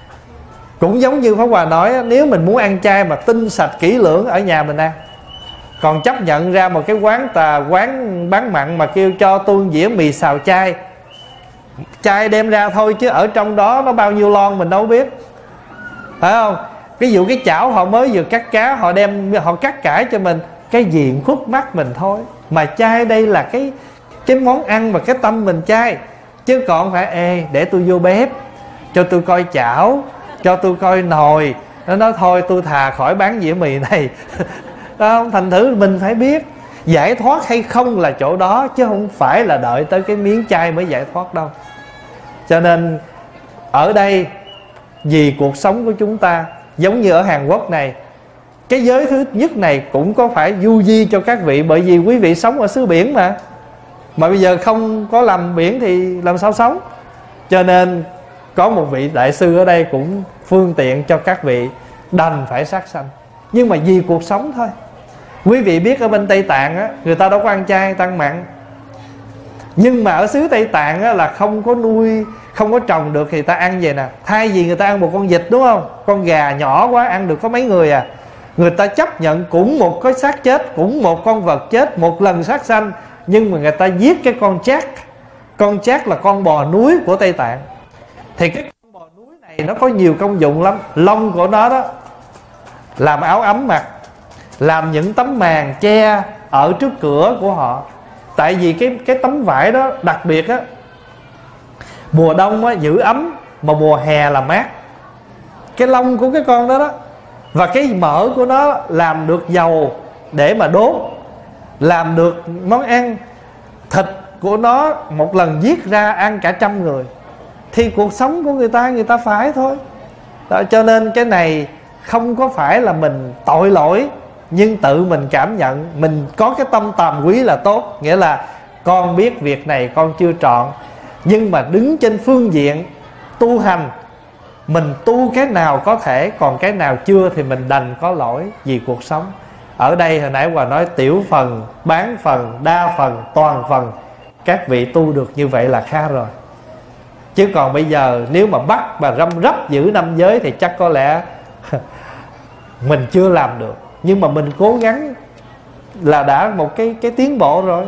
Cũng giống như Pháp Hòa nói, nếu mình muốn ăn chay mà tinh sạch kỹ lưỡng, ở nhà mình ăn. Còn chấp nhận ra một cái quán tà quán bán mặn mà kêu cho tuôn dĩa mì xào chay, chay đem ra thôi chứ ở trong đó nó bao nhiêu lon mình đâu biết, phải không? Ví dụ cái chảo họ mới vừa cắt cá, họ đem họ cắt cải cho mình, cái gì cũng khuất mắt mình thôi. Mà chay đây là cái cái món ăn mà cái tâm mình chay, chứ còn phải ê để tôi vô bếp, cho tôi coi chảo, cho tôi coi nồi. Nó nói thôi tôi thà khỏi bán dĩa mì này. Không? Thành thử mình phải biết giải thoát hay không là chỗ đó, chứ không phải là đợi tới cái miếng chay mới giải thoát đâu. Cho nên ở đây vì cuộc sống của chúng ta, giống như ở Hàn Quốc này, cái giới thứ nhất này cũng có phải du di cho các vị. Bởi vì quý vị sống ở xứ biển mà Mà bây giờ không có làm biển thì làm sao sống. Cho nên có một vị đại sư ở đây cũng phương tiện cho các vị đành phải sát sanh, nhưng mà vì cuộc sống thôi. Quý vị biết ở bên Tây Tạng á, người ta đâu có ăn chay, tăng mặn. Nhưng mà ở xứ Tây Tạng á, là không có nuôi, không có trồng được thì ta ăn vậy nè. Thay vì người ta ăn một con vịt đúng không, con gà nhỏ quá ăn được có mấy người à, người ta chấp nhận cũng một cái xác chết, cũng một con vật chết, một lần sát sanh, nhưng mà người ta giết cái con chác. Con chác là con bò núi của Tây Tạng. Thì cái con bò núi này nó có nhiều công dụng lắm. Lông của nó đó làm áo ấm mặc, làm những tấm màn che ở trước cửa của họ. Tại vì cái cái tấm vải đó đặc biệt á, mùa đông á giữ ấm, mà mùa hè là mát. Cái lông của cái con đó đó, và cái mỡ của nó làm được dầu để mà đốt, làm được món ăn. Thịt của nó một lần giết ra ăn cả trăm người. Thì cuộc sống của người ta, người ta phải thôi đó. Cho nên cái này không có phải là mình tội lỗi, nhưng tự mình cảm nhận mình có cái tâm tàm quý là tốt. Nghĩa là con biết việc này con chưa trọn, nhưng mà đứng trên phương diện tu hành, mình tu cái nào có thể, còn cái nào chưa thì mình đành có lỗi vì cuộc sống. Ở đây hồi nãy Hòa nói tiểu phần, bán phần, đa phần, toàn phần. Các vị tu được như vậy là khá rồi. Chứ còn bây giờ nếu mà bắt và răm rắp giữ năm giới thì chắc có lẽ mình chưa làm được. Nhưng mà mình cố gắng là đã một cái, cái tiến bộ rồi.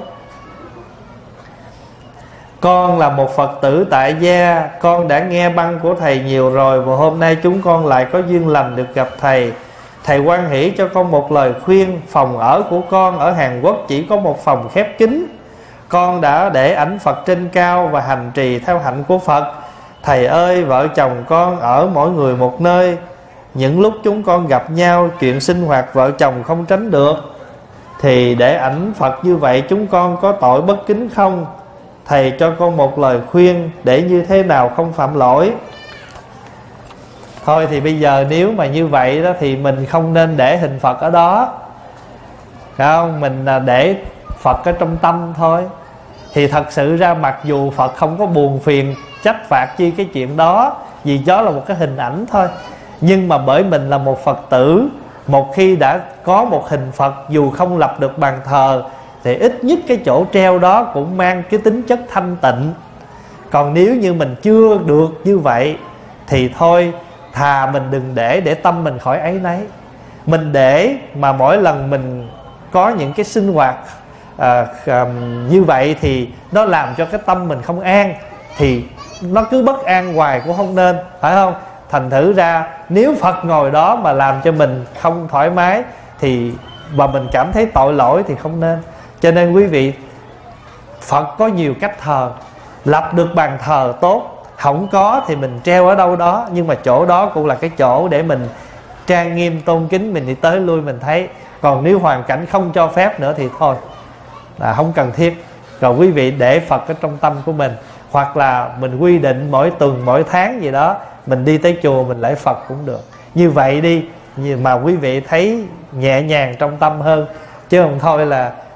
Con là một Phật tử tại gia, con đã nghe băng của thầy nhiều rồi, và hôm nay chúng con lại có duyên lành được gặp thầy. Thầy hoan hỷ cho con một lời khuyên. Phòng ở của con ở Hàn Quốc chỉ có một phòng khép kín. Con đã để ảnh Phật trên cao và hành trì theo hạnh của Phật. Thầy ơi, vợ chồng con ở mỗi người một nơi. Những lúc chúng con gặp nhau, chuyện sinh hoạt vợ chồng không tránh được, thì để ảnh Phật như vậy chúng con có tội bất kính không? Thầy cho con một lời khuyên để như thế nào không phạm lỗi. Thôi thì bây giờ nếu mà như vậy đó thì mình không nên để hình Phật ở đó, không? Mình để Phật ở trong tâm thôi. Thì thật sự ra mặc dù Phật không có buồn phiền trách phạt chi cái chuyện đó, vì đó là một cái hình ảnh thôi. Nhưng mà bởi mình là một Phật tử, một khi đã có một hình Phật, dù không lập được bàn thờ, thì ít nhất cái chỗ treo đó cũng mang cái tính chất thanh tịnh. Còn nếu như mình chưa được như vậy thì thôi, thà mình đừng để để tâm mình khỏi áy náy. Mình để mà mỗi lần mình có những cái sinh hoạt à, à, như vậy thì nó làm cho cái tâm mình không an, thì nó cứ bất an hoài cũng không nên, phải không? Thành thử ra nếu Phật ngồi đó mà làm cho mình không thoải mái thì và mình cảm thấy tội lỗi thì không nên. Cho nên quý vị, Phật có nhiều cách thờ. Lập được bàn thờ tốt, không có thì mình treo ở đâu đó, nhưng mà chỗ đó cũng là cái chỗ để mình trang nghiêm tôn kính, mình đi tới lui mình thấy. Còn nếu hoàn cảnh không cho phép nữa thì thôi, là không cần thiết. Rồi quý vị để Phật ở trong tâm của mình, hoặc là mình quy định mỗi tuần mỗi tháng gì đó mình đi tới chùa mình lễ Phật cũng được. Như vậy đi mà quý vị thấy nhẹ nhàng trong tâm hơn. Chứ không thôi là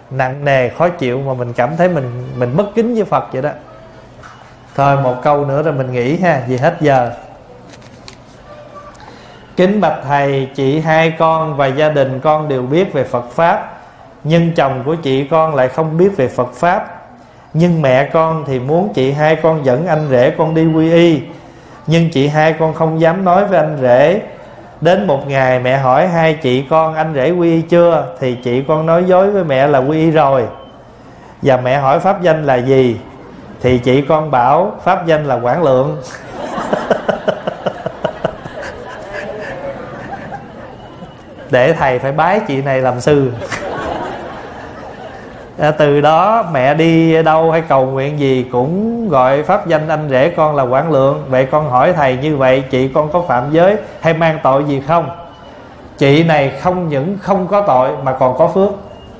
nặng nề khó chịu, mà mình cảm thấy mình mình bất kính với Phật vậy đó. Thôi một câu nữa rồi mình nghỉ ha, vì hết giờ. Kính bạch thầy, chị hai con và gia đình con đều biết về Phật Pháp, nhưng chồng của chị con lại không biết về Phật Pháp. Nhưng mẹ con thì muốn chị hai con dẫn anh rể con đi quy y, nhưng chị hai con không dám nói với anh rể. Đến một ngày mẹ hỏi hai chị con anh rể quy y chưa, thì chị con nói dối với mẹ là quy y rồi. Và mẹ hỏi pháp danh là gì, thì chị con bảo pháp danh là Quảng Lượng. Để thầy phải bái chị này làm sư. À, từ đó mẹ đi đâu hay cầu nguyện gì cũng gọi pháp danh anh rể con là Quảng Lượng. Vậy con hỏi thầy, như vậy chị con có phạm giới hay mang tội gì không? Chị này không những không có tội mà còn có phước.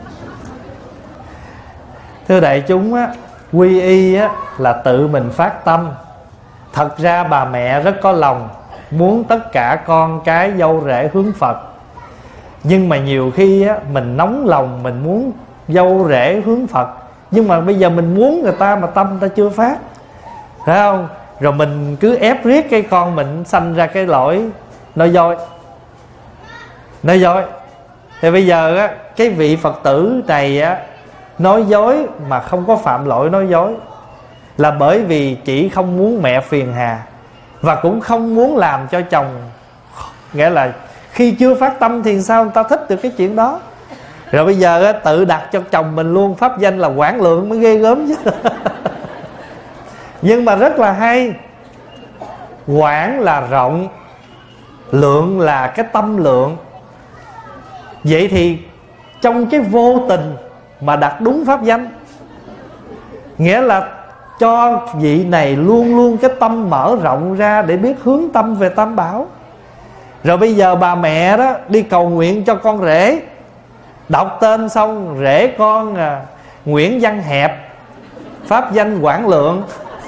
Thưa đại chúng á, quy y á, là tự mình phát tâm. Thật ra bà mẹ rất có lòng, muốn tất cả con cái dâu rể hướng Phật. Nhưng mà nhiều khi á, mình nóng lòng, mình muốn dâu rể hướng Phật, nhưng mà bây giờ mình muốn người ta mà tâm ta chưa phát, phải không? Rồi mình cứ ép riết cái con mình sanh ra cái lỗi nói dối. Nói dối thì bây giờ á, cái vị Phật tử này á, nói dối mà không có phạm lỗi nói dối, là bởi vì chỉ không muốn mẹ phiền hà, và cũng không muốn làm cho chồng. Nghĩa là khi chưa phát tâm thì sao người ta thích được cái chuyện đó. Rồi bây giờ á, tự đặt cho chồng mình luôn pháp danh là Quảng Lượng mới ghê gớm chứ. Nhưng mà rất là hay. Quảng là rộng, lượng là cái tâm lượng. Vậy thì trong cái vô tình mà đặt đúng pháp danh, nghĩa là cho vị này luôn luôn cái tâm mở rộng ra để biết hướng tâm về Tam Bảo. Rồi bây giờ bà mẹ đó đi cầu nguyện cho con rể, đọc tên xong rể con à, Nguyễn Văn Hẹp, pháp danh Quảng Lượng.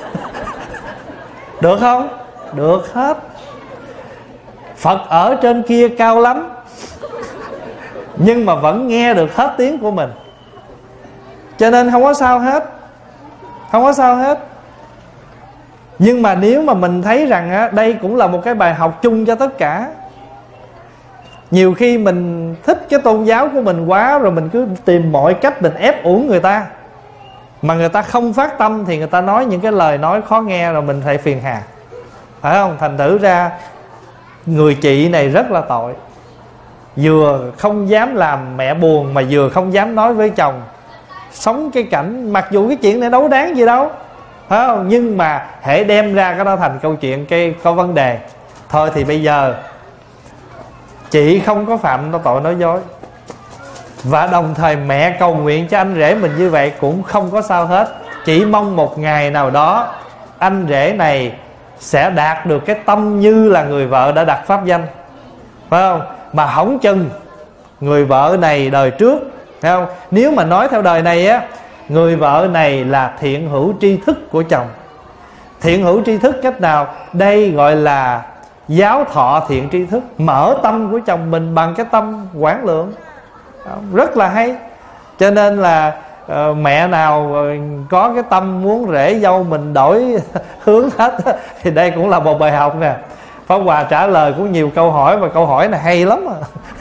Được không? Được hết. Phật ở trên kia cao lắm, nhưng mà vẫn nghe được hết tiếng của mình, cho nên không có sao hết. Không có sao hết. Nhưng mà nếu mà mình thấy rằng á, đây cũng là một cái bài học chung cho tất cả. Nhiều khi mình thích cái tôn giáo của mình quá, rồi mình cứ tìm mọi cách mình ép uổng người ta, mà người ta không phát tâm thì người ta nói những cái lời nói khó nghe, rồi mình phải phiền hà, phải không? Thành thử ra người chị này rất là tội. Vừa không dám làm mẹ buồn, mà vừa không dám nói với chồng. Sống cái cảnh, mặc dù cái chuyện này đâu đáng gì đâu, phải không? Nhưng mà hễ đem ra cái đó thành câu chuyện cái có vấn đề. Thôi thì bây giờ chị không có phạm tội nói dối, và đồng thời mẹ cầu nguyện cho anh rể mình như vậy cũng không có sao hết. Chỉ mong một ngày nào đó anh rể này sẽ đạt được cái tâm như là người vợ đã đặt pháp danh, phải không? Mà hỏng chừng người vợ này đời trước, phải không? Nếu mà nói theo đời này á, người vợ này là thiện hữu tri thức của chồng. Thiện hữu tri thức cách nào? Đây gọi là giáo thọ thiện tri thức, mở tâm của chồng mình bằng cái tâm Quảng Lượng. Rất là hay. Cho nên là uh, mẹ nào có cái tâm muốn rể dâu mình đổi hướng hết thì đây cũng là một bài học nè. Pháp Hòa trả lời cũng nhiều câu hỏi, và câu hỏi này hay lắm à.